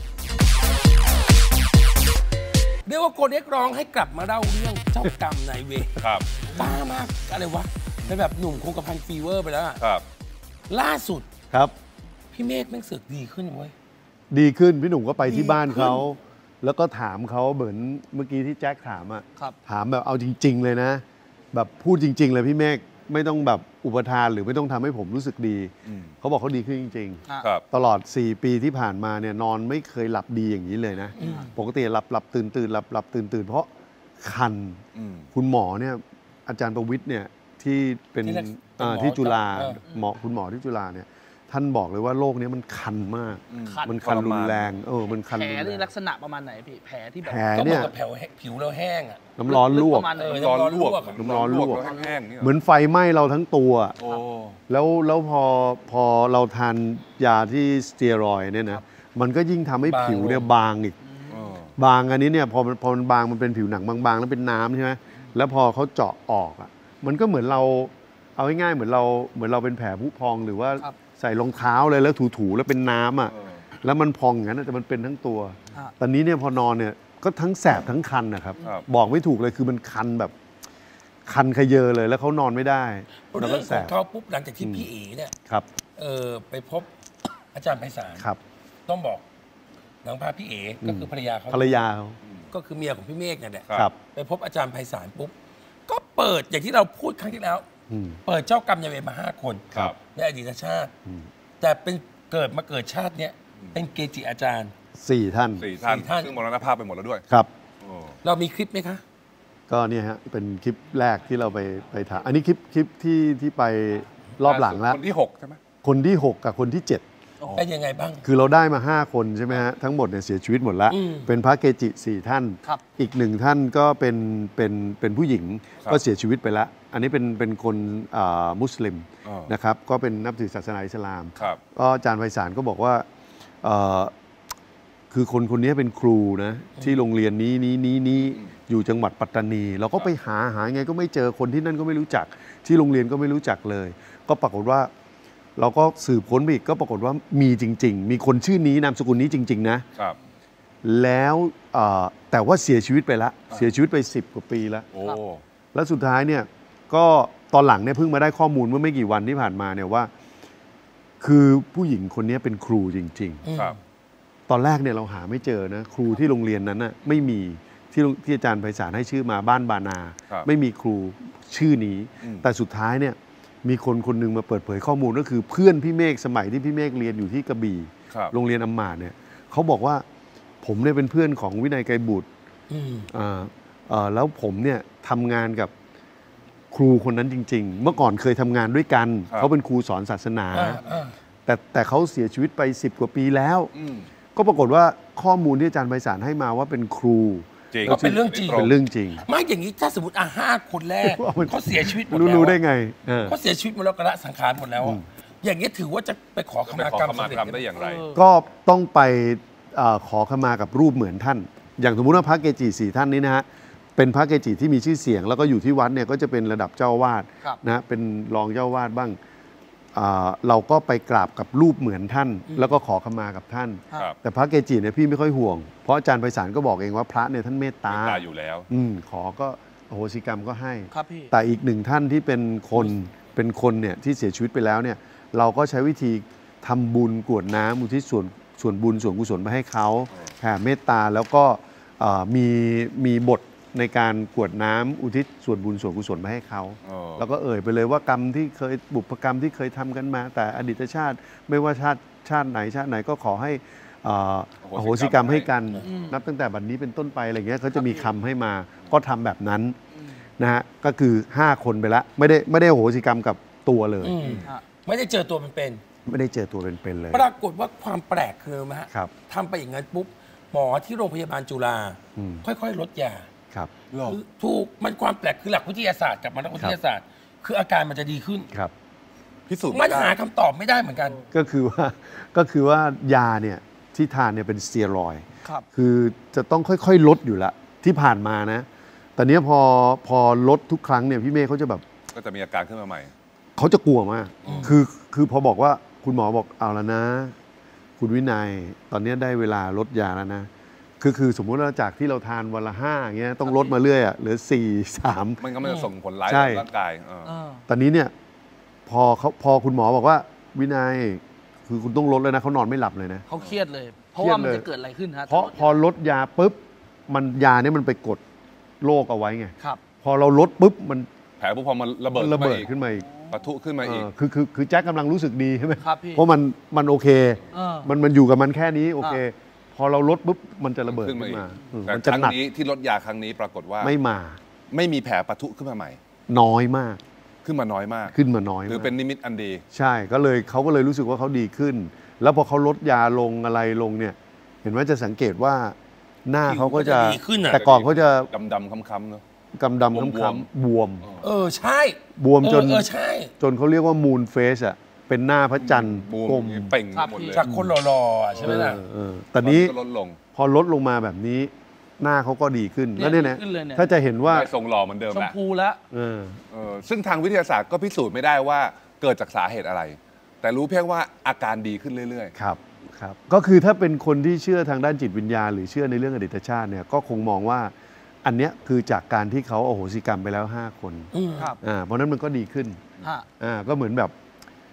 เรียกว่าคนเรียกร้องให้กลับมาเล่าเรื่องเจ้ากรรมนายเวรบ้ามากอะไรวะเป็นแบบหนุ่มคงกระพันฟีเวอร์ไปแล้วล่าสุดครับพี่เมฆแม่งเสือกดีขึ้นเว้ยดีขึ้นพี่หนุ่มก็ไปที่บ้านเขาแล้วก็ถามเขาเหมือนเมื่อกี้ที่แจ็คถามถามแบบเอาจริงๆเลยนะแบบพูดจริงๆเลยพี่เมฆไม่ต้องแบบอุปทานหรือไม่ต้องทำให้ผมรู้สึกดีเขาบอกเขาดีขึ้นจริงๆตลอด4 ปีที่ผ่านมาเนี่ยนอนไม่เคยหลับดีอย่างนี้เลยนะปกติหลับตื่นหลับตื่นเพราะคันคุณหมอเนี่ยอาจารย์ประวิตรเนี่ยที่เป็นที่จุฬาคุณหมอที่จุฬาเนี่ยท่านบอกเลยว่าโรคนี้มันคันมากมันคันรุนแรงมันคันแผลนี่ลักษณะประมาณไหนพี่แผลที่แบบแผลเนี่ยผิวเราแห้งน้ำร้อนลวกน้ำร้อนลวกเหมือนไฟไหม้เราทั้งตัวแล้วพอเราทานยาที่สเตียรอยด์เนี่ยนะมันก็ยิ่งทำให้ผิวเนี่ยบางอีกบางอันนี้เนี่ยพอมันบางมันเป็นผิวหนังบางๆแล้วเป็นน้ำใช่ไหมแล้วพอเขาเจาะออกมันก็เหมือนเราเอาง่ายๆเหมือนเราเป็นแผลผุพองหรือว่าใส่รองเท้าเลยแล้วถูๆแล้วเป็นน้ำแล้วมันพองอย่างนั้นแต่มันเป็นทั้งตัวตอนนี้เนี่ยพอนอนเนี่ยก็ทั้งแสบทั้งคันนะครับบอกไม่ถูกเลยคือมันคันแบบคันขยเยอเลยแล้วเขานอนไม่ได้เรื่องของเขาปุ๊บหลังจากที่พี่เอ๋เนี่ยไปพบอาจารย์ไพศาลต้องบอกหลังพาพี่เอ๋ก็คือภรรยาเขาภรรยาเขาก็คือเมียของพี่เมฆเนี่ยแหละครับไปพบอาจารย์ไพศาลปุ๊บก็เปิดอย่างที่เราพูดครั้งที่แล้ว เปิดเจ้ากรรมนายเวรมา5 คนครับในอดีตชาติ แต่เป็นเกิดชาติเนี้ยเป็นเกจิอาจารย์ 4 ท่าน 4 ท่าน 4 ท่านซึ่งมรณภาพไปหมดแล้วด้วยครับโอ้เรามีคลิปไหมคะก็เนี่ยฮะเป็นคลิปแรกที่เราไปถ่ายอันนี้คลิปที่ไปรอบหลังแล้วคนที่ 6 ใช่ไหมคนที่ 6 กับคนที่ 7 เป็นยังไงบ้างคือเราได้มา 5 คนใช่ไหมฮะ ทั้งหมดเนี่ยเสียชีวิตหมดแล้ว เป็นพระเกจิ 4 ท่านครับอีก 1 ท่านก็เป็นผู้หญิงก็เสียชีวิตไปแล้ว อันนี้เป็นคนมุสลิมนะครับ ก็เป็นนับถือศาสนาอิสลามครับก็อาจารย์ไพศาลก็บอกว่าคือคนนี้เป็นครูนะที่โรงเรียนนี้อยู่จังหวัดปัตตานี เราก็ไปหาไงก็ไม่เจอคนที่นั่นก็ไม่รู้จัก ที่โรงเรียนก็ไม่รู้จักเลย ก็ปรากฏว่าเราก็สืบค้นไปอีกก็ปรากฏว่ามีจริง ๆ มีคนชื่อนี้นามสกุลนี้จริง ๆ นะครับ แล้วแต่ว่าเสียชีวิตไปแล้วเสียชีวิตไป10 กว่าปีแล้วโอ้แล้วสุดท้ายเนี่ยก็ตอนหลังเนี่ยเพิ่งมาได้ข้อมูลเมื่อไม่กี่วันที่ผ่านมาเนี่ยว่า คือผู้หญิงคนนี้เป็นครูจริง ๆครับตอนแรกเนี่ยเราหาไม่เจอนะครูที่โรงเรียนนั้นน่ะไม่มีที่อาจารย์ไพศาลให้ชื่อมาบ้านบานา ไม่มีครูชื่อนี้ แต่สุดท้ายเนี่ยมีคนหนึ่งมาเปิดเผยข้อมูลก็คือเพื่อนพี่เมฆสมัยที่พี่เมฆเรียนอยู่ที่กระบี่ครับโรงเรียนอำมาตย์เนี่ยเขาบอกว่าผมเนี่ยเป็นเพื่อนของวินัยไกรบุตรแล้วผมเนี่ยทำงานกับครูคนนั้นจริง ๆ เมื่อก่อนเคยทำงานด้วยกันเขาเป็นครูสอนศาสนา แต่เขาเสียชีวิตไป10 กว่าปีแล้ว ก็ปรากฏว่าข้อมูลที่อาจารย์ไพศาลให้มาว่าเป็นครูจริงก็เป็นเรื่องจริงเป็นเรื่องจริงไม่อย่างนี้ถ้าสมมติ5 คนแรกเขาเสียชีวิตหมดแล้วรู้ได้ไงเขาเสียชีวิตหมดแล้วกระสังขารหมดแล้วอะอย่างนี้ถือว่าจะไปขอขไปมาขอกรรมขมากรรมได้อย่างไรก็ต้องไปขอขมากับรูปเหมือนท่าน อย่างสมมุติว่าพระเกจิ4 ท่านนี้นะฮะเป็นพระเกจิที่มีชื่อเสียง แล้วก็อยู่ที่วัดเนี่ยก็จะเป็นระดับเจ้าอาวาสนะเป็นรองเจ้าอาวาสบ้างเราก็ไปกราบกับรูปเหมือนท่าน แล้วก็ขอขมากับท่านครับแต่พระเกจิเนี่ยพี่ไม่ค่อยห่วงเพราะอาจารย์ไพศาลก็บอกเองว่าพระเนี่ยท่านเมตตาตายอยู่แล้วขอก็อโหสิกรรมก็ให้ครับพี่แต่อีก1 ท่านที่เป็นคนเนี่ยที่เสียชีวิตไปแล้วเนี่ยเราก็ใช้วิธีทำบุญกรวดน้ำอุทิศส่วนบุญส่วนกุศลไปให้เขาแผ่เมตตาแล้วก็มีบทในการกรวดน้ำอุทิศส่วนบุญส่วนกุศลไปให้เขาแล้วก็เอ่ยไปเลยว่ากรรมที่เคยบุพกรรมที่เคยทำกันมา แต่อดีตชาติไม่ว่าชาติไหนก็ขอให้อโหสิกรรมให้กันนับตั้งแต่บัดนี้เป็นต้นไปอะไรเงี้ยเขาจะมีคำให้มาก็ทำแบบนั้นนะฮะก็คือ5 คนไปแล้วไม่ได้อโหสิกรรมกับตัวเลยไม่ได้เจอตัวเป็นไม่ได้เจอตัวเป็นๆเลยๆปรากฏว่าความแปลกคือไหมฮะครับทำไปอย่างนั้นปุ๊บหมอที่โรงพยาบาลจุฬาค่อยๆลดยาครับคือถูกมันความแปลกคือหลักวิทยาศาสตร์กับนักวิทยาศาสตร์ คืออาการมันจะดีขึ้นครับพิสูจน์มันไม่ได้หาคำตอบไม่ได้เหมือนกันก็คือว่ายาเนี่ยที่ทานเนี่ยเป็นสเตียรอยด์ครับคือจะต้องค่อยๆลดอยู่ละที่ผ่านมานะแต่เนี้ยพอลดทุกครั้งเนี่ยพี่เมฆเขาจะแบบก็จะมีอาการขึ้นมาใหม่เขาจะกลัวมากคือพอบอกว่าคุณหมอบอกเอาแล้วนะ คุณวินัยตอนนี้ได้เวลาลดยาแล้วนะคือสมมุติว่าจากที่เราทานวันละ5อย่างเงี้ยต้องลดมาเรื่อยเหลือ4 3 มันก็ไม่จะส่งผลร้ายใช่ต่อร่างกายตอนนี้เนี่ยพอคุณหมอบอกว่าวินัยคือคุณต้องลดเลยนะเขานอนไม่หลับเลยนะเขาเครียดเลย เพราะว่ามันจะเกิดอะไรขึ้นฮะเพราะพอลดยาปุ๊บยาเนี่ยมันไปกดโรคเอาไว้ไงครับพอเราลดปุ๊บมันแผลพอมันระเบิดขึ้นมาอีกปะทุขึ้นมาอีกคือแจ็คกำลังรู้สึกดีใช่ไหมครับพี่เพราะมันโอเค มันอยู่กับมันแค่นี้โอเค พอเราลดปุ๊บมันจะระเบิดขึ้นขึ้มาน อีกมาแต่มันคจะรั้งหนักนี้ที่ลดยาครั้งนี้ปรากฏว่าไม่มาไม่มีแผลปะทุขึ้นมาใหม่น้อยมากขึ้นมาน้อยมากขึ้นมาน้อยหรือมากเป็นนิมิตอันดีใช่เขาก็เลยรู้สึกว่าเขาดีขึ้น แล้วพอเขาลดยาลงอะไรลงเนี่ยเห็นว่าจะสังเกตว่าหน้าเขาก็จะดีขึ้นอะแต่ก่อนเขาจะดำๆค้ำๆเนอะกำดำบวมค้ำๆบวมใช่บวมจนใช่จนเขาเรียกว่ามูนเฟสอ่ะเป็นหน้าพระจันทร์บวมกลมเป่งครับหมดเลยจากคนหล่อๆใช่ไหมล่ะแต่นี้ก็ลดลงพอลดลงมาแบบนี้หน้าเขาก็ดีขึ้นเนี่ยแล้วเนี่ยนะขึ้นเลยเนี่ยถ้าจะเห็นว่าได้ทรงหล่อเหมือนเดิมชมแล้วพูแล้วซึ่งทางวิทยาศาสตร์ก็พิสูจน์ไม่ได้ว่าเกิดจากสาเหตุอะไร แต่รู้เพียงว่าอาการดีขึ้นเรื่อยครับก็คือถ้าเป็นคนที่เชื่อทางด้านจิตวิญญาณหรือเชื่อในเรื่องอดีตชาติเนี่ยก็คงมองว่าอันเนี้ยคือจากการที่เขาอโหสิกรรมไปแล้ว5 คนครับเพราะนั้นมันก็ดีขึ้นฮะก็เหมือนแบบ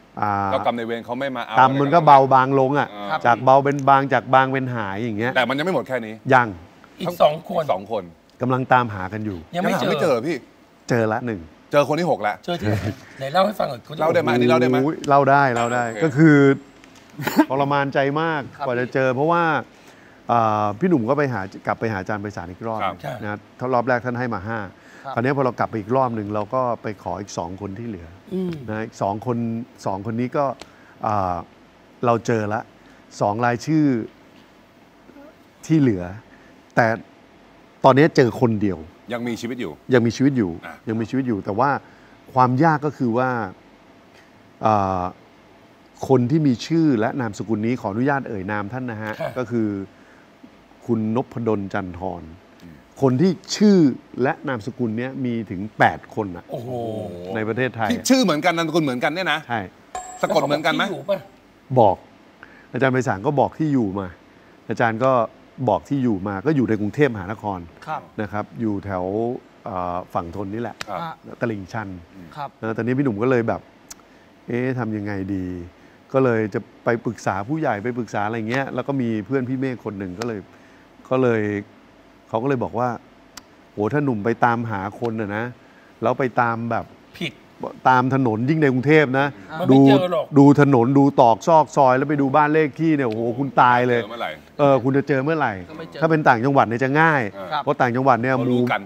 เจ้ากรรมนายเวรเขาไม่มาเอากรรมมันก็เบาบางลงอ่ะจากเบาเป็นบางจากบางเป็นหายอย่างเงี้ยแต่มันยังไม่หมดแค่นี้ยังอีก2 คนกำลังตามหากันอยู่ยังไม่เจอพี่เจอละ1เจอคนที่6แล้วเจอที่ไหนเล่าให้ฟังหน่อยเล่าได้ไหมอันนี้เล่าได้ไหมเล่าได้ก็คือทรมานใจมากกว่าจะเจอเพราะว่าพี่หนุ่มก็กลับไปหาอาจารย์ไพศาลอีกรอบนะรอบแรกท่านให้มา5คราวนี้พอเรากลับไปอีกรอบหนึ่งเราก็ไปขออีก2คนที่เหลือนะอีก2 คนนี้ก็เราเจอละ2 รายชื่อที่เหลือแต่ตอนนี้เจอคนเดียวยังมีชีวิตอยู่ยังมีชีวิตอยู่แต่ว่าความยากก็คือว่าคนที่มีชื่อและนามสกุลนี้ขออนุญาตเอ่ยนามท่านนะฮะก็คือคุณนพดลจันทรคนที่ชื่อและนามสกุลนี้มีถึง8 คนอ่ะในประเทศไทยที่ชื่อเหมือนกันนามสกุลเหมือนกันเนี่ยนะใช่สะกดเหมือนกันไหมบอกอาจารย์ไพศาลก็บอกที่อยู่มาอาจารย์ก็บอกที่อยู่มาก็อยู่ในกรุงเทพมหานครนะครับอยู่แถวฝั่งทนนี่แหละตลิ่งชันตอนนี้พี่หนุ่มก็เลยแบบทำยังไงดีก็เลยจะไปปรึกษาผู้ใหญ่ไปปรึกษาอะไรเงี้ยแล้วก็มีเพื่อนพี่เมฆคนหนึ่งก็เลยเขาก็เลยบอกว่าโอ้ถ้าหนุ่มไปตามหาคนนะแล้วไปตามแบบผิดตามถนนยิ่งในกรุงเทพนะดูถนนดูตอกซอกซอยแล้วไปดูบ้านเลขที่เนี่ยโอ้โหคุณตายเลยคุณจะเจอเมื่อไหร่ถ้าเป็นต่างจังหวัดเนี่ยจะง่ายเพราะต่างจังหวัดเนี่ยรู้กัน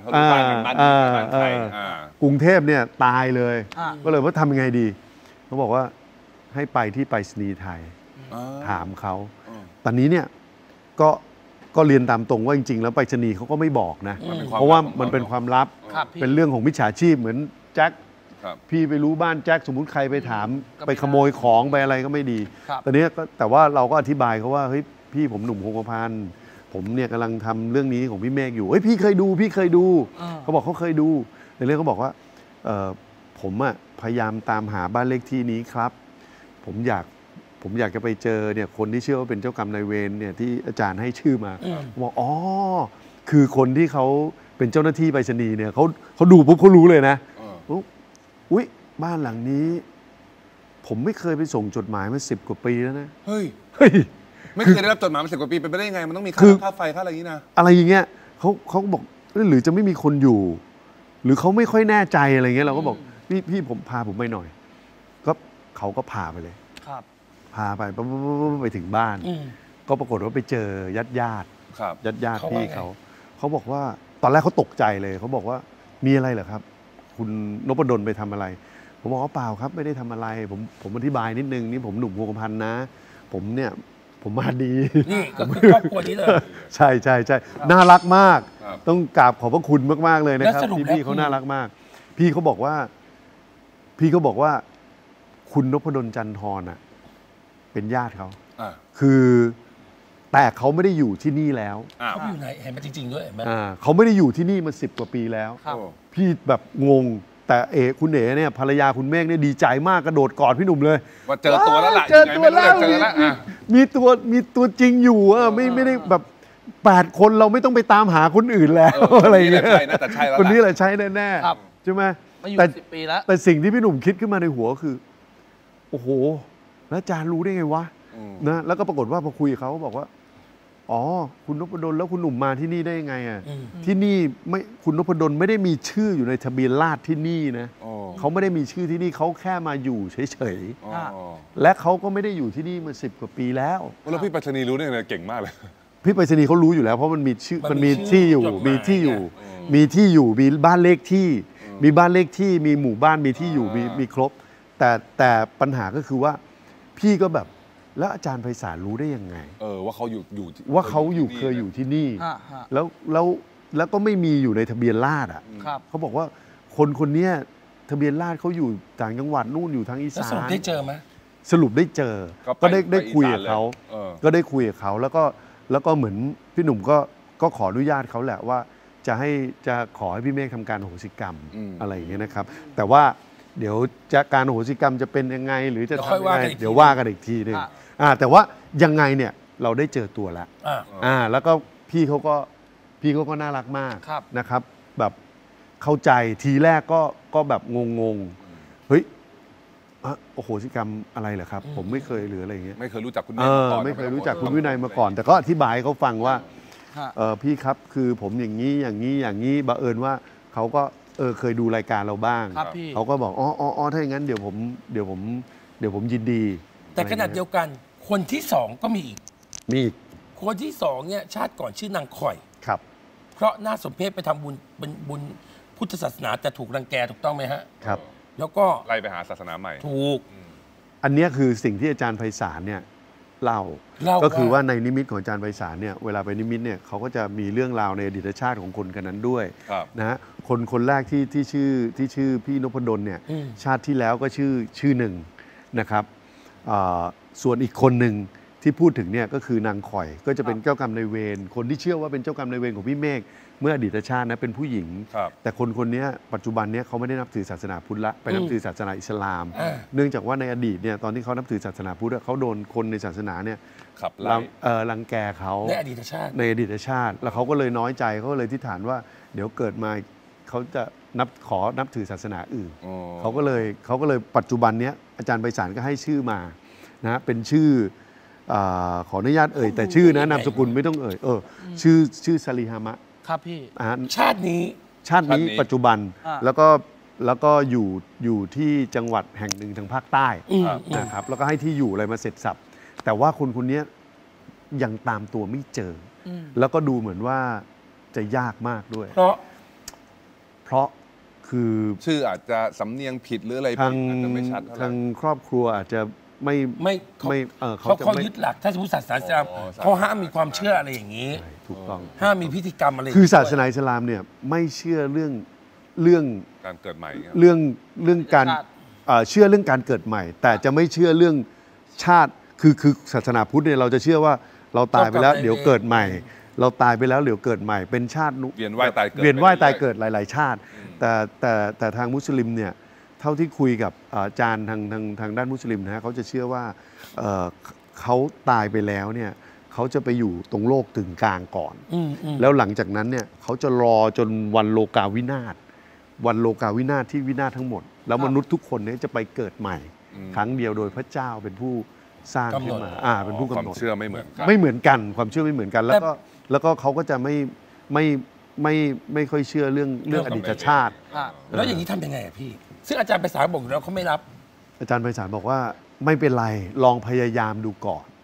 กรุงเทพเนี่ยตายเลยก็เลยว่าทำยังไงดีเขาบอกว่าให้ไปที่ไปรษณีย์ไทยถามเขาตอนนี้เนี่ยก็เรียนตามตรงว่าจริงๆแล้วไปรษณีย์เขาก็ไม่บอกนะเพราะว่ามันเป็นความลับเป็นเรื่องของมิจฉาชีพเหมือนแจ็คพี่ไปรู้บ้านแจ็คสมมุติใครไปถามไปขโมยของไปอะไรก็ไม่ดีตอนนี้แต่ว่าเราก็อธิบายเขาว่าเฮ้ยพี่ผมหนุ่มคงกระพันผมเนี่ยกำลังทำเรื่องนี้ของพี่เมฆอยู่เฮ้ยพี่เคยดูเขาบอกเขาเคยดูในเรื่องเขาบอกว่าผมอะพยายามตามหาบ้านเลขที่นี้ครับผมอยากจะไปเจอเนี่ยคนที่เชื่อว่าเป็นเจ้ากรรมนายเวรเนี่ยที่อาจารย์ให้ชื่อมาบอกอ๋อคือคนที่เขาเป็นเจ้าหน้าที่ไปรษณีย์เนี่ยเขาดูปุ๊บเขารู้เลยนะอุ๊ยบ้านหลังนี้ผมไม่เคยไปส่งจดหมายมา10 กว่าปีแล้วนะเฮ้ยไม่เคยได้รับจดหมายมา10 กว่าปีเป็นไปได้ยังไงมันต้องมีค่าไฟค่าอะไรอย่างนี้นะอะไรอย่างเงี้ยเขาบอกหรือจะไม่มีคนอยู่หรือเขาไม่ค่อยแน่ใจอะไรเงี้ยเราก็บอกพี่ผมพาผมไปหน่อยก็เขาก็พาไปเลยพาไปไปถึงบ้านก็ปรากฏว่าไปเจอญาติพี่เขาบอกว่าตอนแรกเขาตกใจเลยเขาบอกว่ามีอะไรเหรอครับคุณนพดลไปทำอะไรผมบอกว่าเปล่าครับไม่ได้ทำอะไรผมอธิบายนิดนึงนี่ผมหนุ่มคงกระพันนะผมมาดีนี่ก็คือครอบครัวนี้เลยใช่น่ารักมากต้องกราบขอบพระคุณมากๆเลยนะครับพี่เขาน่ารักมากพี่เขาบอกว่าคุณนพดลจันทรน่ะเป็นญาติเขาคือแต่เขาไม่ได้อยู่ที่นี่แล้วเขาอยู่ไหนเห็นมาจริงๆด้วยเห็นไหมเขาไม่ได้อยู่ที่นี่มา10 กว่าปีแล้วพี่แบบงงแต่คุณเอ๋เนี่ยภรรยาคุณเมฆเนี่ยดีใจมากกระโดดกอดพี่หนุ่มเลยว่าเจอตัวแล้วล่ะเจอตัวแล้วมีตัวจริงอยู่ไม่ได้แบบ8 คนเราไม่ต้องไปตามหาคนอื่นแล้วอะไรเงี้ยคนนี้แหละใช้แน่ๆใช่ไหมแต่10 ปีแล้วแต่สิ่งที่พี่หนุ่มคิดขึ้นมาในหัวคือโอ้โหแล้วอาจารย์รู้ได้ไงวะนะแล้วก็ปรากฏว่าพอคุยกับเขาบอกว่าอ๋อคุณนพดลแล้วคุณหนุ่มมาที่นี่ได้ยังไงอ่ะที่นี่ไม่คุณนพดลไม่ได้มีชื่ออยู่ในทะเบียนราษฎร์ที่นี่นะเขาไม่ได้มีชื่อที่นี่เขาแค่มาอยู่เฉยๆและเขาก็ไม่ได้อยู่ที่นี่มา10 กว่าปีแล้วแล้วพี่ไปรษณีย์รู้ได้ไงเก่งมากเลยพี่ไปรษณีย์เขารู้อยู่แล้วเพราะมันมีชื่อมันมีที่อยู่มีบ้านเลขที่มีหมู่บ้านมีที่อยู่มีครบแต่ปัญหาก็คือว่าพี่ก็แบบแล้วอาจารย์ไพศาลรู้ได้ยังไงว่าเขาอยู่ว่าเขาเคยอยู่ที่นี่แล้วก็ไม่มีอยู่ในทะเบียนราษฎร์อ่ะเขาบอกว่าคนนี้ทะเบียนราษฎร์เขาอยู่ต่างจังหวัดนู่นอยู่ทางอีสานสรุปได้เจอไหมสรุปได้เจอก็ได้คุยกับเขาแล้วก็เหมือนพี่หนุ่มก็ขออนุญาตเขาแหละว่าจะขอให้พี่เมฆทำการโหสิกรรมอะไรอย่างเงี้ยนะครับแต่ว่าเดี๋ยวการโหสิกรรมจะเป็นยังไงหรือจะทำยังไงเดี๋ยวว่ากันอีกทีนึงแต่ว่ายังไงเนี่ยเราได้เจอตัวแล้วแล้วก็พี่เขาก็น่ารักมากนะครับแบบเข้าใจทีแรกก็แบบงงเฮ้ยโอโหสิกรรมอะไรเหรอครับผมไม่เคยหรืออะไรอย่างเงี้ยไม่เคยรู้จักคุณเมฆมาก่อนไม่เคยรู้จักคุณวินัยมาก่อน แต่ก็อธิบายให้เขาฟังว่าพี่ครับคือผมอย่างนี้อย่างนี้บังเอิญว่าเขาก็เคยดูรายการเราบ้างเขาก็บอกอ๋อถ้าอย่างนั้นเดี๋ยวผมยินดีแต่ขนาดเดียวกันคนที่สองก็มีอีกคนที่สองเนี่ยชาติก่อนชื่อนางข่อยครับเพราะน่าสมเพชไปทำบุญเป็นบุญพุทธศาสนาแต่ถูกรังแกถูกต้องไหมฮะครับแล้วก็ไล่ไปหาศาสนาใหม่ถูกอันนี้คือสิ่งที่อาจารย์ไพศาลเนี่ยเล่าก็คือว่าในนิมิตของอาจารย์ไพศาลเนี่ยเวลาไปนิมิตเนี่ยเขาก็จะมีเรื่องราวในอดีตชาติของคนกันนั้นด้วยนะฮะคนแรกที่ชื่อพี่นพดลเนี่ยชาติที่แล้วก็ชื่อหนึ่งนะครับส่วนอีกคนหนึ่งที่พูดถึงเนี่ยก็คือนางข่อยก็จะเป็นเจ้ากรรมนายเวรคนที่เชื่อว่าเป็นเจ้ากรรมนายเวรของพี่เมฆเมื่ออดีตชาตินะเป็นผู้หญิงแต่คนนี้ปัจจุบันนี้เขาไม่ได้นับถือศาสนาพุทธละไปนับถือศาสนาอิสลามเนื่องจากว่าในอดีตเนี่ยตอนที่เขานับถือศาสนาพุทธเขาโดนคนในศาสนาเนี่ยรังแกเขาในอดีตชาติแล้วเขาก็เลยน้อยใจเขาเลยที่ฐานว่าเดี๋ยวเกิดมาเขาจะขอนับถือศาสนาอื่นเขาก็เลยปัจจุบันนี้อาจารย์ไพศาลก็ให้ชื่อมานะเป็นชื่อขออนุญาตแต่ชื่อนะนามสกุลไม่ต้องชื่อซาลีฮามะครับพี่ชาตินี้ปัจจุบันแล้วก็อยู่ที่จังหวัดแห่งหนึ่งทางภาคใต้นะครับแล้วก็ให้ที่อยู่อะไรมาเสร็จสับแต่ว่าคนนี้ยังตามตัวไม่เจอแล้วก็ดูเหมือนว่าจะยากมากด้วยเพราะคือชื่ออาจจะสำเนียงผิดหรืออะไรผิดอาจจะไม่ชัดทางครอบครัวอาจจะไม่เขายึดหลักถ้าสมมติศาสนาอิสลามเขาห้ามมีความเชื่ออะไรอย่างนี้ถูกต้องห้ามมีพิธีกรรมอะไรคือศาสนาอิสลามเนี่ยไม่เชื่อเรื่องการเกิดใหม่เรื่องการเชื่อเรื่องการเกิดใหม่ แต่จะไม่เชื่อเรื่องชาติคือศาสนาพุทธเนี่ยเราจะเชื่อว่าเราตายไปแล้วเดี๋ยวเกิดใหม่เราตายไปแล้วเดี๋ยวเกิดใหม่เป็นชาติเวียนว่ายตายเกิดหลายๆชาติแต่ทางมุสลิมเนี่ยเท่าที่คุยกับอาจารย์ทางด้านมุสลิมนะฮะเขาจะเชื่อว่าเขาตายไปแล้วเนี่ยเขาจะไปอยู่ตรงโลกถึงกลางก่อนแล้วหลังจากนั้นเนี่ยเขาจะรอจนวันโลกาวินาศที่วินาศทั้งหมดแล้วมนุษย์ทุกคนเนี่ยจะไปเกิดใหม่ครั้งเดียวโดยพระเจ้าเป็นผู้สร้างขึ้นมาเป็นผู้กำหนดความเชื่อไม่เหมือนกันความเชื่อไม่เหมือนกันแล้วก็เขาก็จะไม่ค่อยเชื่อเรื่องอดีตชาติแล้วอย่างนี้ทำยังไงพี่ซึ่งอาจารย์ไพศาลบอกแล้วเขาไม่รับอาจารย์ไพศาลบอกว่าไม่เป็นไรลองพยายามดูก่อน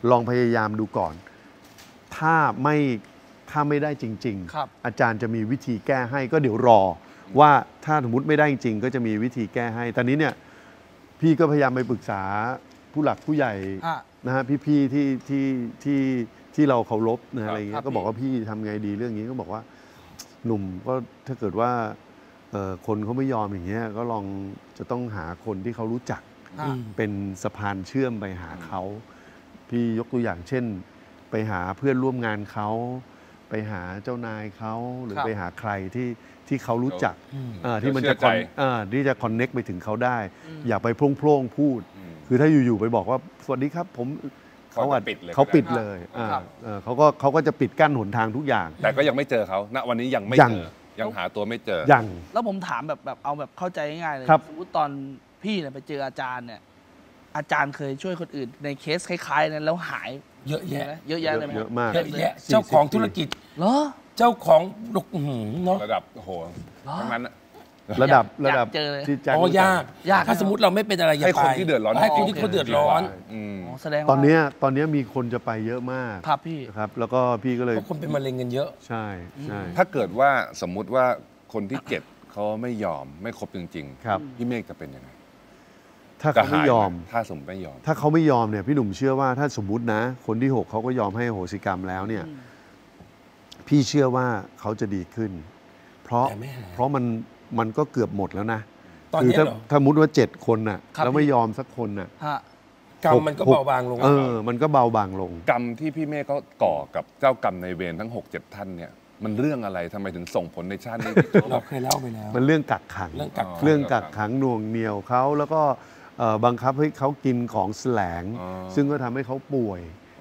ถ้าไม่ได้จริงๆอาจารย์จะมีวิธีแก้ให้ก็เดี๋ยวรอว่าถ้าสมมติไม่ได้จริงก็จะมีวิธีแก้ให้ตอนนี้เนี่ยพี่ก็พยายามไปปรึกษาผู้หลักผู้ใหญ่นะฮะพี่ที่เราเคารพนะอะไรเงี้ยก็บอกว่าพี่ทำไงดีเรื่องนี้ก็บอกว่าหนุ่มก็ถ้าเกิดว่าคนเขาไม่ยอมอย่างเงี้ยก็ลองจะต้องหาคนที่เขารู้จักเป็นสะพานเชื่อมไปหาเขาพี่ยกตัวอย่างเช่นไปหาเพื่อนร่วมงานเขาไปหาเจ้านายเขาหรือไปหาใครที่เขารู้จักที่มันจะที่จะคอนเน็กไปถึงเขาได้อย่าไปโพร่งพูดคือถ้าอยู่ๆไปบอกว่าสวัสดีครับผมเขาปิดเลยเขาก็จะปิดกั้นหนทางทุกอย่างแต่ก็ยังไม่เจอเขาณวันนี้ยังไม่เจอยังหาตัวไม่เจอยังแล้วผมถามแบบเอาแบบเข้าใจง่ายๆเลยสมมติตอนพี่เนี่ยไปเจออาจารย์เนี่ยอาจารย์เคยช่วยคนอื่นในเคสคล้ายๆนั้นแล้วหายเยอะแยะเลยไหมเยอะมากเจ้าของธุรกิจเหรอเจ้าของเนาะระดับโอ้โหทั้งนั้นระดับที่ใจยากถ้าสมมติเราไม่เป็นอะไรให้คนที่เดือดร้อนให้คนที่เขาเดือดร้อนแสดงตอนนี้มีคนจะไปเยอะมากครับพี่ครับแล้วก็พี่ก็เลยคนเป็นมะเร็งกันเยอะใช่ถ้าเกิดว่าสมมุติว่าคนที่เก็บเขาไม่ยอมไม่ครบจริงๆครับพี่เมฆจะเป็นยังไงถ้าเขาไม่ยอมถ้าสมมติไม่ยอมถ้าเขาไม่ยอมเนี่ยพี่หนุ่มเชื่อว่าถ้าสมมุตินะคนที่6เขาก็ยอมให้โหสิกรรมแล้วเนี่ยพี่เชื่อว่าเขาจะดีขึ้นเพราะมันก็เกือบหมดแล้วนะคือถ้ามุติว่า7คนน่ะแล้วไม่ยอมสักคนน่ะกรรมมันก็เบาบางลงมันก็เบาบางลงกรรมที่พี่เมฆเขาก่อกับเจ้ากรรมในเวรทั้ง 6-7 ท่านเนี่ยมันเรื่องอะไรทำไมถึงส่งผลในชาตินี้เราเคยเล่าไปแล้วมันเรื่องกักขังหน่วงเหนี่ยวเขาแล้วก็บังคับให้เขากินของแสลงซึ่งก็ทำให้เขาป่วย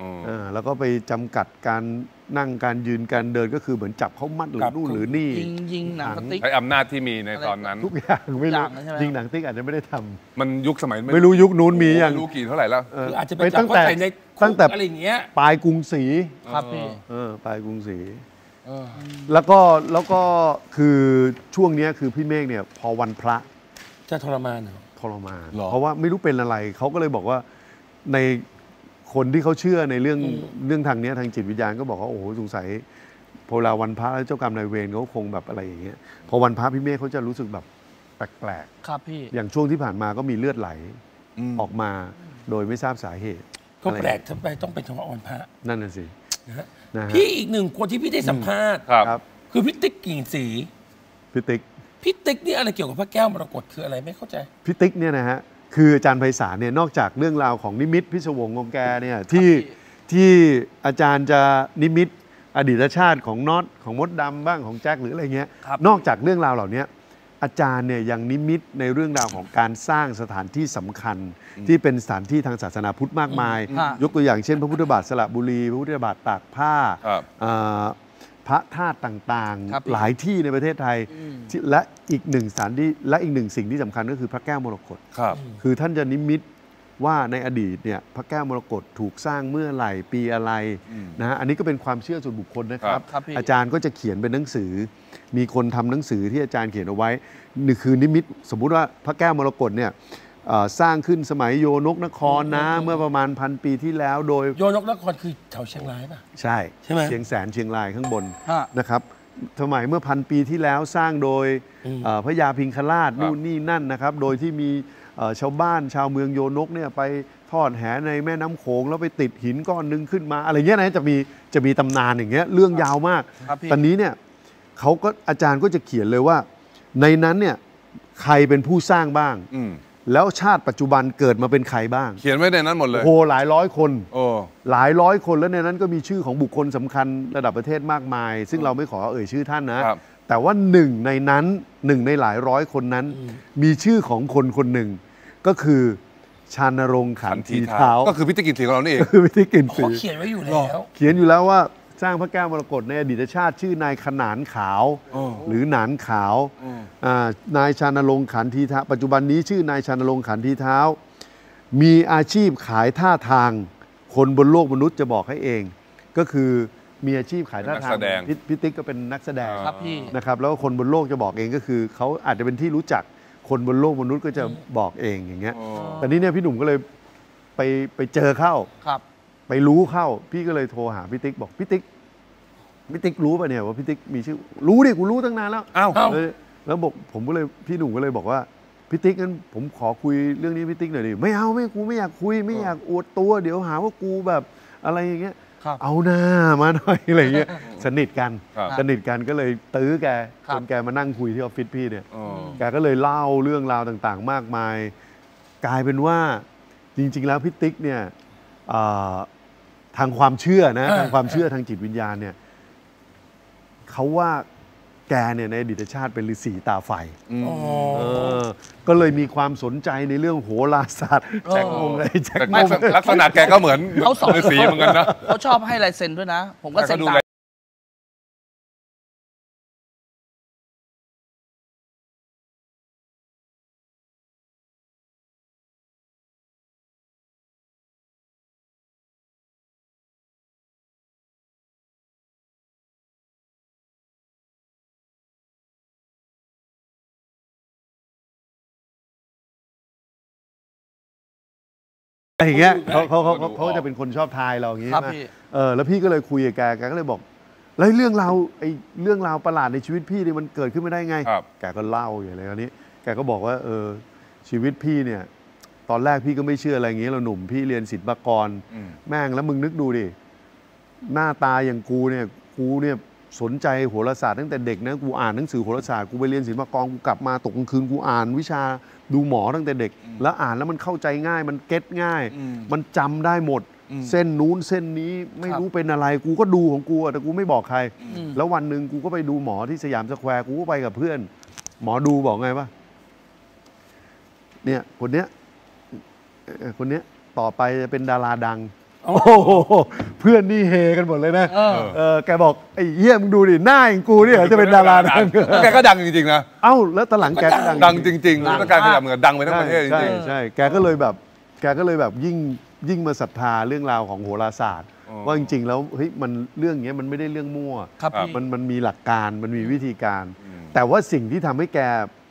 แล้วก็ไปจำกัดการนั่งการยืนการเดินก็คือเหมือนจับเขามัดหรือนู่นหรือนี่ยิงหนังสติ๊กใช้อำนาจที่มีในตอนนั้นทุกอย่างไม่รู้ยิงหนังติ๊กอาจจะไม่ได้ทำมันยุคสมัยไม่รู้ยุคนู้นมีอย่างไม่รู้กี่เท่าไหร่แล้วอาจจะเป็นตั้งแต่อะไรอย่างเงี้ยปลายกรุงศรีครับพี่ปลายกรุงศรีแล้วก็คือช่วงนี้คือพี่เมฆเนี่ยพอวันพระจะทรมานเหรอทรมานเพราะว่าไม่รู้เป็นอะไรเขาก็เลยบอกว่าในคนที่เขาเชื่อในเรื่องทางนี้ทางจิตวิญญาณก็บอกว่าโอ้โหสงสัยพอเวลาวันพระแล้วเจ้ากรรมนายเวรเขาคงแบบอะไรอย่างเงี้ยพอวันพระพี่เมฆเขาจะรู้สึกแบบแปลกๆครับพี่อย่างช่วงที่ผ่านมาก็มีเลือดไหลออกมาโดยไม่ทราบสาเหตุก็แปลกทำไมต้องเป็นเฉพาะวันพระนั่นน่ะสิพี่อีกหนึ่งคนที่พี่ได้สัมภาษณ์คือพี่ติ๊กกิ่งศรีพี่ติ๊กนี่อะไรเกี่ยวกับพระแก้วมรกตคืออะไรไม่เข้าใจพี่ติ๊กเนี่ยนะฮะคืออาจารย์ไพศาลเนี่ยนอกจากเรื่องราวของนิมิตพิศวงของแกเนี่ยที่อาจารย์จะนิมิตอดีตชาติของน็อตของมดดำบ้างของแจ็คหรืออะไรเงี้ยนอกจากเรื่องราวเหล่านี้อาจารย์เนี่ยยังนิมิตในเรื่องราวของการสร้างสถานที่สำคัญที่เป็นสถานที่ทางศาสนาพุทธมากมายยกตัวอย่างเช่นพระพุทธบาทสระบุรีพระพุทธบาทตากผ้าพระธาตุต่างๆหลายที่ในประเทศไทยและอีกหนึ่งสถานที่และอีกหนึ่งสิ่งที่สำคัญก็คือพระแก้วมรกตคือท่านจะนิมิตว่าในอดีตเนี่ยพระแก้วมรกตถูกสร้างเมื่อไหร่ปีอะไรนะฮะอันนี้ก็เป็นความเชื่อส่วนบุคคลนะครับอาจารย์ก็จะเขียนเป็นหนังสือมีคนทำหนังสือที่อาจารย์เขียนเอาไว้นี่คือนิมิตสมมุติว่าพระแก้วมรกตเนี่ยสร้างขึ้นสมัยโยนกนครนะเมื่อประมาณ1,000 ปีที่แล้วโดยโยนกนครคือแถวเชียงรายป่ะใช่ไหมเชียงแสนเชียงรายข้างบนนะครับสมัยเมื่อ1,000 ปีที่แล้วสร้างโดยพระยาพิงคราชนู่นนี่นั่นนะครับโดยที่มีชาวบ้านชาวเมืองโยนกเนี่ยไปทอดแหในแม่น้ำโขงแล้วไปติดหินก้อนนึงขึ้นมาอะไรเงี้ยนะจะมีตำนานอย่างเงี้ยเรื่องยาวมากตอนนี้เนี่ยเขาก็อาจารย์ก็จะเขียนเลยว่าในนั้นเนี่ยใครเป็นผู้สร้างบ้างแล้วชาติปัจจุบันเกิดมาเป็นใครบ้างเขียนไว้ในนั้นหมดเลยโอ้หลายร้อยคนหลายร้อยคนแล้วในนั้นก็มีชื่อของบุคคลสำคัญระดับประเทศมากมายซึ่งเราไม่ขอเอ่ยชื่อท่านนะแต่ว่าหนึ่งในนั้นหนึ่งในหลายร้อยคนนั้นมีชื่อของคนคนหนึ่งก็คือชานรงค์ขันทีเท้าก็คือพิธีกินสีของเรานี่เองคือพิธีกินสีเขียนไว้อยู่แล้วเขียนอยู่แล้วว่าสร้างพระแก้วมรกตในอดีตชาติชื่อนายขนานขาวหรือหนานขาวนายชานรงค์ขันทีเท้าปัจจุบันนี้ชื่อนายชานรงค์ขันทีเท้ามีอาชีพขายท่าทางคนบนโลกมนุษย์จะบอกให้เองก็คือมีอาชีพขายท่าทางพิติ๊กก็เป็นนักแสดงนะครับแล้วคนบนโลกจะบอกเองก็คือเขาอาจจะเป็นที่รู้จักคนบนโลกมนุษย์ก็จะบอกเองอย่างเงี้ยแต่นี้เนี่ยพี่หนุ่มก็เลยไปเจอเข้าไปรู้เข้าพี่ก็เลยโทรหาพี่ติ๊กบอกพี่ติ๊กรู้ป่ะเนี่ยว่าพี่ติ๊กมีชื่อรู้ดิกูรู้ตั้งนานแล้วแล้วบอกผมก็เลยพี่หนุ่มก็เลยบอกว่าพี่ติ๊กงั้นผมขอคุยเรื่องนี้พี่ติ๊กหน่อยดิไม่เอากูไม่อยากคุยไม่อยากอวดตัวเดี๋ยวหาว่ากูแบบอะไรอย่างเงี้ยเอาหน้ามาหน่อยอะไรเงี้ยสนิทกันก็เลยตื้อแกจนแกมานั่งคุยที่ออฟฟิศพี่เนี่ยแกก็เลยเล่าเรื่องราวต่างๆมากมายกลายเป็นว่าจริงๆแล้วพี่ติ๊กเนี่ยทางความเชื่อนะทางความเชื่อทางจิตวิญญาณเนี่ยเขาว่าแกเนี่ยในอดีตชาติเป็นฤาษีตาไฟก็เลยมีความสนใจในเรื่องโหราศาสตร์แจ็คมงอะไรแจ็คมงลักษณะแกก็เหมือนฤาษีเหมือนกันนะเขาชอบให้ลายเซ็นด้วยนะผมก็เซ็นตามอย่างเงี้ยเขาจะเป็นคนชอบทายเราอย่างงี้ใช่ไหมแล้วพี่ก็เลยคุยกับแกก็เลยบอกแล้วเรื่องราวประหลาดในชีวิตพี่นี่มันเกิดขึ้นไม่ได้ไงแกก็เล่าอย่างไรคราวนี้แกก็บอกว่าชีวิตพี่เนี่ยตอนแรกพี่ก็ไม่เชื่ออะไรอย่างเงี้ยเราหนุ่มพี่เรียนศิลปากรแม่งแล้วมึงนึกดูดิหน้าตาอย่างกูเนี่ยสนใจโหราศาสตร์ตั้งแต่เด็กนะกูอ่านหนังสือโหราศาสตร์กูไปเรียนศิลปากรกูกลับมาตกกลางคืนกูอ่านวิชาดูหมอตั้งแต่เด็กแล้วอ่านแล้วมันเข้าใจง่ายมันเก็ตง่ายมันจำได้หมดเส้นนู้นเส้นนี้ไม่รู้เป็นอะไรกูก็ดูของกูแต่กูไม่บอกใครแล้ววันหนึ่งกูก็ไปดูหมอที่สยามสแควร์กูก็ไปกับเพื่อนหมอดูบอกไงวะเนี่ยคนเนี้ยต่อไปจะเป็นดาราดังโอ้โหเพื่อนนี่เฮกันหมดเลยนะแกบอกไอ้เหี้ยมึงดูดิหน้าอย่างกูเนี่ยจะเป็นดาราดังแกก็ดังจริงๆนะเอ้าแล้วตอนหลังแกก็ดังจริงๆแล้วการขยับเหมือนดังไปทั้งประเทศจริงๆใช่แกก็เลยแบบยิ่งมาศรัทธาเรื่องราวของโหราศาสตร์ว่าจริงๆแล้วเฮ้ยมันเรื่องนี้มันไม่ได้เรื่องมั่วมันมีหลักการมันมีวิธีการแต่ว่าสิ่งที่ทำให้แก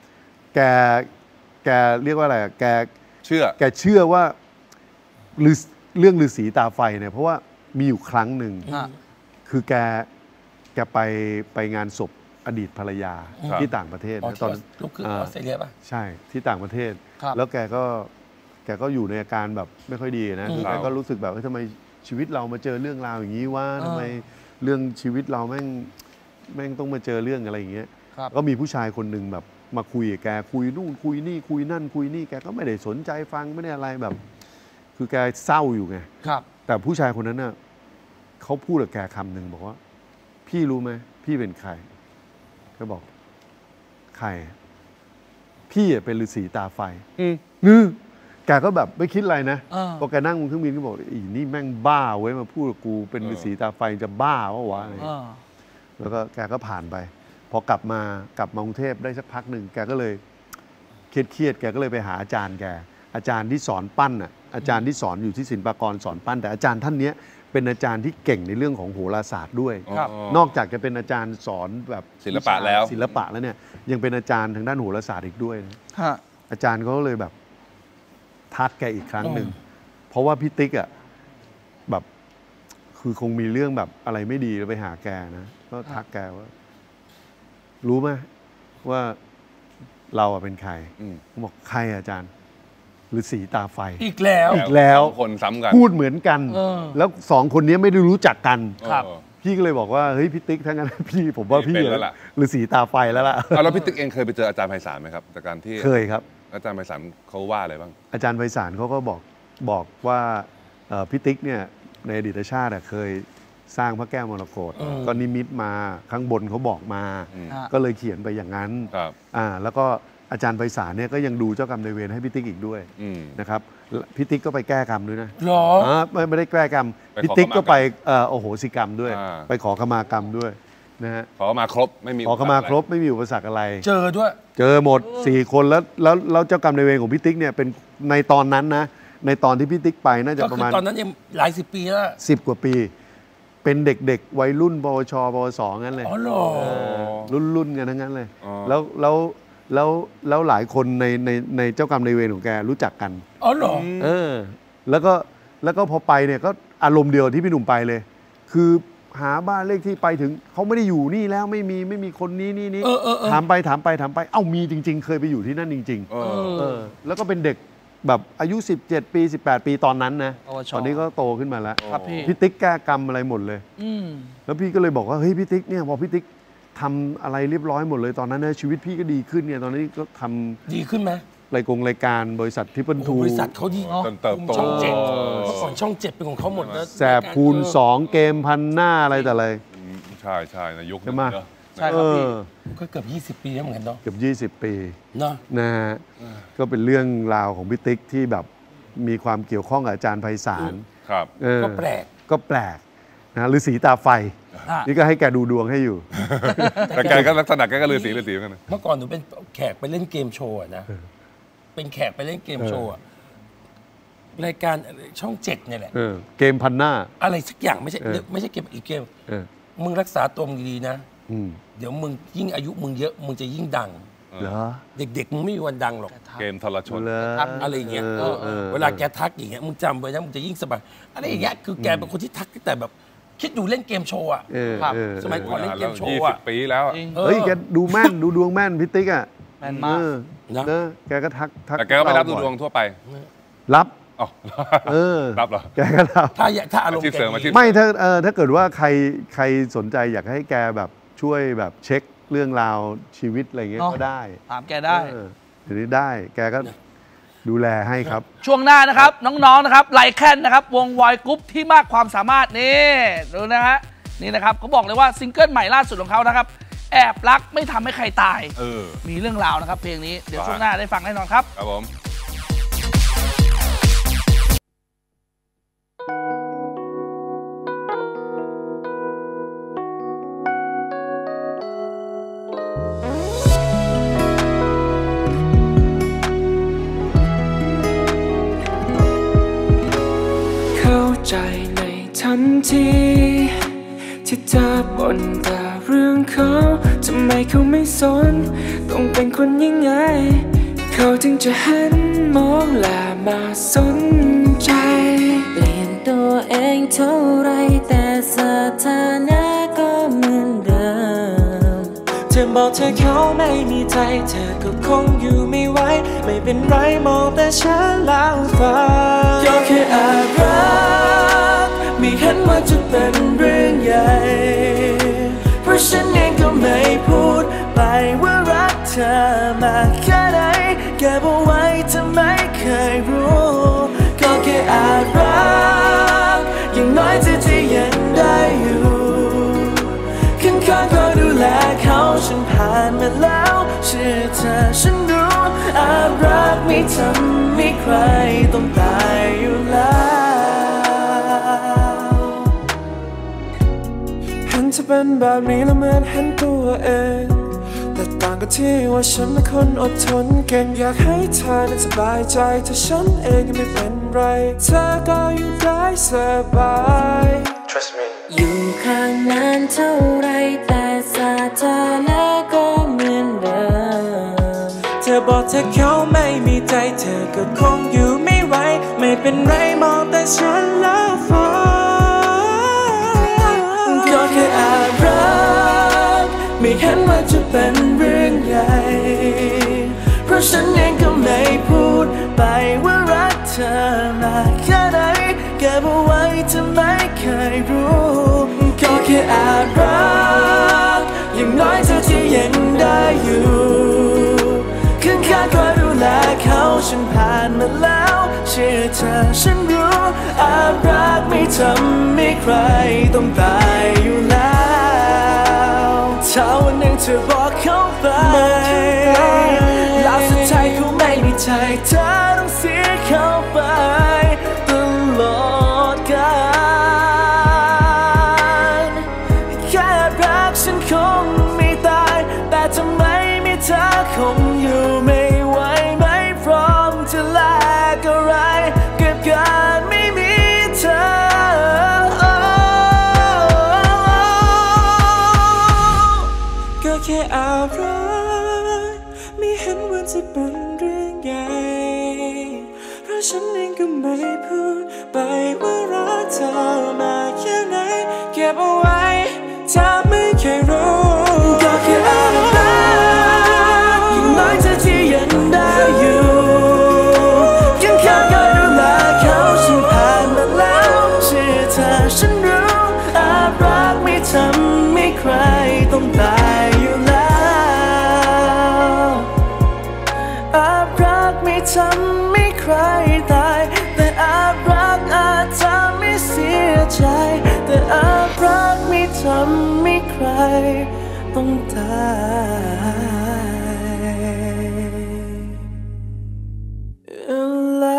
เรียกว่าอะไรแกเชื่อว่าเรื่องฤาษีตาไฟเนี่ยเพราะว่ามีอยู่ครั้งหนึ่งคือแกไปงานศพอดีตภรรยาที่ต่างประเทศตอนลูกคือออสเตรเลียป่ะใช่ที่ต่างประเทศแล้วแกก็อยู่ในอาการแบบไม่ค่อยดีนะคือแกก็รู้สึกแบบทำไมชีวิตเรามาเจอเรื่องราวอย่างนี้ว่าทำไมเรื่องชีวิตเราแม่งต้องมาเจอเรื่องอะไรอย่างเงี้ยก็มีผู้ชายคนหนึ่งแบบมาคุยกับแกคุยนู่นคุยนี่คุยนั่นคุยนี่แกก็ไม่ได้สนใจฟังไม่ได้อะไรแบบคือแกเศร้าอยู่ไงแต่ผู้ชายคนนั้นน่ะเขาพูดกับแกคำหนึ่งบอกว่าพี่รู้ไหมพี่เป็นใครก็บอกใครพี่เป็นฤาษีตาไฟแกก็แบบไม่คิดอะไรนะพอแกนั่งบนเครื่องบินก็บอกอีนี่แม่งบ้าเว้ยมาพูดกับกูเป็นฤาษีตาไฟจะบ้าวะวะอะไรแล้วก็แกก็ผ่านไปพอกลับมากรุงเทพได้สักพักหนึ่งแกก็เลยเครียดแกก็เลยไปหาอาจารย์แกอาจารย์ที่สอนปั้นอาจารย์ที่สอนอยู่ที่ศิลปากรสอนปั้นแต่อาจารย์ท่านนี้เป็นอาจารย์ที่เก่งในเรื่องของโหราศาสตร์ด้วยนอกจากจะเป็นอาจารย์สอนแบบศิลปะแล้วเนี่ยยังเป็นอาจารย์ทางด้านโหราศาสตร์อีกด้วยนะอาจารย์เขาเลยแบบทักแกอีกครั้งหนึ่งเพราะว่าพี่ติ๊กแบบคือคงมีเรื่องแบบอะไรไม่ดีแล้วไปหาแกนะก็ทักแกว่ารู้ไหมว่าเราเป็นใครบอกใครอาจารย์ฤาษีตาไฟอีกแล้วคนซ้ำกันพูดเหมือนกันแล้วสองคนนี้ไม่ได้รู้จักกันพี่ก็เลยบอกว่าเฮ้ยพี่ติ๊กทั้งนั้นพี่ผมว่าพี่ฤาษีตาไฟแล้วล่ะแล้วพี่ติ๊กเองเคยไปเจออาจารย์ไพศาลไหมครับจากการที่เคยครับอาจารย์ไพศาลเขาว่าอะไรบ้างอาจารย์ไพศาลเขาก็บอกว่าพี่ติ๊กเนี่ยในอดีตชาติเคยสร้างพระแก้วมรกตก็นิมิตมาข้างบนเขาบอกมาก็เลยเขียนไปอย่างนั้นแล้วก็อาจารย์ไพศาลเนี่ยก็ยังดูเจ้ากรรมนายเวรให้พี่ติ๊กอีกด้วยนะครับพี่ติ๊กก็ไปแก้กรรมด้วยนะหรอไม่ได้แก้กรรมพี่ติ๊กก็ไปโอโหสิกรรมด้วยไปขอขมากรรมด้วยนะฮะขอมาครบไม่มีขอขมาครบไม่มีอุปสรรคอะไรเจอด้วยเจอหมด4 คนแล้วเจ้ากรรมนายเวรของพี่ติ๊กเนี่ยเป็นในตอนนั้นนะในตอนที่พี่ติ๊กไปน่าจะประมาณตอนนั้นยังหลาย10 ปีแล้ว 10 กว่าปีเป็นเด็กๆวัยรุ่นปวชปวสงั้นเลยรุ่นกันทั้งนั้นเลยแล้วหลายคนในเจ้ากรรมนายเวรของแกรู้จักกันเหรอแล้วก็พอไปเนี่ยก็อารมณ์เดียวที่พี่หนุ่มไปเลยคือหาบ้านเลขที่ไปถึงเขาไม่ได้อยู่นี่แล้วไม่มีคนนี้ถามไปเอ้ามีจริงๆเคยไปอยู่ที่นั่นจริงๆแล้วก็เป็นเด็กแบบอายุ17 ปี18 ปีตอนนั้นนะตอนนี้ก็โตขึ้นมาแล้วพี่ติ๊กแก้กรรมอะไรหมดเลยแล้วพี่ก็เลยบอกว่าเฮ้ยพี่ติ๊กเนี่ยพอพี่ติ๊กทำอะไรเรียบร้อยหมดเลยตอนนั้นนะชีวิตพี่ก็ดีขึ้นเนี่ยตอนนี้ก็ทำดีขึ้นไหมรายการบริษัททิพย์พันทูบริษัทเขาดีเติบโตช่อง7ก่อนช่อง7เป็นของเขาหมดนะแสบคูณ2เกมพันหน้าอะไรแต่อะไรใช่นะยุคใช่ไหมใช่ครับพี่ก็เกือบ20 ปีแล้วเหมือนกันเนาะเกือบ20 ปีนะฮะก็เป็นเรื่องราวของพี่ติ๊กที่แบบมีความเกี่ยวข้องกับอาจารย์ไพศาลก็แปลกนะฤาษีตาไฟนี่ก็ให้แกดูดวงให้อยู่แต่แกก็ลักษณะแกก็ฤาษีเหมือนกันเมื่อก่อนหนูเป็นแขกไปเล่นเกมโชว์นะเป็นแขกไปเล่นเกมโชว์รายการช่อง7เนี่ยแหละเกมพันหน้าอะไรสักอย่างไม่ใช่เกมอีกเกมมึงรักษาตัวมึงดีนะเดี๋ยวมึงยิ่งอายุมึงเยอะมึงจะยิ่งดังเหรอเด็กๆมึงไม่มีวันดังหรอกเกมทรชนอะไรอย่างเงี้ยเวลาแกทักอย่างเงี้ยมึงจำไว้นะมึงจะยิ่งสบายอะไรอย่างเงี้ยคือแกเป็นคนที่ทักแต่แบบคิดดูเล่นเกมโชว์สมัยก่อนเล่นเกมโชว์ 20 ปีแล้วเฮ้ยแกดูแม่นดูดวงแม่นพี่ติ๊กแม่นมากนะแกก็ทักแต่แกก็ไม่รับดูดวงทั่วไปรับรับเหรอแกก็รับถ้าอารมณ์ไม่ถ้าเกิดว่าใครสนใจอยากให้แกแบบช่วยแบบเช็คเรื่องราวชีวิตอะไรเงี้ยก็ได้ถามแกได้เดี๋ยวนี้ได้แกก็ดูแลให้ครับช่วงหน้านะครับน้องๆนะครับไลแคนนะครับวงวอยกรุ๊ปที่มากความสามารถนี่ดูนะฮะนี่นะครับเขาบอกเลยว่าซิงเกิลใหม่ล่าสุดของเขานะครับแอบรักไม่ทำให้ใครตายมีเรื่องราวนะครับเพลงนี้เดี๋ยวช่วงหน้าได้ฟังแน่นอนครับครับผมทีที่เธอบ่นแต่เรื่องเขาทำไมเขาไม่สนต้องเป็นคนยังไงเขาถึงจะหันมองและมาสนใจเปลี่ยนตัวเองเท่าไรแต่สถานะก็เหมือนเดิมเธอบอกเธอเขาไม่มีใจเธอก็คงอยู่ไม่ไหวไม่เป็นไรมองแต่ฉันแล้วฟ้าก็แค่อารักไม่เห็นว่าจะเป็นเรื่องใหญ่เพราะฉันเองก็ไม่พูดไปว่ารักเธอมากแค่ไหนเก็บเอาไว้เธอไม่เคยรู้ก็แค่อารักอย่างน้อยเธอจะยังได้อยู่ข้างๆก็ดูแลเขาฉันผ่านมาแล้วเชื่อเธอฉันรู้อารักไม่ทำให้ใครต้องตายอยู่แล้วเห็นเธอเป็นแบบนี้แล้วเหมือนเห็นตัวเองแต่ต่างกันที่ว่าฉันเป็นคนอดทนเก่งอยากให้เธอนั้นสบายใจถ้าฉันเองไม่เป็นไรเธอก็อยู่ได้สบาย Trust me อยู่ข้างนั้นเท่าไรแต่สถานะก็เหมือนเดิมเธอบอกเธอเขาไม่มีใจเธอก็คงอยู่ไม่ไหวไม่เป็นไรมองแต่ฉันแล้วฟ้าก็แค่อารักไม่เห็นว่าจะเป็นเรื่องใหญ่เพราะฉันเองก็ไม่พูดไปว่ารักเธอมากแค่ไหนเก็บเอาไว้เธอไม่เคยรู้ก็แค่อารักอย่างน้อยเธอที่ยังได้อยู่ข้างๆคอยดูแลเขาฉันผ่านมาแล้วเชื่อเธอฉันรู้อารักไม่ทำให้ใครต้องตายอยู่แล้วถ้าวันหนึ่งเธอบอกเขาไปแล้วสุดท้ายเขาไม่มีใจเธอต้องเสียเขาไปตลอดกาลแค่รักฉันคงไม่ตายแต่ทำไมไม่เธอคงอยู่ไม่ไหวไม่พร้อมจะแลกอะไรกับการไม่มีเธอก็แค่อารักไม่เห็นว่าจะเป็นเรื่องใหญ่เพราะฉันเองก็ไม่พูดไปว่ารักเธอมาแค่ไหนเก็บเอาไว้เธอไม่เคยรู้ก็แค่อารักอย่างน้อยเธอที่ยังได้อยู่ข้างๆก็ดูแลเขาฉันผ่านมาแล้วเชื่อเธอฉันรู้อารักไม่ทำให้ใครต้องตายอยู่แล้วอารักไม่ทำให้ใครตายแต่อารักอาจทำให้เสียใจแต่อารักไม่ทำให้ใครต้องตาย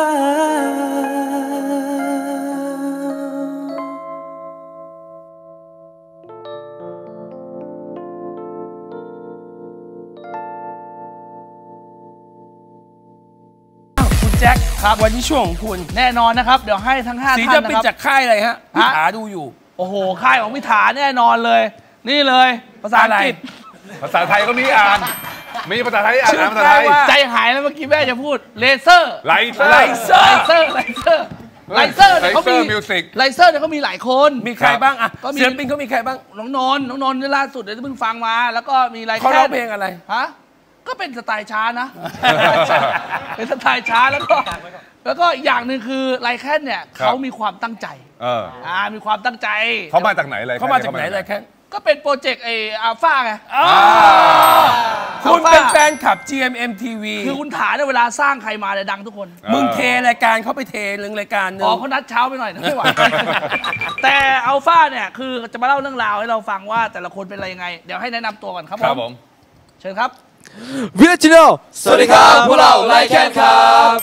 แจ็คครับวันนี้ช่วงของคุณแน่นอนนะครับเดี๋ยวให้ทั้ง5ท่านนะครับศิลปินจากค่ายอะไรฮะพิธาดูอยู่โอ้โหค่ายของพิธาแน่นอนเลยนี่เลยภาษาอังกฤษภาษาไทยก็มีอ่านมีภาษาไทยอ่านภาษาไทยใจหายแล้วเมื่อกี้แม่จะพูดเลเซอร์ไลเซอร์เนี่ยเขามีมิวสิกไลเซอร์เนี่ยเขามีหลายคนมีใครบ้างอ่ะศิลปินเขามีใครบ้างน้องนนท์นี่ล่าสุดเดี๋ยวเพิ่งฟังมาแล้วก็มีอะไรเขาร้องเพลงอะไรฮะก็เป็นสไตล์ช้านะเป็นสไตล์ช้าแล้วก็อีกอย่างหนึ่งคือไลแคนเนี่ยเขามีความตั้งใจมีความตั้งใจเขามาจากไหนเลยเขามาจากไหนเลยแค่ก็เป็นโปรเจกต์อัลฟาไงคุณเป็นแฟนคลับ GMM TV คือคุณถาเนี่ยเวลาสร้างใครมาเนี่ยดังทุกคนมึงเทรายการเขาไปเทเรื่องรายการนึงเขานัดเช้าไปหน่อยนะไม่ไหวแต่อัลฟาเนี่ยคือจะมาเล่าเรื่องราวให้เราฟังว่าแต่ละคนเป็นอะไรยังไงเดี๋ยวให้แนะนำตัวก่อนครับผมเชิญครับวิลจิโนสวัสดีครับพวกเราไลแคนครับ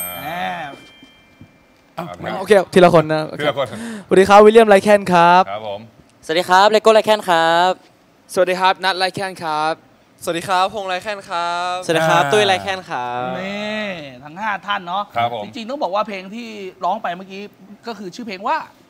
โอเคทีละคนนะสวัสดีครับวิลเลียมไลแคนครับครับผมสวัสดีครับเลโก้ไลแคนครับสวัสดีครับนัทไลแคนครับสวัสดีครับพงษ์ไลแคนครับสวัสดีครับตุ้ยไลแคนครับนี่ทั้ง5ท่านเนาะจริงๆต้องบอกว่าเพลงที่ร้องไปเมื่อกี้ก็คือชื่อเพลงว่า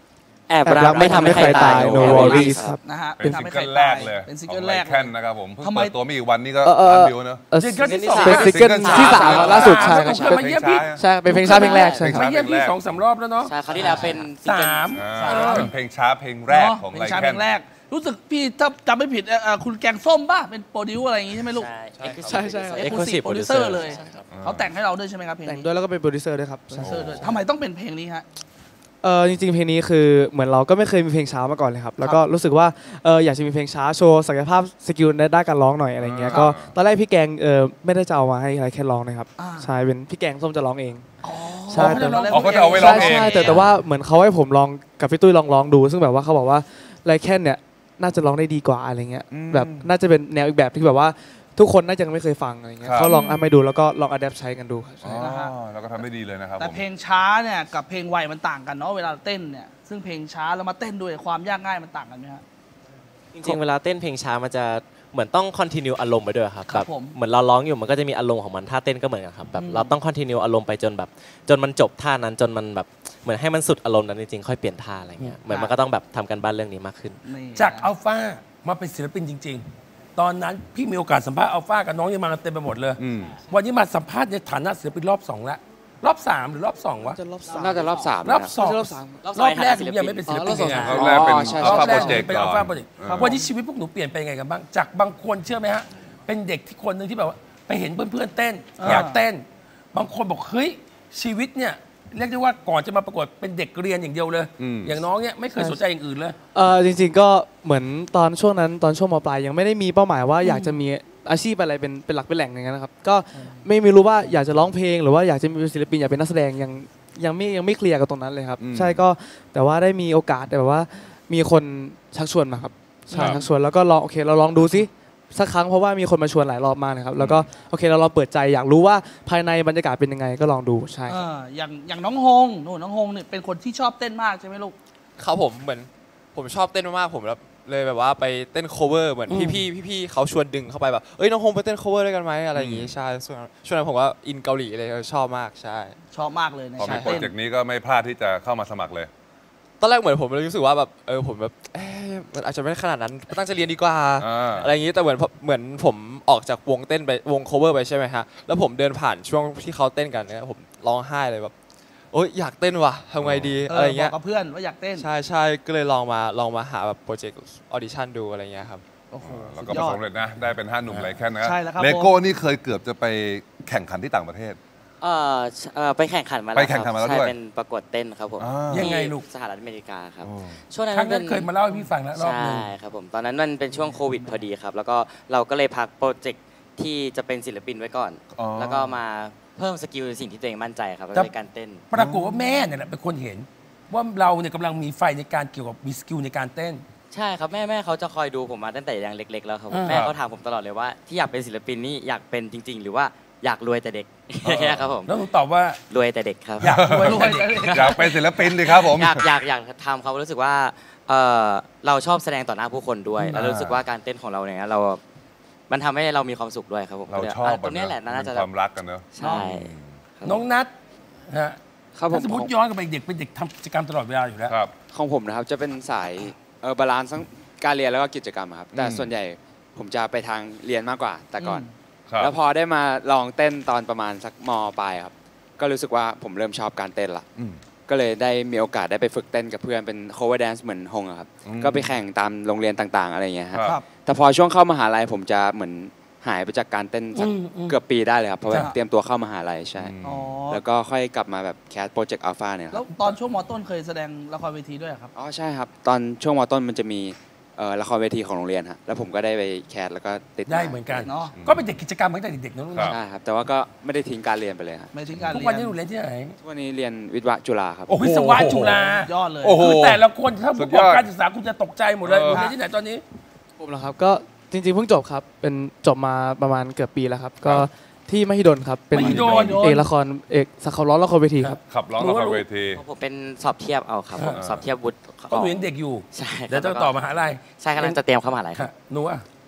แอบรักไม่ทำให้ใครตาย No Worries ครับนะฮะเป็นซิงเกิลแรกเลยเป็นซิงเกิลแรกของไลแคนนะครับผมเพิ่งทำไมเปิดตัวไม่กี่วันนี้ก็ล้านวิวเนอะซิงเกิลที่สองเป็นซิงเกิลที่สามครับล่าสุดใช่ครับเคยมาเยี่ยมพี่ใช่เป็นเพลงช้าเพลงแรกใช่ครับมาเยี่ยมพี่2-3 รอบแล้วเนาะใช่คราวที่แล้วเป็นซิงเกิลเป็นเพลงช้าเพลงแรกของเพลไลงช้าแคเพลนงแรก รู้สึกพี่ถ้าจำไม่ผิดคุณแกงส้มป่ะเป็นโปรดิวอะไรอย่างงี้ใช่ไหมลูกใช่ใช่ใช่ครับเอ็กซ์คลูซีฟโปรดิวเซอร์เลยเขาแต่งให้เราด้วยใช่ไหมครับเพลงแต่งนี้ด้วยแล้วก็เป็นโปรดิวเซอร์ด้วยครับโปรดิวเซอร์ด้วยทำไมต้องเป็นเพลงนี้ฮะจริงๆเพลงนี้คือเหมือนเราก็ไม่เคยมีเพลงช้ามาก่อนเลยครับแล้วก็รู้สึกว่าอยากจะมีเพลงช้าโชว์ศักยภาพสกิลในด้านการร้องหน่อยอะไรเงี้ยก็ตอนแรกพี่แกงไม่ได้จะเอามาให้อะไรแค่ร้องนะครับใช่เป็นพี่แกงส้มจะร้องเองใช่แต่เขาจะเอาไว้ร้องเองใช่แต่ว่าเหมือนเขาให้ผมลองกับพี่ตุ้ยลองดูซึ่งแบบว่าเขาบอกว่าไรแค่เนี่ยน่าจะร้องได้ดีกว่าอะไรเงี้ยแบบน่าจะเป็นแนวอีกแบบที่แบบว่าทุกคนน่าจะไม่เคยฟังอะไรเงี้ยเขาลองเอาไปดูแล้วก็ลองอัดแอปใช้กันดูครับแล้วก็ทำได้ดีเลยนะครับแต่เพลงช้าเนี่ยกับเพลงไวมันต่างกันเนาะเวลาเต้นเนี่ยซึ่งเพลงช้าแล้วมาเต้นด้วยความยากง่ายมันต่างกันไหมฮะจริงๆเวลาเต้นเพลงช้ามันจะเหมือนต้องคอนติเนียอารมณ์ไปด้วยครับครับแบบผมเหมือนเราร้องอยู่มันก็จะมีอารมณ์ของมันท่าเต้นก็เหมือนกันครับแบบเราต้องคอนติเนียอารมณ์ไปจนแบบจนมันจบท่านั้นจนมันแบบเหมือนให้มันสุดอารมณ์นั้นจริงๆค่อยเปลี่ยนท่าอะไรเงี้ยเหมือนมันก็ต้องแบบทำกันบ้านเรื่องนี้มากขึ้นจากอัลฟามาเป็นศิลปินจริง ๆ ตอนนั้นพี่มีโอกาสสัมภาษณ์อัลฟากับน้องยังมากันเต็มไปหมดเลย วันนี้มาสัมภาษณ์ในฐานะศิลปินรอบ2แล้วรอบ3หรือรอบ2วะน่าจะรอบ3 รอบ2รอบแรกหนูยังไม่เป็นศิลปินไงรอบแรกเป็นอัลฟาโปรเจกต์เป็นอัลฟาโปรเจกต์วันนี้ชีวิตพวกหนูเปลี่ยนไปยังไงกันบ้างจากบางคนเชื่อไหมฮะเป็นเด็กที่คนหนึ่งที่แบบว่าไปเห็นเพื่อนๆเต้นอยากเต้นบางคนบอกเฮ้ยชีวิตเนี่ยเรียกได้ว่าก่อนจะมาประกวดเป็นเด็กเรียนอย่างเดียวเลยอย่างน้องเนี่ยไม่เคยสนใจอย่างอื่นเลยจริงๆก็เหมือนตอนช่วงนั้นตอนช่วงม.ปลายยังไม่ได้มีเป้าหมายว่าอยากจะมีอาชีพอะไรเป็นหลักเป็นแหล่งอย่างนั้นนะครับก็ไม่รู้ว่าอยากจะร้องเพลงหรือว่าอยากจะมีศิลปินอยากเป็นนักแสดงยังไม่เคลียร์กับตรงนั้นเลยครับใช่ก็แต่ว่าได้มีโอกาสแต่แบบว่ามีคนชักชวนมาครับใช่ชักชวนแล้วก็ลองโอเคเราลองดูซิสักครั้งเพราะว่ามีคนมาชวนหลายรอบมากนะครับแล้วก็โอเคเราลองเปิดใจอยากรู้ว่าภายในบรรยากาศเป็นยังไงก็ลองดูใช่อย่างน้องฮงน้องฮงเนี่ยเป็นคนที่ชอบเต้นมากใช่ไหมลูกครับผมเหมือนผมชอบเต้นมากๆผมเลยแบบว่าไปเต้น cover เหมือนพี่เขาชวนดึงเข้าไปแบบเอ้ยน้องฮงไปเต้น cover ด้วยกันไหมอะไรอย่างงี้ใช่ช่วงนั้นผมว่าอินเกาหลีเลยชอบมากใช่ชอบมากเลยในพอมีโปรเจกต์นี้ก็ไม่พลาดที่จะเข้ามาสมัครเลยตอนแรกเหมือนผมรู้สึกว่าแบบผมแบบมันอาจจะไม่ขนาดนั้นตั้งใจเรียนดีกว่าอะไรอย่างงี้แต่เหมือนผมออกจากวงเต้นไปวง cover ไปใช่ไหมฮะแล้วผมเดินผ่านช่วงที่เขาเต้นกันเนี่ยผมร้องไห้เลยแบบโอ๊ยอยากเต้นว่ะทำไงดีอะไรเงี้ยบอกกับเพื่อนว่าอยากเต้นใช่ก็เลยลองมาหาแบบโปรเจกต์ออดิชั่นดูอะไรเงี้ยครับแล้วก็ประสบความสำเร็จนะได้เป็น5 หนุ่มไรแค่นะใช่แล้วครับเลโก้นี่เคยเกือบจะไปแข่งขันที่ต่างประเทศไปแข่งขันมาแล้วใช่เป็นประกวดเต้นครับผมยังไงลูกสหรัฐอเมริกาครับช่วงนั้นเคยมาเล่าให้พี่ฟังแล้วรอบนึงใช่ครับผมตอนนั้นมันเป็นช่วงโควิดพอดีครับแล้วก็เราก็เลยพักโปรเจกต์ที่จะเป็นศิลปินไว้ก่อนแล้วก็มาเพิ่มสกิลสิ่งที่ตัวเองมั่นใจครับในการเต้นปรากฏว่าแม่เนี่ยแหละเป็นคนเห็นว่าเราเนี่ยกำลังมีไฟในการเกี่ยวกับมีสกิลในการเต้นใช่ครับแม่เขาจะคอยดูผมมาตั้งแต่ยังเล็กๆแล้วครับแม่เขาถามผมตลอดเลยว่าที่อยากเป็นศิลปินนี่อยากเป็นจริงๆหรือว่าอยากรวยแต่เด็กครับผมแล้วหนูตอบว่ารวยแต่เด็กครับอยากรวยแต่เด็กอยากเป็นศิลปินดิครับผมอยากทำเขารู้สึกว่าเราชอบแสดงต่อหน้าผู้คนด้วยแล้วรู้สึกว่าการเต้นของเราเนี่ยเรามันทำให้เรามีความสุขด้วยครับผมเราชอบตรงนี้แหละน่าจะความรักกันเนอะใช่น้องนัทฮะถ้าสมมติย้อนกลับไปเด็กเป็นเด็กทำกิจกรรมตลอดเวลาอยู่แล้วของผมนะครับจะเป็นสายบาลานซ์ทั้งการเรียนแล้วก็กิจกรรมครับแต่ส่วนใหญ่ผมจะไปทางเรียนมากกว่าแต่ก่อนแล้วพอได้มาลองเต้นตอนประมาณสักม.ปลายครับก็รู้สึกว่าผมเริ่มชอบการเต้นละก็เลยได้มีโอกาสได้ไปฝึกเต้นกับเพื่อนเป็น cover dance เหมือนฮงครับก็ไปแข่งตามโรงเรียนต่างๆอะไรอย่างเงี้ยครับแต่พอช่วงเข้ามหาลัยผมจะเหมือนหายไปจากการเต้นสักเกือบปีได้เลยครับเพราะว่าเตรียมตัวเข้ามหาลัยใช่แล้วก็ค่อยกลับมาแบบแคสโปรเจกต์อัลฟาเนี่ยแล้วตอนช่วงม.ต้นเคยแสดงละครเวทีด้วยครับอ๋อใช่ครับตอนช่วงม.ต้นมันจะมีละครเวทีของโรงเรียนฮะแล้วผมก็ได้ไปแคสแล้วก็ติดได้เหมือนกันเนาะก็เป็นเด็กกิจกรรมตั้งแต่เด็กๆนะลูกใช่ครับแต่ว่าก็ไม่ได้ทิ้งการเรียนไปเลยครับไม่ทิ้งการเรียนทุกวันนี้หนูเรียนที่ไหนทุกวันนี้เรียนวิศวะจุฬาครับโอ้วิศวะจุฬายอดเลยคือแต่ละคนถ้าประกอบการศึกษาคุณจะตกใจหมดเลยหนูเรียนที่ไหนตอนนี้ผมเหรอครับก็จริงๆเพิ่งจบครับเป็นจบมาประมาณเกือบปีแล้วครับก็ที่มหิดลครับเป็นเอกละครเอกสักขับร้องละครเวทีครับขับร้องละครเวทีผมเป็นสอบเทียบเอาครับสอบเทียบวุฒิก็เรียนเด็กอยู่ใช่แล้วต้องต่อมหาลัยใช่กำลังจะเตรียมเข้ามหาลัยหนูอ่ะ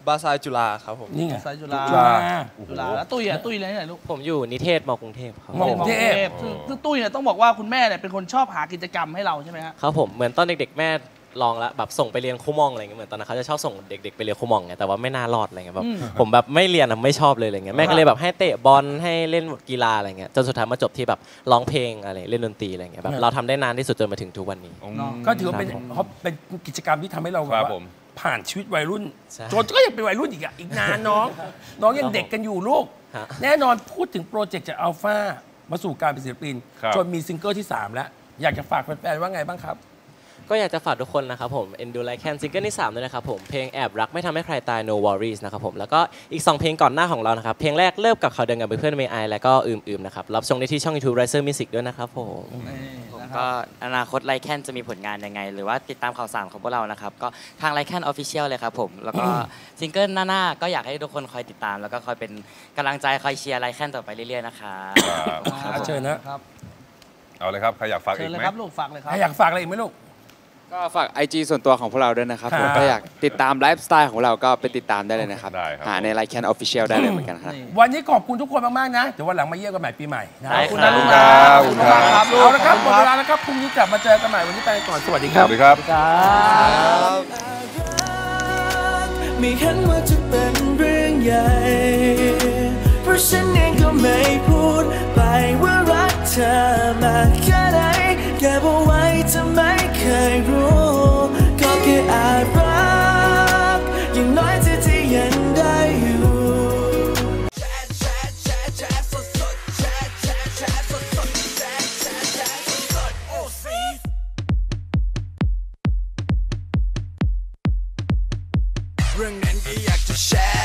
บาซายจุฬาครับผมนี่ไงสายจุฬาแล้วตุ้ยเรียนที่ไหนลูกผมอยู่นิเทศมกรุงเทพครับมกรุงเทพซึ่งตุ้ยเนี่ยต้องบอกว่าคุณแม่เนี่ยเป็นคนชอบหากิจกรรมให้เราใช่ไหมครับผมเหมือนตอนเด็กๆแม่ลองแล้วแบบส่งไปเรียนคู่มองอะไรเงี้ยเหมือนตอนนั้นเขาจะชอบส่งเด็กๆไปเรียนคู่มองไงแต่ว่าไม่น่ารอดอะไรเงี้ยแบบผมแบบไม่เรียนไม่ชอบเลยอะไรเงี้ยแม่ก็เลยแบบให้เตะบอลให้เล่นกีฬาอะไรเงี้ยจนสุดท้ายมาจบที่แบบร้องเพลงอะไรเล่นดนตรีอะไรเงี้ยแบบเราทำได้นานที่สุดจนมาถึงทุกวันนี้ก็ถือว่าเป็นกิจกรรมที่ทำให้เราแบบผ่านชีวิตวัยรุ่นจนก็ยังเป็นวัยรุ่นอีกนานน้องยังเด็กกันอยู่ลูกแน่นอนพูดถึงโปรเจกต์จากอัลฟามาสู่การเป็นศิลปินจนมีซิงเกิลที่3แล้วอยากจะฝากแฟนๆว่าไงบ้างครับก็อยากจะฝากทุกคนนะครับผม Endure Like Can ซิงเกิลที่3ด้วยนะครับผมเพลงแอบรักไม่ทำให้ใครตาย No Worries นะครับผมแล้วก็อีก2เพลงก่อนหน้าของเรานะครับเพลงแรกเลิกกับเขาเดินกับเพื่อนไม่อายแล้วก็อืมนะครับรับชมได้ที่ช่อง YouTube Riser Music ด้วยนะครับผมก็อนาคตไลแคนจะมีผลงานยังไงหรือว่าติดตามข่าวสารของพวกเรานะครับก็ทางไลแคน Official เลยครับผมแล้วก็ซิงเกิลหน้าก็อยากให้ทุกคนคอยติดตามแล้วก็คอยเป็นกำลังใจคอยเชียร์ไลแคนต่อไปเรื่อยๆนะครับเชิญนะครับเอาเลยครับใครอยากฝากอีกไหมเชิญเลยครับลูกฝากเลยครับใครอยากฝากอะไรอีกไหมลูกก็ฝาก IG ส่วนตัวของพวกเราด้วยนะครับผมก็อยากติดตามไลฟ์สไตล์ของเราก็ไปติดตามได้เลยนะครับหาใน Like Can Official ได้เลยเหมือนกันครับวันนี้ขอบคุณทุกคนมากๆนะเดี๋ยววันหลังมาเยี่ยมกันใหม่ปีใหม่นะขอบคุณนะลูกครับเอาละครับหมดเวลาแล้วครับพรุ่งนี้กลับมาเจอกันใหม่วันนี้ไปก่อนสวัสดีครับสวัสดีครับไม่เห็นว่าจะเป็นเรื่องใหญ่เพราะฉันเองก็ไม่พูดไปว่ารักเธอมากแค่ไหนเก็บเอาไว้จะไม่เคยรู้ก็แค่อาจรักอย่างน้อยเธอที่ยังได้อยู่เรื่องนั้นก็อยากจะแชร์